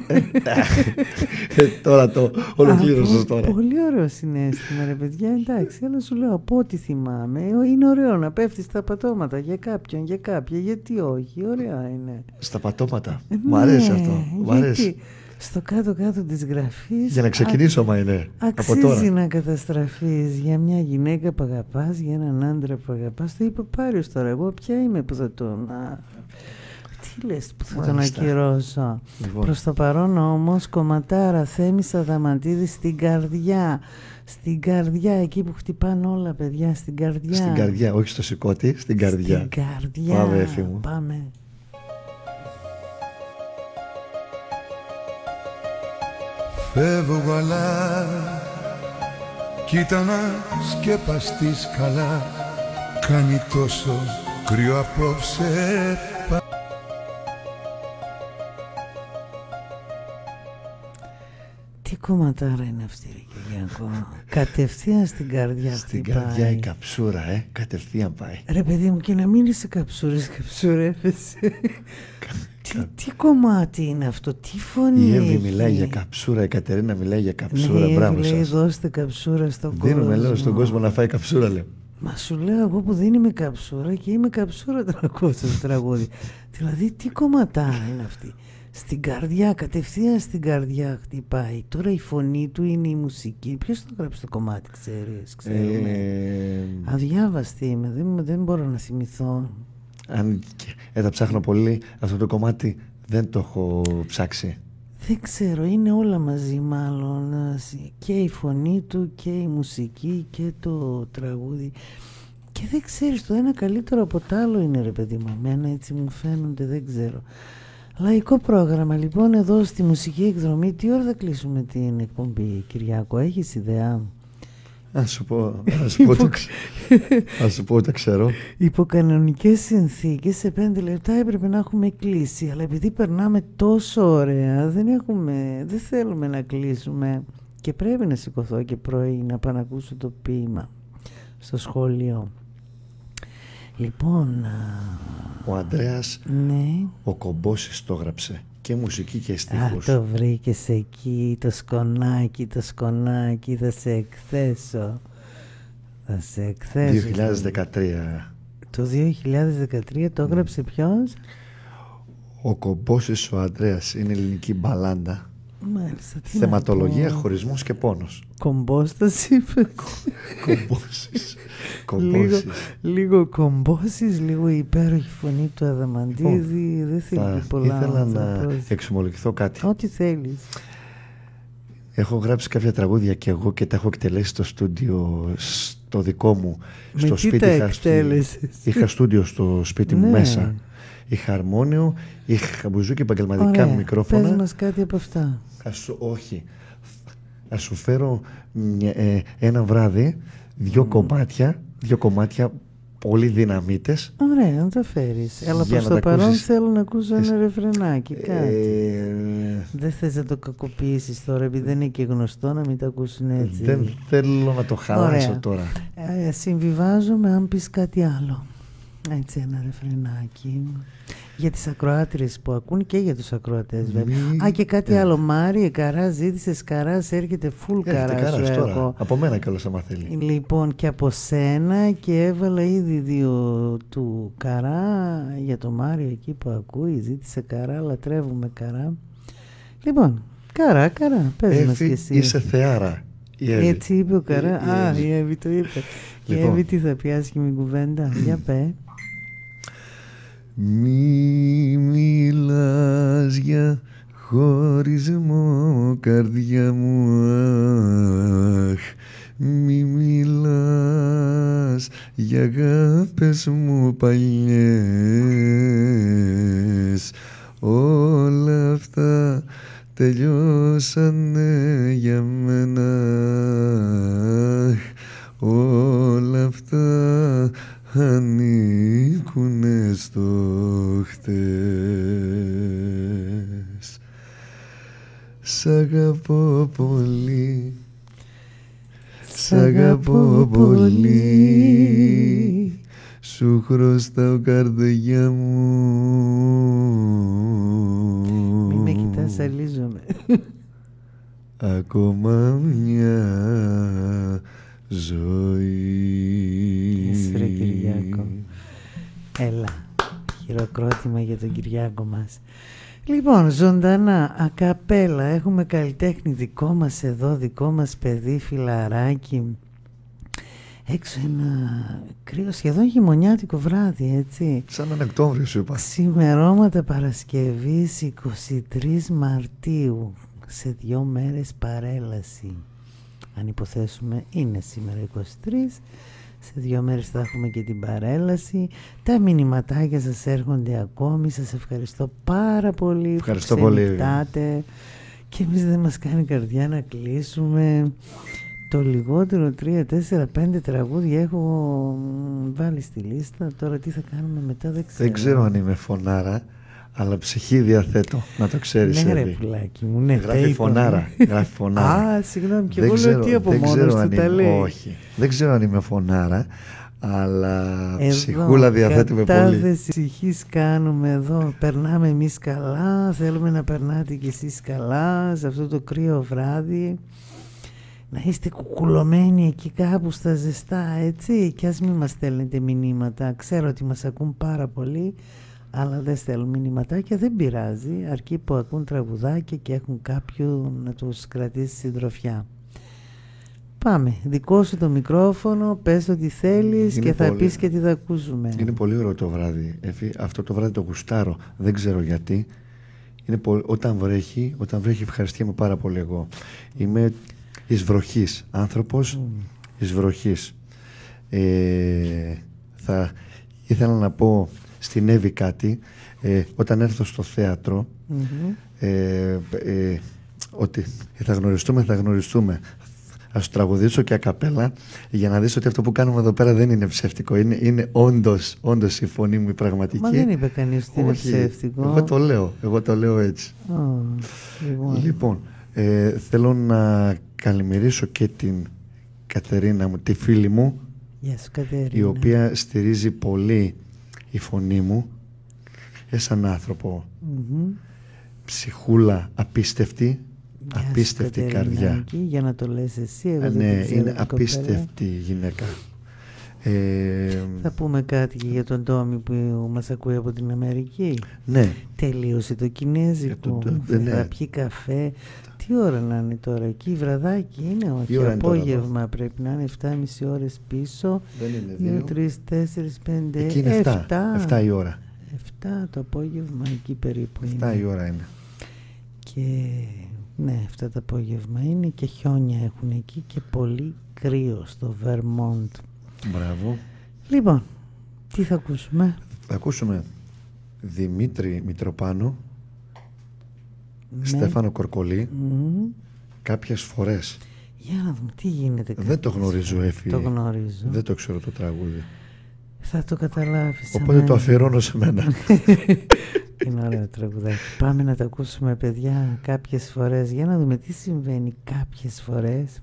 Speaker 3: Ε, τώρα το ολοκλήρωσες
Speaker 2: Από-
Speaker 3: τώρα.
Speaker 2: Πολύ ωραίο συναίσθημα, ρε παιδιά, εντάξει, αλλά σου λέω από ό,τι θυμάμαι. ε, Είναι ωραίο να πέφτει στα πατώματα για κάποιον, για κάποια, γιατί όχι, ωραία είναι.
Speaker 3: Στα πατώματα.
Speaker 2: Ε,
Speaker 3: Μ' αρέσει
Speaker 2: ναι,
Speaker 3: αυτό. Μ'
Speaker 2: γιατί
Speaker 3: αρέσει.
Speaker 2: στο κάτω-κάτω της γραφής
Speaker 3: Για να ξεκινήσω, μα είναι. Από
Speaker 2: αξίζει
Speaker 3: τώρα.
Speaker 2: να καταστραφείς για μια γυναίκα που αγαπάς, για έναν άντρα που αγαπάς. Το είπε ο Πάριος τώρα, εγώ ποια είμαι που θα τον... α, τι λες που θα τον
Speaker 3: Μάλιστα.
Speaker 2: ακυρώσω.
Speaker 3: Λοιπόν.
Speaker 2: Προς το παρόν όμως, κομματάρα Θέμης Αδαμαντίδη στην καρδιά. Στην καρδιά, εκεί που χτυπάνε όλα, παιδιά, στην καρδιά.
Speaker 3: Στην καρδιά, όχι στο σηκώτη, στην καρδιά.
Speaker 2: Στην καρδιά.
Speaker 3: Πάμε, Εφη μου.
Speaker 2: Πάμε.
Speaker 9: Φεύγω αλλά κοίτα να σκεπαστείς καλά. Κάνει τόσο κρύο απόψε.
Speaker 2: Τι κομματάρα είναι αυτή, ρε Κυριακό. Κατευθείαν στην καρδιά
Speaker 3: Στην
Speaker 2: χτυπάει.
Speaker 3: καρδιά η καψούρα, ε. Κατευθείαν πάει.
Speaker 2: Ρε παιδί μου, και να μην είσαι καψούρες, καψουρεύεσαι. τι, τι κομμάτι είναι αυτό, τι φωνή
Speaker 3: Η Εύη
Speaker 2: έχει.
Speaker 3: μιλάει για καψούρα, η Κατερίνα μιλάει για καψούρα.
Speaker 2: Ναι, η
Speaker 3: Μπράβο
Speaker 2: Εύη λέει,
Speaker 3: σας.
Speaker 2: δώστε καψούρα στον κόσμο.
Speaker 3: Δίνουμε, λέω, στον κόσμο να φάει καψούρα, λέω.
Speaker 2: Μα σου λέω εγώ που δεν είμαι καψούρα και είμαι καψούρα όταν ακούω αυτό το τραγούδι. Δηλαδή τι κομματάρα είναι αυτή. Στην καρδιά, κατευθείαν στην καρδιά χτυπάει. Τώρα η φωνή του είναι η μουσική. Ποιος το γράψει το κομμάτι, ξέρεις, ξέρουμε.
Speaker 3: Ε,
Speaker 2: Αδιάβαστη είμαι, δεν, δεν μπορώ να θυμηθώ.
Speaker 3: αν και- ε, τα ψάχνω πολύ, αυτό το κομμάτι δεν το έχω ψάξει.
Speaker 2: Δεν ξέρω, είναι όλα μαζί μάλλον. Και η φωνή του και η μουσική και το τραγούδι. Και δεν ξέρεις, το ένα καλύτερο από το άλλο είναι, ρε παιδί μου. Εμένα έτσι μου φαίνονται, δεν ξέρω. Λαϊκό πρόγραμμα λοιπόν εδώ στη μουσική εκδρομή. Τι ώρα θα κλείσουμε την εκπομπή, Κυριάκο, έχεις ιδέα?
Speaker 3: Ας σου πω, ας σου πω, ότι ξε- ας σου πω ότι τα ξέρω.
Speaker 2: Υπό κανονικές συνθήκες σε πέντε λεπτά έπρεπε να έχουμε κλείσει, αλλά επειδή περνάμε τόσο ωραία δεν, έχουμε, δεν θέλουμε να κλείσουμε και πρέπει να σηκωθώ και πρωί να πάω να ακούσω το ποίημα στο σχολείο. Λοιπόν, α,
Speaker 3: Ο Ανδρέας,
Speaker 2: ναι.
Speaker 3: ο Κομπόσης το έγραψε. Και μουσική και
Speaker 2: Α,
Speaker 3: στίχους.
Speaker 2: το βρήκες εκεί, το σκονάκι, το σκονάκι, θα σε εκθέσω. Θα σε εκθέσω.
Speaker 3: δύο χιλιάδες δεκατρία.
Speaker 2: Το δύο χιλιάδες δεκατρία το έγραψε ποιος?
Speaker 3: Ο Κομπόσης ο Ανδρέας είναι ελληνική μπαλάντα.
Speaker 2: Μάλιστα, τι
Speaker 3: Θεματολογία,
Speaker 2: να πω.
Speaker 3: χωρισμός και πόνος.
Speaker 2: Κομπόστας είπε.
Speaker 3: Κομπόσης.
Speaker 2: λίγο,
Speaker 3: Κομπόσης.
Speaker 2: λίγο κομπόσεις, λίγο η υπέροχη φωνή του Αδαμαντίδη. Δεν θέλει
Speaker 3: Θα
Speaker 2: και πολλά.
Speaker 3: ήθελα
Speaker 2: ο
Speaker 3: να
Speaker 2: Τσαπρός.
Speaker 3: εξομολογηθώ κάτι.
Speaker 2: Ό,τι θέλεις.
Speaker 3: Έχω γράψει κάποια τραγούδια και εγώ και τα έχω εκτελέσει στο στούντιο στο δικό μου.
Speaker 2: Με
Speaker 3: Στο
Speaker 2: τι
Speaker 3: σπίτι
Speaker 2: τα
Speaker 3: είχα, στη-
Speaker 2: εκτέλεσες?
Speaker 3: είχα στούντιο στο σπίτι μου
Speaker 2: Ναι.
Speaker 3: μέσα. Είχα αρμόνιο, είχα μπουζούκι επαγγελματικά
Speaker 2: Ωραία,
Speaker 3: μικρόφωνα.
Speaker 2: πες μας κάτι από αυτά.
Speaker 3: Θα σου, όχι. Θα σου φέρω μια- ε, ένα βράδυ δύο κομμάτια, δύο κομμάτια πολύ δυναμίτες.
Speaker 2: Ωραία, να το φέρεις. Αλλά
Speaker 3: Για
Speaker 2: προς
Speaker 3: να
Speaker 2: το
Speaker 3: τα
Speaker 2: παρόν
Speaker 3: ακούσεις.
Speaker 2: θέλω να ακούσω
Speaker 3: Εσύ-
Speaker 2: ένα ρεφρενάκι, κάτι.
Speaker 3: Ε,
Speaker 2: Δεν θες να το κακοποιήσεις τώρα, επειδή δεν είναι και γνωστό να μην το ακούσουν έτσι.
Speaker 3: δεν θέλω να το χαλάσω
Speaker 2: Ωραία.
Speaker 3: τώρα.
Speaker 2: Ε, συμβιβάζομαι αν πεις κάτι άλλο. Έτσι ένα ρεφρενάκι. Για τις ακροάτριες που ακούν και για τους ακροατές βέβαια.
Speaker 3: Μη-
Speaker 2: Α, και κάτι
Speaker 3: ε.
Speaker 2: άλλο. Μάρι, καρά ζήτησες καράς, έρχεται full
Speaker 3: Έρχεται
Speaker 2: καρά σου
Speaker 3: καράς τώρα.
Speaker 2: έχω.
Speaker 3: Από μένα κιόλας άμα θέλει.
Speaker 2: Λοιπόν, και από σένα, και έβαλα ήδη δύο του καρά για το Μάριο εκεί που ακούει. Ζήτησε καρά, λατρεύουμε καρά. Λοιπόν, καρά, καρά, πες μας κι
Speaker 3: Εύη,
Speaker 2: εσύ.
Speaker 3: είσαι θεάρα. Η Εύη.
Speaker 2: Έτσι είπε ο καρά.
Speaker 3: Η- η
Speaker 2: Α,
Speaker 3: Εύη.
Speaker 2: η Εύη το είπε. Η
Speaker 3: Λοιπόν.
Speaker 2: Εύη τι θα πει, άσχημη κουβέντα. Για πέ.
Speaker 3: Μη μιλάς για χωρισμό, καρδιά μου, αχ. μη μιλάς για αγάπες μου παλιές. Όλα αυτά τελειώσανε για μένα. Όλα αυτά ανήκουνε στο χτες. Σ' αγαπώ πολύ, σ' αγαπώ πολύ, σου χρωστάω καρδιά μου.
Speaker 2: Μη με κοιτάς, αλίζομαι.
Speaker 3: Ακόμα μια ζωή.
Speaker 2: Εσύ ρε Κυριάκο. Έλα, χειροκρότημα για τον Κυριάκο μας. Λοιπόν, ζωντανά, ακαπέλα, έχουμε καλλιτέχνη δικό μας εδώ, δικό μας παιδί, φιλαράκι. Έξω ένα κρύο, σχεδόν χειμωνιάτικο βράδυ, έτσι.
Speaker 3: Σαν έναν Οκτώβριο σου είπα.
Speaker 2: Ξημερώματα Παρασκευής εικοστή τρίτη Μαρτίου. Σε δύο μέρες παρέλαση. Αν υποθέσουμε είναι σήμερα εικοστή τρίτη. Σε δύο μέρες θα έχουμε και την παρέλαση. Τα μηνυματάκια σας έρχονται ακόμη. Σας ευχαριστώ πάρα πολύ.
Speaker 3: Ευχαριστώ
Speaker 2: που
Speaker 3: πολύ.
Speaker 2: Και εμείς δεν μας κάνει καρδιά να κλείσουμε. Το λιγότερο τρία, τέσσερα, πέντε τραγούδια έχω βάλει στη λίστα. Τώρα τι θα κάνουμε μετά δεν ξέρω.
Speaker 3: Δεν ξέρω αν είμαι φωνάρα, αλλά ψυχή διαθέτω, να το ξέρεις.
Speaker 2: Ναι ρε πουλάκι μου, ναι.
Speaker 3: Γράφει φωνάρα, γράφει φωνάρα.
Speaker 2: Α, συγγνώμη, και εγώ λέω τι από μόνος του τα λέει.
Speaker 3: Όχι, δεν ξέρω αν είμαι φωνάρα, αλλά εδώ, ψυχούλα διαθέτουμε πολύ.
Speaker 2: Κατάθεση ψυχής κάνουμε εδώ. Περνάμε εμείς καλά, θέλουμε να περνάτε κι εσείς καλά σε αυτό το κρύο βράδυ. Να είστε κουκουλωμένοι εκεί κάπου στα ζεστά, έτσι. Κι ας μην μας στέλνετε μηνύματα. Ξέρω ότι μας ακούν πάρα πολύ, αλλά δεν στέλνουν μηνυματάκια, δεν πειράζει. Αρκεί που ακούν τραγουδάκια και έχουν κάποιον να τους κρατήσει συντροφιά. Πάμε, δικό σου το μικρόφωνο, πες ό,τι θέλεις και θα πολύ... πεις και τι θα ακούσουμε.
Speaker 3: Είναι πολύ ωραίο το βράδυ, Εφη. Αυτό το βράδυ το γουστάρω, δεν ξέρω γιατί. Είναι πο... όταν βρέχει, όταν βρέχει ευχαριστιέμαι πάρα πολύ εγώ. Είμαι εις βροχής, άνθρωπος mm. εις βροχής. Ε, θα ήθελα να πω στην Εύη κάτι, ε, όταν έρθω στο θέατρο, mm-hmm. ε, ε, ότι θα γνωριστούμε, θα γνωριστούμε. Θα σου τραγουδήσω και ακαπέλα για να δεις ότι αυτό που κάνουμε εδώ πέρα δεν είναι ψεύτικο. Είναι, είναι όντως, όντως η φωνή μου η πραγματική.
Speaker 2: Μα δεν είπε κανείς ότι είναι ψεύτικο.
Speaker 3: Εγώ το λέω, εγώ το λέω έτσι.
Speaker 2: Oh, λοιπόν,
Speaker 3: λοιπόν ε, θέλω να καλημερίσω και την Κατερίνα μου, τη φίλη μου,
Speaker 2: Γεια σου, Κατερίνα.
Speaker 3: η οποία στηρίζει πολύ η φωνή μου, ε, σαν άνθρωπο. Mm-hmm. Ψυχούλα απίστευτη,
Speaker 2: Γεια
Speaker 3: απίστευτη
Speaker 2: σου,
Speaker 3: καρδιά.
Speaker 2: Για να το λες εσύ, εγώ
Speaker 3: Α,
Speaker 2: δεν
Speaker 3: ναι,
Speaker 2: ξέρω,
Speaker 3: είναι απίστευτη γυναίκα. Ε,
Speaker 2: θα πούμε κάτι και για τον Τόμι που μας ακούει από την Αμερική.
Speaker 3: Ναι.
Speaker 2: Τελείωσε το κινέζικο, το, το, θα ναι. πιει καφέ. Τι ώρα να είναι τώρα εκεί, βραδάκι είναι, όχι, απόγευμα είναι πρέπει να είναι εφτά και μισή ώρες πίσω.
Speaker 3: Δεν είναι
Speaker 2: δύο, τρεις, τέσσερις, πέντε,
Speaker 3: εκεί είναι εφτά, εφτά η ώρα.
Speaker 2: εφτά το απόγευμα εκεί περίπου
Speaker 3: εφτά
Speaker 2: είναι.
Speaker 3: η ώρα είναι.
Speaker 2: Και ναι, εφτά το απόγευμα είναι και χιόνια έχουν εκεί και πολύ κρύο στο Βερμόντ.
Speaker 3: Μπράβο.
Speaker 2: Λοιπόν, τι θα ακούσουμε?
Speaker 3: Θα ακούσουμε Δημήτρη Μητροπάνο, ναι. Στέφανο Κορκολί, mm-hmm. κάποιες φορές.
Speaker 2: Για να δούμε τι γίνεται.
Speaker 3: Δεν το γνωρίζω, Έφη.
Speaker 2: Το γνωρίζω.
Speaker 3: Δεν το ξέρω το τραγούδι.
Speaker 2: Θα το καταλάβεις.
Speaker 3: Οπότε το αφιερώνω σε μένα.
Speaker 2: Είναι ωραίο τραγουδάκι. Πάμε να το ακούσουμε, παιδιά, κάποιες φορές. Για να δούμε τι συμβαίνει κάποιες φορές.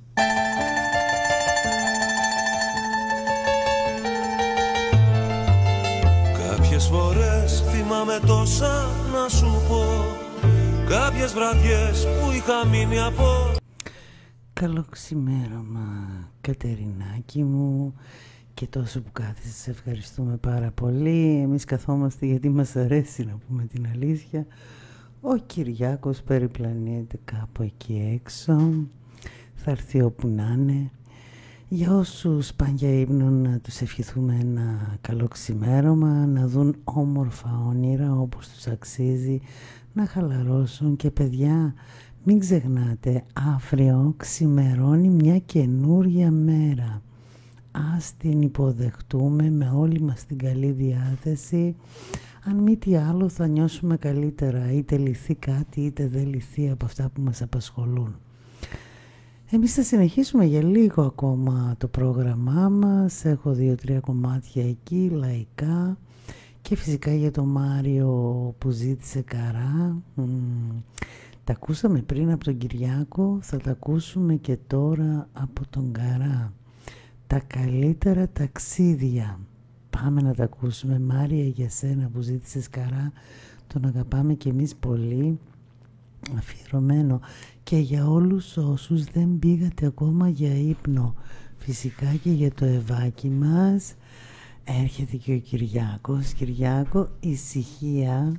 Speaker 10: Κάποιες φορές θυμάμαι τόσα να σου πω, κάποιες βραδιές που είχα μείνει από.
Speaker 2: Καλό ξημέρωμα, Κατερινάκη μου, και τόσο που κάθεσαι, σε ευχαριστούμε πάρα πολύ. Εμείς καθόμαστε γιατί μας αρέσει να πούμε την αλήθεια. Ο Κυριάκος περιπλανιέται κάπου εκεί έξω, θα έρθει όπου να είναι. Για όσους πάνε για ύπνο να τους ευχηθούμε ένα καλό ξημέρωμα, να δουν όμορφα όνειρα όπως τους αξίζει, να χαλαρώσουν και παιδιά Μην ξεχνάτε, αύριο ξημερώνει μια καινούρια μέρα. Ας την υποδεχτούμε με όλη μας την καλή διάθεση. Αν μη τι άλλο θα νιώσουμε καλύτερα, είτε λυθεί κάτι είτε δεν λυθεί από αυτά που μας απασχολούν. Εμείς θα συνεχίσουμε για λίγο ακόμα το πρόγραμμά μας. Έχω δύο-τρία κομμάτια εκεί, λαϊκά, και φυσικά για τον Μάριο που ζήτησε Καρά. Μ, τα ακούσαμε πριν από τον Κυριάκο, θα τα ακούσουμε και τώρα από τον Καρά. Τα καλύτερα ταξίδια. Πάμε να τα ακούσουμε. Μάρια, για σένα που ζήτησες Καρά, τον αγαπάμε κι εμείς πολύ. Αφιερωμένο και για όλους όσους δεν πήγατε ακόμα για ύπνο, φυσικά και για το Ευάκι μας. Έρχεται και ο Κυριάκος. Κυριάκο, ησυχία.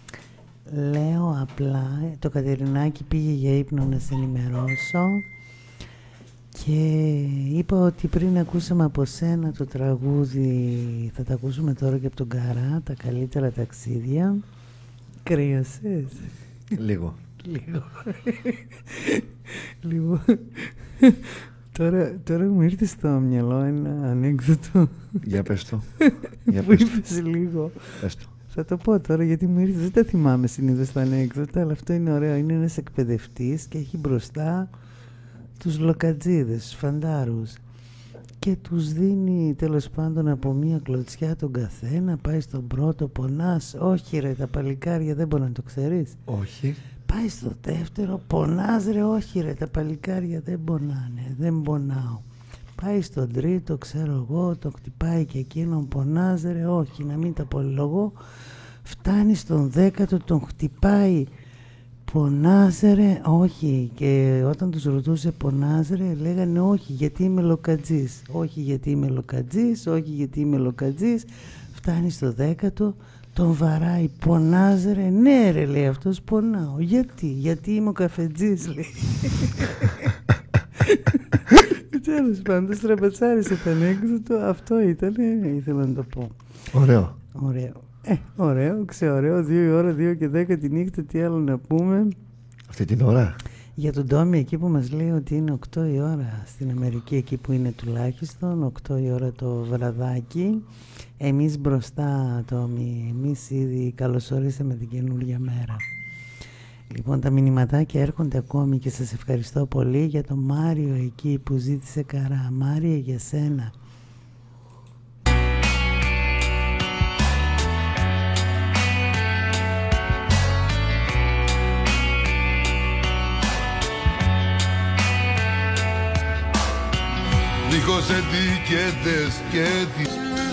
Speaker 2: Λέω απλά, το Κατερινάκι πήγε για ύπνο να σε ενημερώσω. Και είπα ότι πριν ακούσαμε από σένα το τραγούδι, θα τα ακούσουμε τώρα και από τον Καρά, τα καλύτερα ταξίδια. Κρύωσες?
Speaker 3: Λίγο.
Speaker 2: Λίγο. Λοιπόν, τώρα, τώρα μου ήρθε στο μυαλό ένα ανέκδοτο.
Speaker 3: Για πες το.
Speaker 2: Για που είπες λίγο.
Speaker 3: Πες το.
Speaker 2: Θα το πω τώρα γιατί μου ήρθε, δεν τα θυμάμαι συνήθως τα ανέκδοτα, αλλά αυτό είναι ωραίο. Είναι ένας εκπαιδευτής και έχει μπροστά τους λοκατζίδες, τους φαντάρους, και τους δίνει τέλος πάντων από μία κλωτσιά τον καθένα. Πάει στον πρώτο, πονάς? Όχι ρε, τα παλικάρια δεν μπορεί να το ξέρεις.
Speaker 3: Όχι.
Speaker 2: Πάει στο δεύτερο, πονάς ρε? Όχι ρε, τα παλικάρια δεν πονάνε, δεν πονάω. Πάει στον τρίτο, ξέρω εγώ, το χτυπάει και εκείνον, πονάς ρε? Όχι, να μην τα πολυλογώ. Φτάνει στον δέκατο, τον χτυπάει, πονάς ρε? Όχι. Και όταν τους ρωτούσε πονάς ρε, λέγανε όχι γιατί είμαι λοκατζής. Όχι γιατί είμαι λοκατζής, όχι γιατί είμαι λοκατζής. Φτάνει στο δέκατο, τον βαράει, πονάς ρε? Ναι ρε, λέει αυτός, πονάω. Γιατί? Γιατί είμαι ο καφετζής, λέει. Τέλος πάντων, το στραπατσάρισε το ανέκδοτο. Αυτό ήταν, ήθελα να το πω.
Speaker 3: Ωραίο.
Speaker 2: Ωραίο. Ε, ωραίο, ξεωραίο, δύο η ώρα, δύο και δέκα τη νύχτα, τι άλλο να πούμε.
Speaker 3: Αυτή την ώρα.
Speaker 2: Για τον Τόμι εκεί που μας λέει ότι είναι οκτώ η ώρα στην Αμερική, εκεί που είναι τουλάχιστον οκτώ η ώρα το βραδάκι. Εμείς μπροστά, Τόμι, εμείς ήδη καλωσορίσαμε την καινούργια μέρα. Λοιπόν, τα μηνυματάκια έρχονται ακόμη και σας ευχαριστώ πολύ για τον Μάριο εκεί που ζήτησε Καρά. Μάρια, για σένα.
Speaker 9: Δίχως ετικέτες και τι...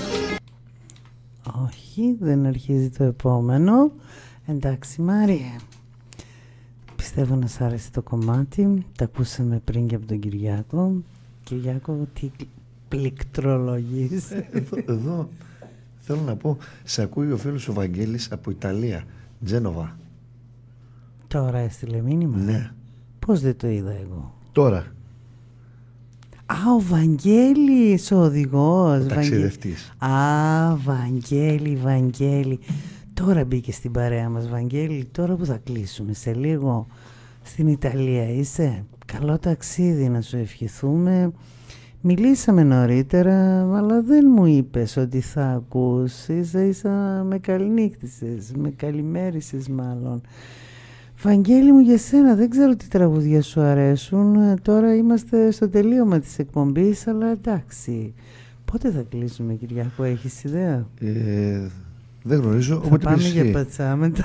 Speaker 2: Όχι, δεν αρχίζει το επόμενο. Εντάξει, Μάρια. Πιστεύω να σ' άρεσε το κομμάτι. Τα ακούσαμε πριν και από τον Κυριάκο. Κυριάκο, τι πληκτρολογείς.
Speaker 3: Ε, εδώ, εδώ θέλω να πω, σε ακούει ο φίλος ο Βαγγέλης από Ιταλία, Τζένοβα.
Speaker 2: Τώρα έστειλε μήνυμα.
Speaker 3: Ναι.
Speaker 2: Πώς δεν το είδα εγώ?
Speaker 3: Τώρα.
Speaker 2: Α, ο Βαγγέλης, ο οδηγός.
Speaker 3: Ο ταξιδευτής.
Speaker 2: Α, Βαγγέλη, Βαγγέλη. Τώρα μπήκε στην παρέα μας, Βαγγέλη. Τώρα που θα κλείσουμε, σε λίγο στην Ιταλία είσαι? Καλό ταξίδι να σου ευχηθούμε. Μιλήσαμε νωρίτερα, αλλά δεν μου είπες ότι θα ακούσεις. Ίσα με καληνύχτησες, με καλημέρισες μάλλον. Βαγγέλη μου, για σένα δεν ξέρω τι τραγούδια σου αρέσουν. Τώρα είμαστε στο τελείωμα της εκπομπής, αλλά εντάξει. Πότε θα κλείσουμε, Κυριακό, έχεις ιδέα?
Speaker 3: Ε, δεν γνωρίζω.
Speaker 2: Θα πάμε για πατσά μετά.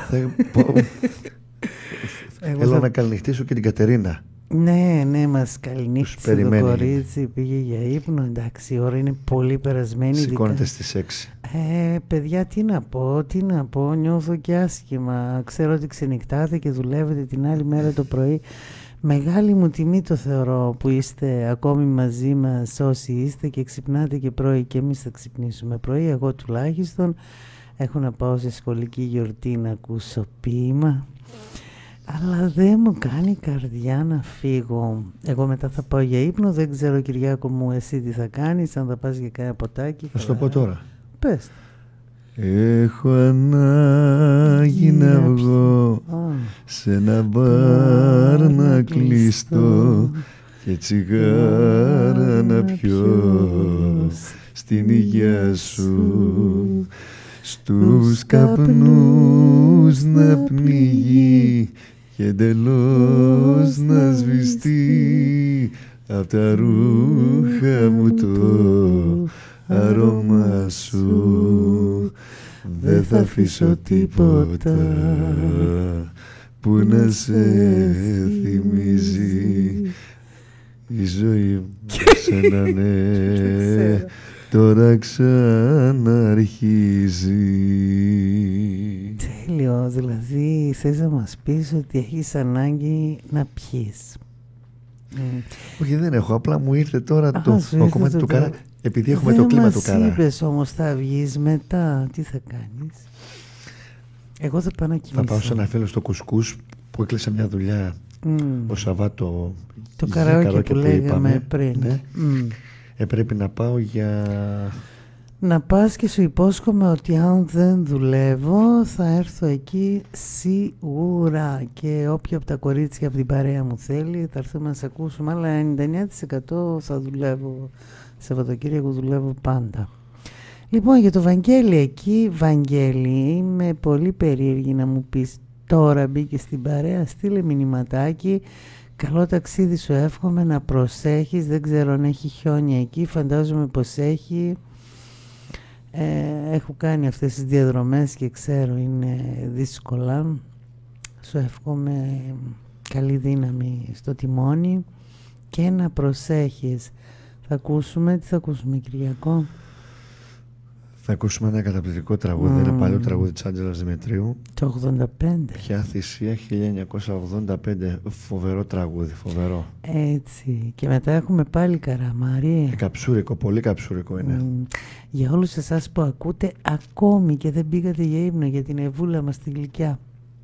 Speaker 3: Θέλω θα... να καληνυχτήσω και την Κατερίνα.
Speaker 2: Ναι, ναι, μας καληνύχτησε το κορίτσι, πήγε για ύπνο. Εντάξει, η ώρα είναι πολύ περασμένη.
Speaker 3: Σηκώνεται δικα... στις έξι.
Speaker 2: Ε, παιδιά, τι να πω, τι να πω, νιώθω και άσχημα. Ξέρω ότι ξενυχτάτε και δουλεύετε την άλλη μέρα το πρωί. Μεγάλη μου τιμή το θεωρώ που είστε ακόμη μαζί μας όσοι είστε και ξυπνάτε και πρωί, και εμείς θα ξυπνήσουμε πρωί. Εγώ τουλάχιστον έχω να πάω σε σχολική γιορτή να ακούσω ποίημα. Αλλά δεν μου κάνει η καρδιά να φύγω. Εγώ μετά θα πάω για ύπνο. Δεν ξέρω, Κυριάκο μου, εσύ τι θα κάνεις? Αν θα πας για κάνα ποτάκι?
Speaker 3: Θα σου το πω τώρα.
Speaker 2: Πες.
Speaker 3: Έχω ανάγκη να βγω σε ένα μπαρ να κλειστώ και τσιγάρα να πιω στην υγεία σου, στους καπνούς να πνιγεί και εντελώς να σβηστεί απ' τα ρούχα μου το αρώμα σου. Δεν θα αφήσω τίποτα που να σε θυμίζει. Η ζωή μου σένα ναι, τώρα ξαναρχίζει.
Speaker 2: Τέλειο, δηλαδή θες να μας πεις ότι έχεις ανάγκη να πιείς.
Speaker 3: Όχι, δεν έχω, απλά μου ήρθε τώρα
Speaker 2: Α,
Speaker 3: το,
Speaker 2: το
Speaker 3: κομμάτι
Speaker 2: το
Speaker 3: του Κάρα, επειδή έχουμε
Speaker 2: δεν
Speaker 3: το κλίμα του
Speaker 2: μας
Speaker 3: Κάρα.
Speaker 2: είπες όμως θα βγεις μετά, τι θα κάνεις? Εγώ θα πάω να κοιμηθώ.
Speaker 3: Θα πάω σε ένα φίλο στο Κουσκούς που έκλεισε μια δουλειά mm. ο Σαββάτο.
Speaker 2: Το καραόκε που, που λέγαμε είπαμε, πριν.
Speaker 3: Ναι. Mm. Ε, πρέπει να πάω για...
Speaker 2: Να πας και σου υπόσχομαι ότι αν δεν δουλεύω θα έρθω εκεί σίγουρα, και όποια από τα κορίτσια από την παρέα μου θέλει θα έρθουμε να σε ακούσουμε, αλλά ενενήντα εννέα τοις εκατό θα δουλεύω. Σαββατοκύριακο δουλεύω πάντα. Λοιπόν, για το Βαγγέλη εκεί, Βαγγέλη, είμαι πολύ περίεργη να μου πεις, τώρα μπήκε στην παρέα, στείλε μηνυματάκι. Καλό ταξίδι σου εύχομαι, να προσέχεις, δεν ξέρω αν έχει χιόνια εκεί, φαντάζομαι πως έχει. Ε, έχω κάνει αυτές τις διαδρομές και ξέρω είναι δύσκολα. Σου εύχομαι καλή δύναμη στο τιμόνι και να προσέχεις. Θα ακούσουμε, τι θα ακούσουμε Κυριακό?
Speaker 3: Θα ακούσουμε ένα καταπληκτικό τραγούδι, mm. ένα παλιό τραγούδι της Άντζελας Δημητρίου.
Speaker 2: Το ογδόντα πέντε.
Speaker 3: Ποια θυσία, χίλια εννιακόσια ογδόντα πέντε. Φοβερό τραγούδι, φοβερό.
Speaker 2: Έτσι. Και μετά έχουμε πάλι Καραμάρι.
Speaker 3: Ε, καψούρικο, πολύ καψούρικο είναι. Mm.
Speaker 2: Για όλους εσάς που ακούτε ακόμη και δεν πήγατε για ύπνο για την Εβούλα μας τη γλυκιά.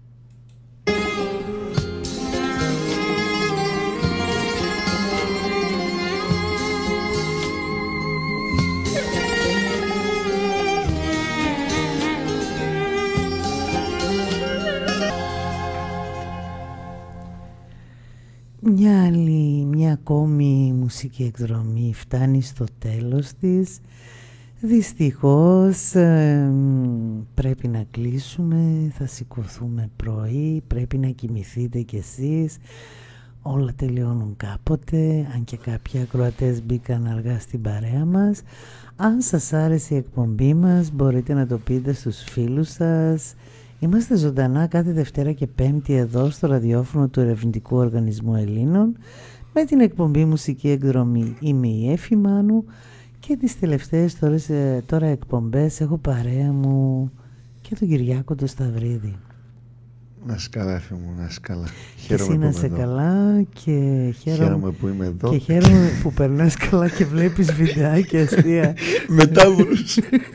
Speaker 2: Μια άλλη, μια ακόμη μουσική εκδρομή φτάνει στο τέλος της. Δυστυχώς ε, πρέπει να κλείσουμε, θα σηκωθούμε πρωί, πρέπει να κοιμηθείτε κι εσείς. Όλα τελειώνουν κάποτε, αν και κάποιοι ακροατές μπήκαν αργά στην παρέα μας. Αν σας άρεσε η εκπομπή μας μπορείτε να το πείτε στους φίλους σας. Είμαστε ζωντανά κάθε Δευτέρα και Πέμπτη εδώ στο ραδιόφωνο του Ερευνητικού Οργανισμού Ελλήνων με την εκπομπή Μουσική Εκδρομή. Είμαι η Έφη Μάνου και τις τελευταίες τώρα, τώρα εκπομπές έχω παρέα μου και τον Κυριάκο το Σταυρίδη.
Speaker 3: Να είσαι καλά, Έφη μου, να είσαι καλά.
Speaker 2: Και εσύ να είσαι καλά και χαίρομαι,
Speaker 3: χαίρομαι που είμαι εδώ.
Speaker 2: Και χαίρομαι που περνάς καλά και βλέπεις βιντεάκια αστεία.
Speaker 3: Μετάβρους.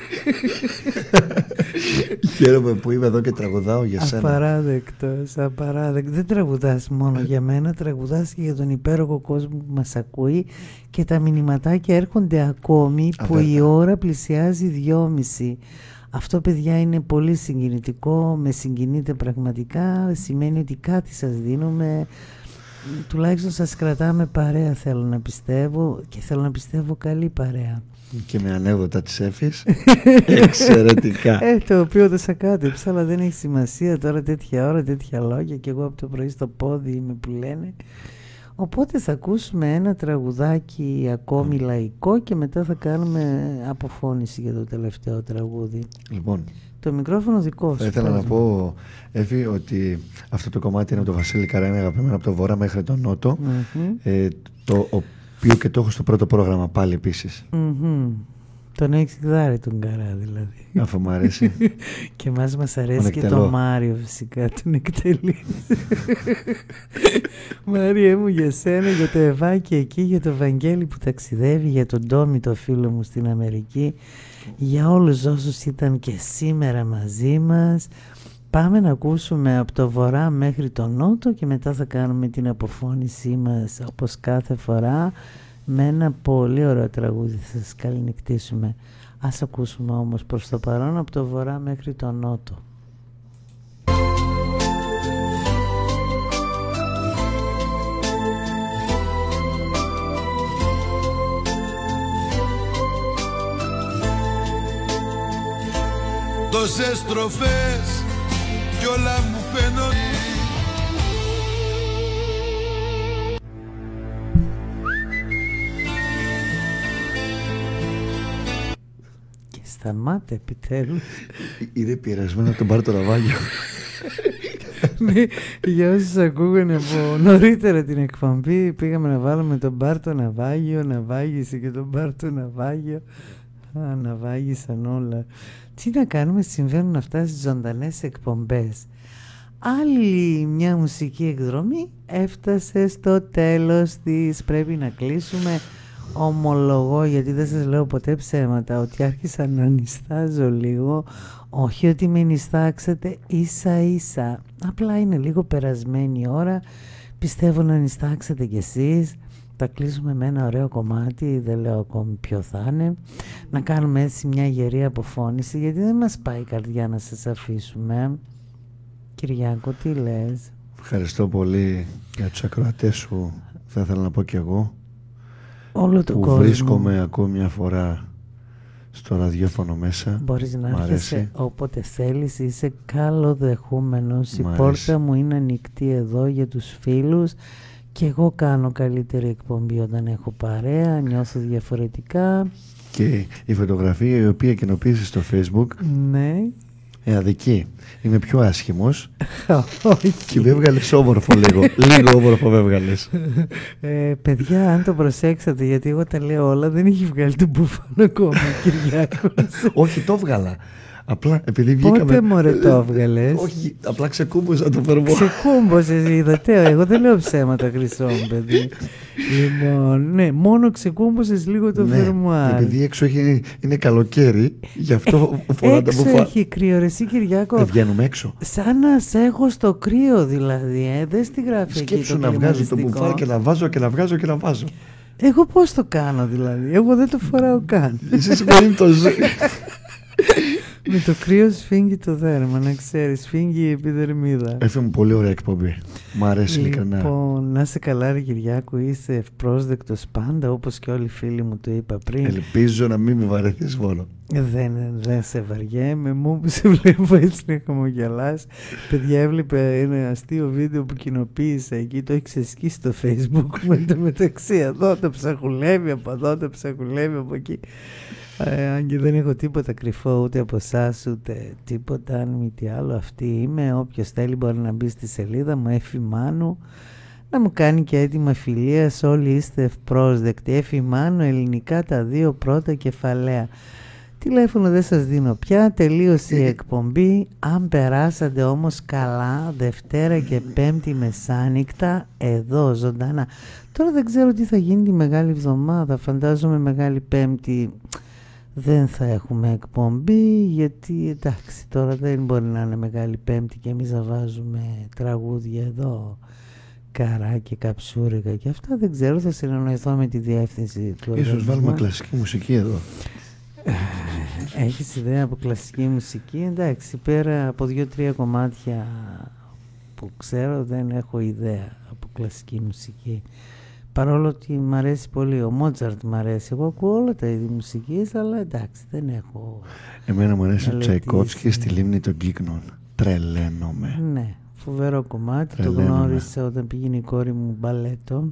Speaker 3: Χαίρομαι που είμαι εδώ και τραγουδάω για σένα.
Speaker 2: Απαράδεκτος, απαράδεκτος. Δεν τραγουδάς μόνο για μένα, τραγουδάς και για τον υπέροχο κόσμο που μας ακούει και τα μηνυματάκια έρχονται ακόμη που Αβέρτα. Η ώρα πλησιάζει δυόμιση. Αυτό, παιδιά, είναι πολύ συγκινητικό, με συγκινείτε πραγματικά, σημαίνει ότι κάτι σας δίνουμε, τουλάχιστον σας κρατάμε παρέα, θέλω να πιστεύω, και θέλω να πιστεύω καλή παρέα.
Speaker 3: Και με ανέκδοτα της Έφης, εξαιρετικά.
Speaker 2: Ε, το οποίο το σακάτεψα, αλλά δεν έχει σημασία τώρα, τέτοια ώρα, τέτοια λόγια, και εγώ από το πρωί στο πόδι είμαι που λένε. Οπότε θα ακούσουμε ένα τραγουδάκι ακόμη λαϊκό και μετά θα κάνουμε αποφώνηση για το τελευταίο τραγούδι.
Speaker 3: Λοιπόν,
Speaker 2: το μικρόφωνο δικό σου.
Speaker 3: Θα ήθελα να πω, Εύη, ότι αυτό το κομμάτι είναι από τον Βασίλη Καρά, είναι αγαπημένο από το βορρά μέχρι τον νότο, mm-hmm. ε, το οποίο και το έχω στο πρώτο πρόγραμμα πάλι επίσης.
Speaker 2: Mm-hmm. Τον έχεις εκδάρει τον Καρά δηλαδή.
Speaker 3: Αφού μου αρέσει.
Speaker 2: Και μας μας αρέσει και το Μάριο φυσικά, τον εκτελεί. Μάριε μου, για σένα, για το Ευάκι εκεί, για το Βαγγέλη που ταξιδεύει, για τον Τόμι το φίλο μου στην Αμερική, για όλους όσους ήταν και σήμερα μαζί μας. Πάμε να ακούσουμε από το βορρά μέχρι το νότο και μετά θα κάνουμε την αποφώνησή μας όπως κάθε φορά με ένα πολύ ωραίο τραγούδι. Θα σας καληνυχτήσουμε. Ας ακούσουμε όμως προς το παρόν από το βορρά μέχρι το νότο.
Speaker 9: Τόσες στροφές κι όλα μου φαίνονται.
Speaker 2: Και σταμάτε επιτέλους.
Speaker 3: Είναι πειρασμένο να τον πάρει το ναυάγιο.
Speaker 2: Ναι, για όσους ακούγανε από νωρίτερα την εκπομπή, πήγαμε να βάλουμε τον Μπάρτο ναυάγιο, ναυάγησε και τον Μπάρτο ναυάγιο. Α, ναυάγησαν όλα. Τι να κάνουμε, συμβαίνουν αυτά στις ζωντανές εκπομπές. Άλλη μια μουσική εκδρομή έφτασε στο τέλος της. Πρέπει να κλείσουμε. Ομολογώ, γιατί δεν σας λέω ποτέ ψέματα, ότι άρχισα να νηστάζω λίγο. Όχι ότι με νηστάξετε, ίσα ίσα. Απλά είναι λίγο περασμένη η ώρα. Πιστεύω να νηστάξετε κι εσείς. Θα κλείσουμε με ένα ωραίο κομμάτι, δεν λέω ακόμη ποιο θα είναι. Να κάνουμε έτσι μια γερή αποφώνηση, γιατί δεν μας πάει η καρδιά να σας αφήσουμε. Κυριάκο, τι λες?
Speaker 3: Ευχαριστώ πολύ για τους ακροατές σου. Θα ήθελα να πω κι εγώ
Speaker 2: όλο το
Speaker 3: που
Speaker 2: κόσμο.
Speaker 3: Βρίσκομαι ακόμη μια φορά στο ραδιόφωνο μέσα.
Speaker 2: Μπορείς να έρχεσαι όποτε θέλεις, είσαι καλοδεχούμενος. Η πόρτα μου είναι ανοιχτή εδώ για τους φίλους. Και εγώ κάνω καλύτερη εκπομπή όταν έχω παρέα, νιώθω διαφορετικά.
Speaker 3: Και η φωτογραφία η οποία κοινοποίησε στο Facebook,
Speaker 2: ναι,
Speaker 3: ε, αδική. Είμαι πιο άσχημος. Και με έβγαλες όμορφο λίγο. Λίγο όμορφο με έβγαλες.
Speaker 2: ε, Παιδιά, αν το προσέξατε, γιατί εγώ τα λέω όλα, δεν έχει βγάλει τον μπουφάνο ακόμα, Κυριάκος.
Speaker 3: Όχι, το βγάλα. Απλά επειδή βγήκαμε.
Speaker 2: Πότε μωρέ το έβγαλες?
Speaker 3: Όχι, απλά ξεκούμποσα το θερμό.
Speaker 2: Ξεκούμπωσες, είδατε. Εγώ δεν λέω ψέματα, χρυσό μου παιδί. Λοιπόν, ναι, μόνο ξεκούμπωσες λίγο το
Speaker 3: ναι,
Speaker 2: θερμοάρ.
Speaker 3: Επειδή έξω έχει, είναι καλοκαίρι, γι' αυτό φορά τα μπουφά.
Speaker 2: Έξω έχει κρύο, ρε εσύ Κυριάκο.
Speaker 3: Δεν βγαίνουμε έξω.
Speaker 2: Σαν να σε έχω στο κρύο δηλαδή, ε. Δεν στη γράφει εκεί το
Speaker 3: σκέψου να βγάζω το μπουφάρ και να βάζω και να βγάζω και να βάζω.
Speaker 2: Εγώ πώς το κάνω δηλαδή? Εγώ δεν το φοράω καν.
Speaker 3: Είσαι περίπτωση.
Speaker 2: Με το κρύο σφίγγει το δέρμα, να ξέρεις, σφίγγει η επιδερμίδα.
Speaker 3: Έφερε πολύ ωραία εκπομπή. Μ' αρέσει ειλικρινά.
Speaker 2: Λοιπόν, να σε καλά ρε Κυριάκου, είσαι ευπρόσδεκτος πάντα, όπως και όλοι οι φίλοι μου το είπα πριν.
Speaker 3: Ελπίζω να μην με βαρεθείς μόνο.
Speaker 2: Δεν, δεν σε βαριέμαι, μου που σε βλέπω έτσι να χαμογελάς. Παιδιά, έβλεπε ένα αστείο βίντεο που κοινοποίησα εκεί, το έχει ξεσκίσει στο Facebook. Με το μεταξύ, εδώ το ψαχουλεύει, από εδώ το ψαχουλεύει, από εκεί. Ε, αν και δεν έχω τίποτα κρυφό ούτε από εσάς ούτε τίποτα, αν μη τι άλλο, αυτή είμαι. Όποιος θέλει μπορεί να μπει στη σελίδα μου, Έφη Μάνου, να μου κάνει και έτοιμα φιλίας. Όλοι είστε ευπρόσδεκτοι. Έφη Μάνου, ελληνικά τα δύο πρώτα κεφαλαία. Τηλέφωνο δεν σας δίνω πια, τελείωσε η εκπομπή. Αν περάσατε όμως καλά, Δευτέρα και Πέμπτη μεσάνυχτα, εδώ ζωντανά. Τώρα δεν ξέρω τι θα γίνει τη Μεγάλη Εβδομάδα, φαντάζομαι Μεγάλη Πέμπτη δεν θα έχουμε εκπομπή, γιατί εντάξει τώρα δεν μπορεί να είναι Μεγάλη Πέμπτη και εμείς θα βάζουμε τραγούδια εδώ, καρά και καψούρικα και αυτά. Δεν ξέρω, θα συνεννοηθώ με τη διεύθυνση του οργανισμού.
Speaker 3: Ίσως βάλουμε κλασική μουσική εδώ.
Speaker 2: Έχεις ιδέα από κλασική μουσική? Εντάξει, πέρα από δύο-τρία κομμάτια που ξέρω δεν έχω ιδέα από κλασική μουσική. Παρόλο ότι μ' αρέσει πολύ, ο Μότσαρτ μ' αρέσει. Εγώ ακούω όλα τα είδη μουσικής, αλλά εντάξει, δεν έχω.
Speaker 3: Εμένα μου αρέσει ο Τσαϊκόφσκι στη λίμνη των Κύκνων. Τρελαίνομαι.
Speaker 2: Ναι, φοβερό κομμάτι.
Speaker 3: Τρελαίνομαι.
Speaker 2: Το γνώρισα όταν πήγαινε η κόρη μου μπαλέτο.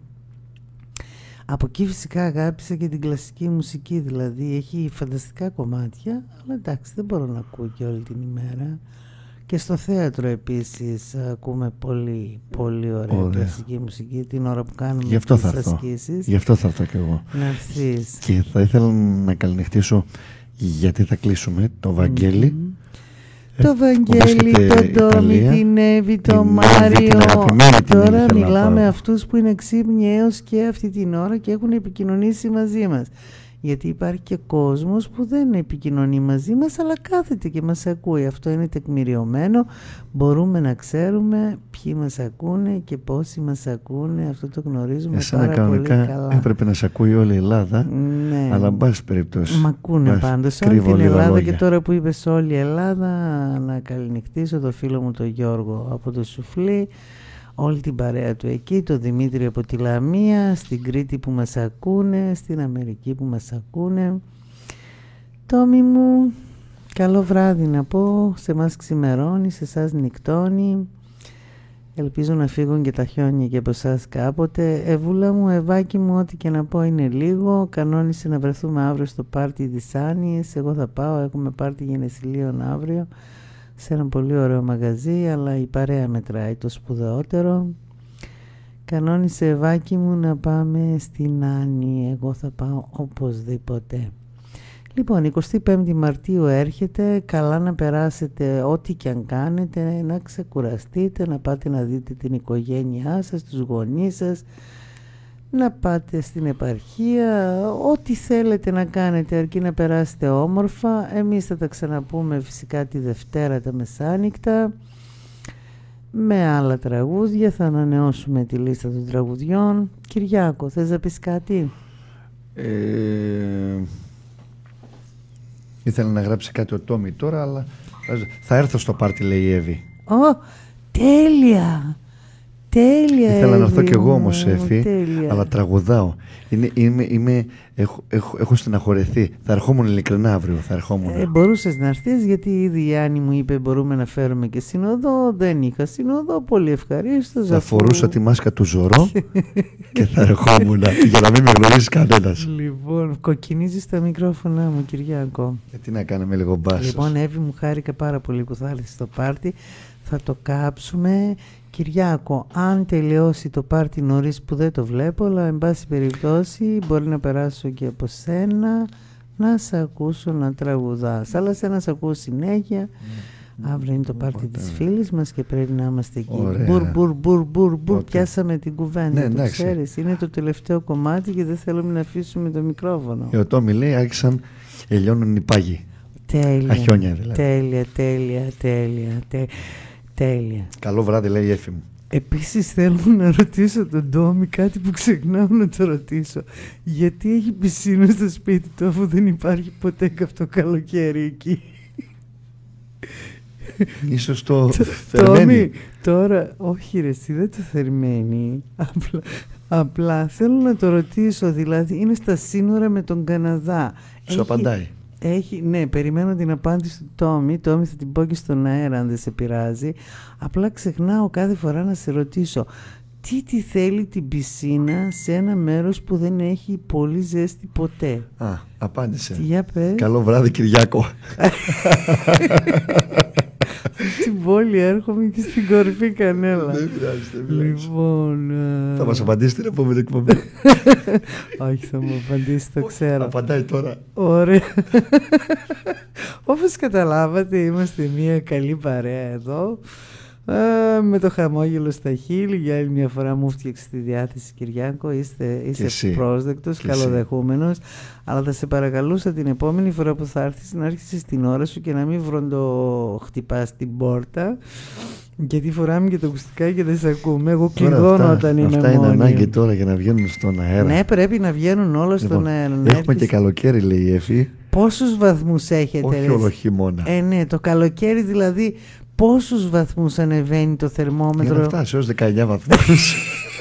Speaker 2: Από εκεί φυσικά αγάπησα και την κλασική μουσική, δηλαδή έχει φανταστικά κομμάτια, αλλά εντάξει δεν μπορώ να ακούω και όλη την ημέρα. Και στο θέατρο επίσης ακούμε πολύ πολύ ωραία, ωραία. κλασική μουσική την ώρα που κάνουμε
Speaker 3: Γι' αυτό
Speaker 2: τις
Speaker 3: θα
Speaker 2: ασκήσεις.
Speaker 3: Γι' αυτό θα έρθω κι εγώ.
Speaker 2: Να έρθεις.
Speaker 3: Και θα ήθελα να καληνυχτήσω, γιατί θα κλείσουμε, το Βαγγέλη.
Speaker 2: Mm-hmm. Το Βαγγέλη, τον Τόμι, την Εύη, τον Μάριο. Τώρα μιλάμε αυτούς που είναι ξύπνοι έως και αυτή την ώρα και έχουν επικοινωνήσει μαζί μας. γιατί υπάρχει και κόσμος που δεν επικοινωνεί μαζί μας, αλλά κάθεται και μας ακούει. Αυτό είναι τεκμηριωμένο, μπορούμε να ξέρουμε ποιοι μας ακούνε και πόσοι μας ακούνε, αυτό το γνωρίζουμε
Speaker 3: Εσένα
Speaker 2: πάρα πολύ καλά.
Speaker 3: Έπρεπε να σε ακούει όλη η Ελλάδα,
Speaker 2: ναι.
Speaker 3: αλλά εν πάση περιπτώσει.
Speaker 2: Μ' ακούνε πάντως όλη την Ελλάδα λόγια. Και τώρα που είπες όλη η Ελλάδα, να καληνυχτήσω το φίλο μου τον Γιώργο από το Σουφλί, όλη την παρέα του εκεί, το Δημήτρη από τη Λαμία, στην Κρήτη που μας ακούνε, στην Αμερική που μας ακούνε. Τόμι μου, καλό βράδυ να πω, σε μας ξημερώνει, σε εσάς νυχτώνει. Ελπίζω να φύγουν και τα χιόνια και από εσάς κάποτε. Εβούλα μου, Ευάκι μου, ό,τι και να πω είναι λίγο. Κανόνισε να βρεθούμε αύριο στο πάρτι της Άνοιες. Εγώ θα πάω, έχουμε πάρτι γενεσιλίων αύριο σε ένα πολύ ωραίο μαγαζί, αλλά η παρέα μετράει το σπουδαιότερο. Κανόνισε, Ευάκι μου, να πάμε στην Άνη. Εγώ θα πάω οπωσδήποτε. Λοιπόν, εικοστή πέμπτη Μαρτίου έρχεται, καλά να περάσετε ό,τι και αν κάνετε, να ξεκουραστείτε, να πάτε να δείτε την οικογένειά σας, τους γονείς σας, να πάτε στην επαρχία, ό,τι θέλετε να κάνετε αρκεί να περάσετε όμορφα. Εμείς θα τα ξαναπούμε φυσικά τη Δευτέρα τα μεσάνυχτα με άλλα τραγούδια, θα ανανεώσουμε τη λίστα των τραγουδιών. Κυριάκο, θες να πεις κάτι?
Speaker 3: Ε... Ήθελα να γράψει κάτι ο Τόμι τώρα, αλλά θα έρθω στο πάρτι, λέει η Εύη.
Speaker 2: Ω, oh, τέλεια! Τέλεια,
Speaker 3: Ήθελα
Speaker 2: Εύη,
Speaker 3: να έρθω κι εγώ όμως, Εύη,
Speaker 2: τέλεια.
Speaker 3: Αλλά τραγουδάω. Είναι, είμαι, είμαι, έχω, έχω, έχω στεναχωρεθεί. Θα ερχόμουν ειλικρινά αύριο. Θα ερχόμουν.
Speaker 2: Ε, μπορούσες να έρθεις, γιατί ήδη η Άννη μου είπε μπορούμε να φέρουμε και συνοδό. Δεν είχα συνοδό, πολύ ευχαρίστως.
Speaker 3: Θα
Speaker 2: αφού...
Speaker 3: φορούσα τη μάσκα του Ζωρό και θα ερχόμουν για να μην με γνωρίζει κανένας.
Speaker 2: Λοιπόν, κοκκινίζεις τα μικρόφωνα μου, Κυριάκο.
Speaker 3: Γιατί να κάνουμε λίγο μπάσος.
Speaker 2: Λοιπόν, Εύη, μου χάρηκα πάρα πολύ που θα έρθεις στο πάρτι. Θα το κάψουμε. Κυριάκο, αν τελειώσει το πάρτι νωρίς, που δεν το βλέπω, αλλά εν πάση περιπτώσει μπορεί να περάσω και από σένα να σε ακούσω να τραγουδάς. Αλλά σε να σε ακούω συνέχεια. Mm. Αύριο είναι το πάρτι της φίλης μας και πρέπει να είμαστε εκεί.
Speaker 3: Ωραία.
Speaker 2: Μπουρ, μπουρ, μπουρ, μπουρ, μπουρ. Πιάσαμε την κουβέντα,
Speaker 3: ναι,
Speaker 2: το ξέρεις. Είναι το τελευταίο κομμάτι και δεν θέλουμε να αφήσουμε το μικρόφωνο.
Speaker 3: Και ο Τόμι λέει άρχισαν ελιώνουν οι πάγοι.
Speaker 2: Τέλεια,
Speaker 3: αχιόνια δηλαδή.
Speaker 2: Τέλεια, τέλεια, τέλεια, τέλεια. Τέλεια.
Speaker 3: Καλό βράδυ, λέει η Έφη μου.
Speaker 2: Επίσης θέλω να ρωτήσω τον Τόμι κάτι που ξεχνάω να το ρωτήσω. Γιατί έχει πισίνα στο σπίτι του αφού δεν υπάρχει ποτέ καυτό καλοκαίρι εκεί?
Speaker 3: Ίσως το θερμαίνει.
Speaker 2: Τόμι, τώρα, όχι ρε, εσύ δεν το θερμαίνει. Απλά, απλά θέλω να το ρωτήσω, δηλαδή είναι στα σύνορα με τον Καναδά.
Speaker 3: Σου
Speaker 2: έχει...
Speaker 3: απαντάει.
Speaker 2: Έχει, ναι, περιμένω την απάντηση του Τόμι. Τόμι, θα την πω και στον αέρα αν δεν σε πειράζει. Απλά ξεχνάω κάθε φορά να σε ρωτήσω τι τη θέλει την πισίνα σε ένα μέρος που δεν έχει πολύ ζέστη ποτέ.
Speaker 3: Α, απάντησε.
Speaker 2: Για πες.
Speaker 3: Καλό βράδυ, Κυριάκο.
Speaker 2: Στην πόλη έρχομαι και στην κορυφή κανέλα.
Speaker 3: Δεν πειράζει, δεν πειράζει.
Speaker 2: Λοιπόν, uh...
Speaker 3: θα μας απαντήσει την επόμενη εκπομπή.
Speaker 2: Όχι, θα μου απαντήσει, το ξέρω.
Speaker 3: Απαντάει τώρα.
Speaker 2: Ωραία. Όπως καταλάβατε, είμαστε μια καλή παρέα εδώ. Ε, με το χαμόγελο στα χείλη. Για άλλη μια φορά μου φτιάξε τη διάθεση, Κυριάκο. Είστε, είσαι πρόσδεκτος, καλοδεχούμενος. Αλλά θα σε παρακαλούσα την επόμενη φορά που θα έρθεις να έρχεσαι στην ώρα σου και να μην βροντοχτυπάς την πόρτα. Γιατί φοράμε και τα ακουστικά και δεν σε ακούμε. Εγώ κλειδώνω όταν είμαι
Speaker 3: αυτά
Speaker 2: μόνη.
Speaker 3: Είναι ανάγκη τώρα για να βγαίνουν στον αέρα.
Speaker 2: Ναι, πρέπει να βγαίνουν όλα λοιπόν, στον αέρα.
Speaker 3: Έχουμε έρχεσαι... και καλοκαίρι, λέει η Εφή.
Speaker 2: Πόσους βαθμούς έχετε?
Speaker 3: Όχι όλο χειμώνα.
Speaker 2: Ε, ναι, το καλοκαίρι δηλαδή. Πόσους βαθμούς ανεβαίνει το θερμόμετρο?
Speaker 3: Για να φτάσει ως δεκαεννιά βαθμούς.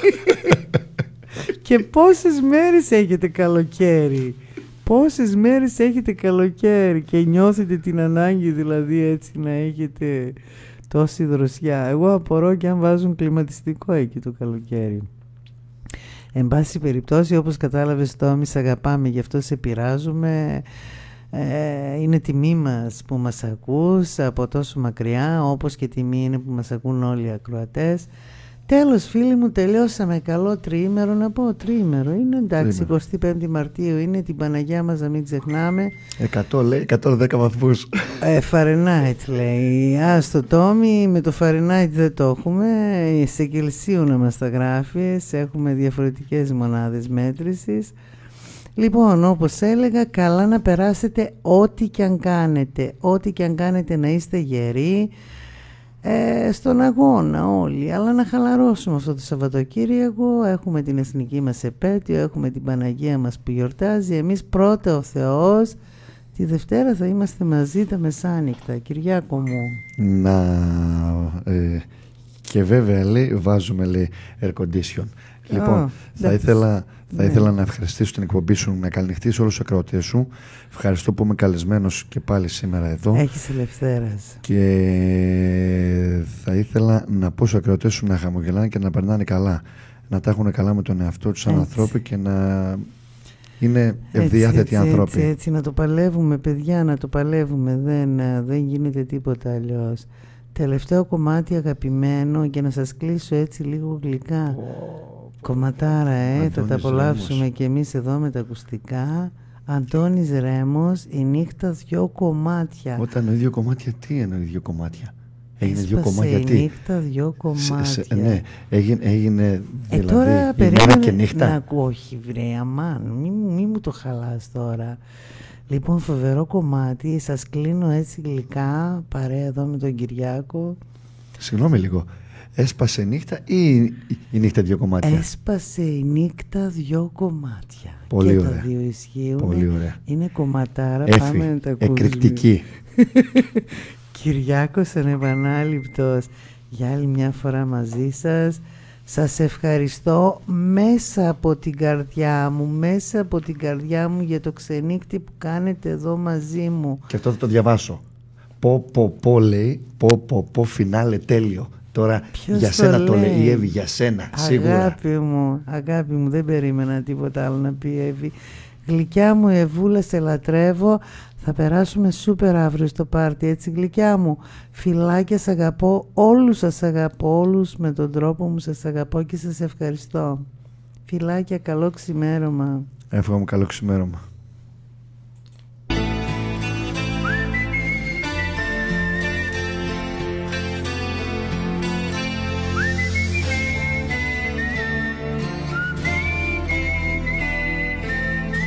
Speaker 2: Και πόσες μέρες έχετε καλοκαίρι? Πόσες μέρες έχετε καλοκαίρι και νιώθετε την ανάγκη δηλαδή έτσι να έχετε τόση δροσιά? Εγώ απορώ και αν βάζουν κλιματιστικό εκεί το καλοκαίρι. Εν πάση περιπτώσει, όπως κατάλαβες Τόμι, σ' αγαπάμε, γι' αυτό σε πειράζουμε. Ε, είναι τιμή μας που μας ακούς από τόσο μακριά, όπως και τιμή είναι που μας ακούν όλοι οι ακροατές. Τέλος, φίλοι μου, τελειώσαμε. Καλό τριήμερο, να πω τριήμερο. Είναι εντάξει, εικοστή πέμπτη Μαρτίου είναι, την Παναγιά μας να μην ξεχνάμε.
Speaker 3: εκατό λέει, εκατόν δέκα βαθμούς.
Speaker 2: Ε, Φαρενάιτ λέει. Ας το Τόμι, με το Φαρενάιτ δεν το έχουμε. Σε Κελσίου να μας τα γράφεις. Έχουμε διαφορετικές μονάδες μέτρησης. Λοιπόν, όπως έλεγα, καλά να περάσετε ό,τι και αν κάνετε. Ό,τι και αν κάνετε, να είστε γεροί ε, στον αγώνα όλοι. Αλλά να χαλαρώσουμε αυτό το Σαββατοκύριακο. Έχουμε την εθνική μας επέτειο, έχουμε την Παναγία μας που γιορτάζει. Εμείς πρώτα ο Θεός. Τη Δευτέρα θα είμαστε μαζί τα μεσάνυχτα. Κυριάκο μου.
Speaker 3: Να... Ε, και βέβαια, λέει, βάζουμε, λέει, air condition. Λοιπόν, oh, θα, ήθελα, θα ναι. ήθελα να ευχαριστήσω την εκπομπή σου, να καληνυχτήσω όλους τους ακροατές σου. Ευχαριστώ που είμαι καλεσμένος και πάλι σήμερα εδώ.
Speaker 2: Έχεις ελευθέρας.
Speaker 3: Και θα ήθελα να πω στους ακροατές σου να χαμογελάνε και να περνάνε καλά. Να τα έχουν καλά με τον εαυτό τους σαν ανθρώποι και να είναι ευδιάθετοι έτσι, έτσι, άνθρωποι.
Speaker 2: Έτσι, έτσι, να το παλεύουμε, παιδιά, να το παλεύουμε. Δεν, δεν γίνεται τίποτα αλλιώς. Τελευταίο κομμάτι αγαπημένο, για να σας κλείσω έτσι λίγο γλυκά. Oh, κομματάρα, ε, Αντώνης θα τα απολαύσουμε Ρέμος. Και εμείς εδώ με τα ακουστικά. Αντώνης Ρέμος, η νύχτα δυο κομμάτια.
Speaker 3: Όταν είναι δύο κομμάτια, τι εννοεί δύο κομμάτια? Έγινε
Speaker 2: Έσπασε
Speaker 3: δύο κομμάτια,
Speaker 2: η
Speaker 3: τι?
Speaker 2: νύχτα δυο κομμάτια.
Speaker 3: Σε, σε, ναι, έγινε, έγινε
Speaker 2: ε,
Speaker 3: δηλαδή
Speaker 2: τώρα
Speaker 3: ημέρα και νύχτα.
Speaker 2: Να ακούω, όχι βρε, αμάν, μη, μη μου το χαλάς τώρα. Λοιπόν, φοβερό κομμάτι, σας κλείνω έτσι γλυκά, παρέα εδώ με τον Κυριάκο.
Speaker 3: Συγγνώμη λίγο, έσπασε η νύχτα ή η νύχτα δύο κομμάτια?
Speaker 2: Έσπασε η νύχτα δύο κομμάτια.
Speaker 3: Πολύ
Speaker 2: και
Speaker 3: ωραία.
Speaker 2: Τα δύο ισχύουν.
Speaker 3: Πολύ ωραία.
Speaker 2: Είναι κομματάρα,
Speaker 3: Έφη,
Speaker 2: πάμε να τα ακούσουμε.
Speaker 3: εκρηκτική.
Speaker 2: Κυριάκος ανεπανάληπτος, για άλλη μια φορά μαζί σας. Σας ευχαριστώ μέσα από την καρδιά μου, μέσα από την καρδιά μου για το ξενύχτη που κάνετε εδώ μαζί μου.
Speaker 3: Και αυτό θα το διαβάσω. Πω πω πω λέει, πω πω πω φινάλε τέλειο. Τώρα
Speaker 2: ποιος
Speaker 3: για
Speaker 2: το
Speaker 3: σένα
Speaker 2: λέει?
Speaker 3: Το λέει η Εύη, για σένα, σίγουρα.
Speaker 2: Αγάπη μου, αγάπη μου, δεν περίμενα τίποτα άλλο να πει η Εύη. Γλυκιά μου Ευούλα, σε λατρεύω. Θα περάσουμε σούπερ αύριο στο πάρτι, έτσι γλυκιά μου. Φιλάκια, σας αγαπώ, όλους σας αγαπώ, όλους με τον τρόπο μου σας αγαπώ και σας ευχαριστώ. Φιλάκια, καλό ξημέρωμα.
Speaker 3: Εύχομαι καλό ξημέρωμα.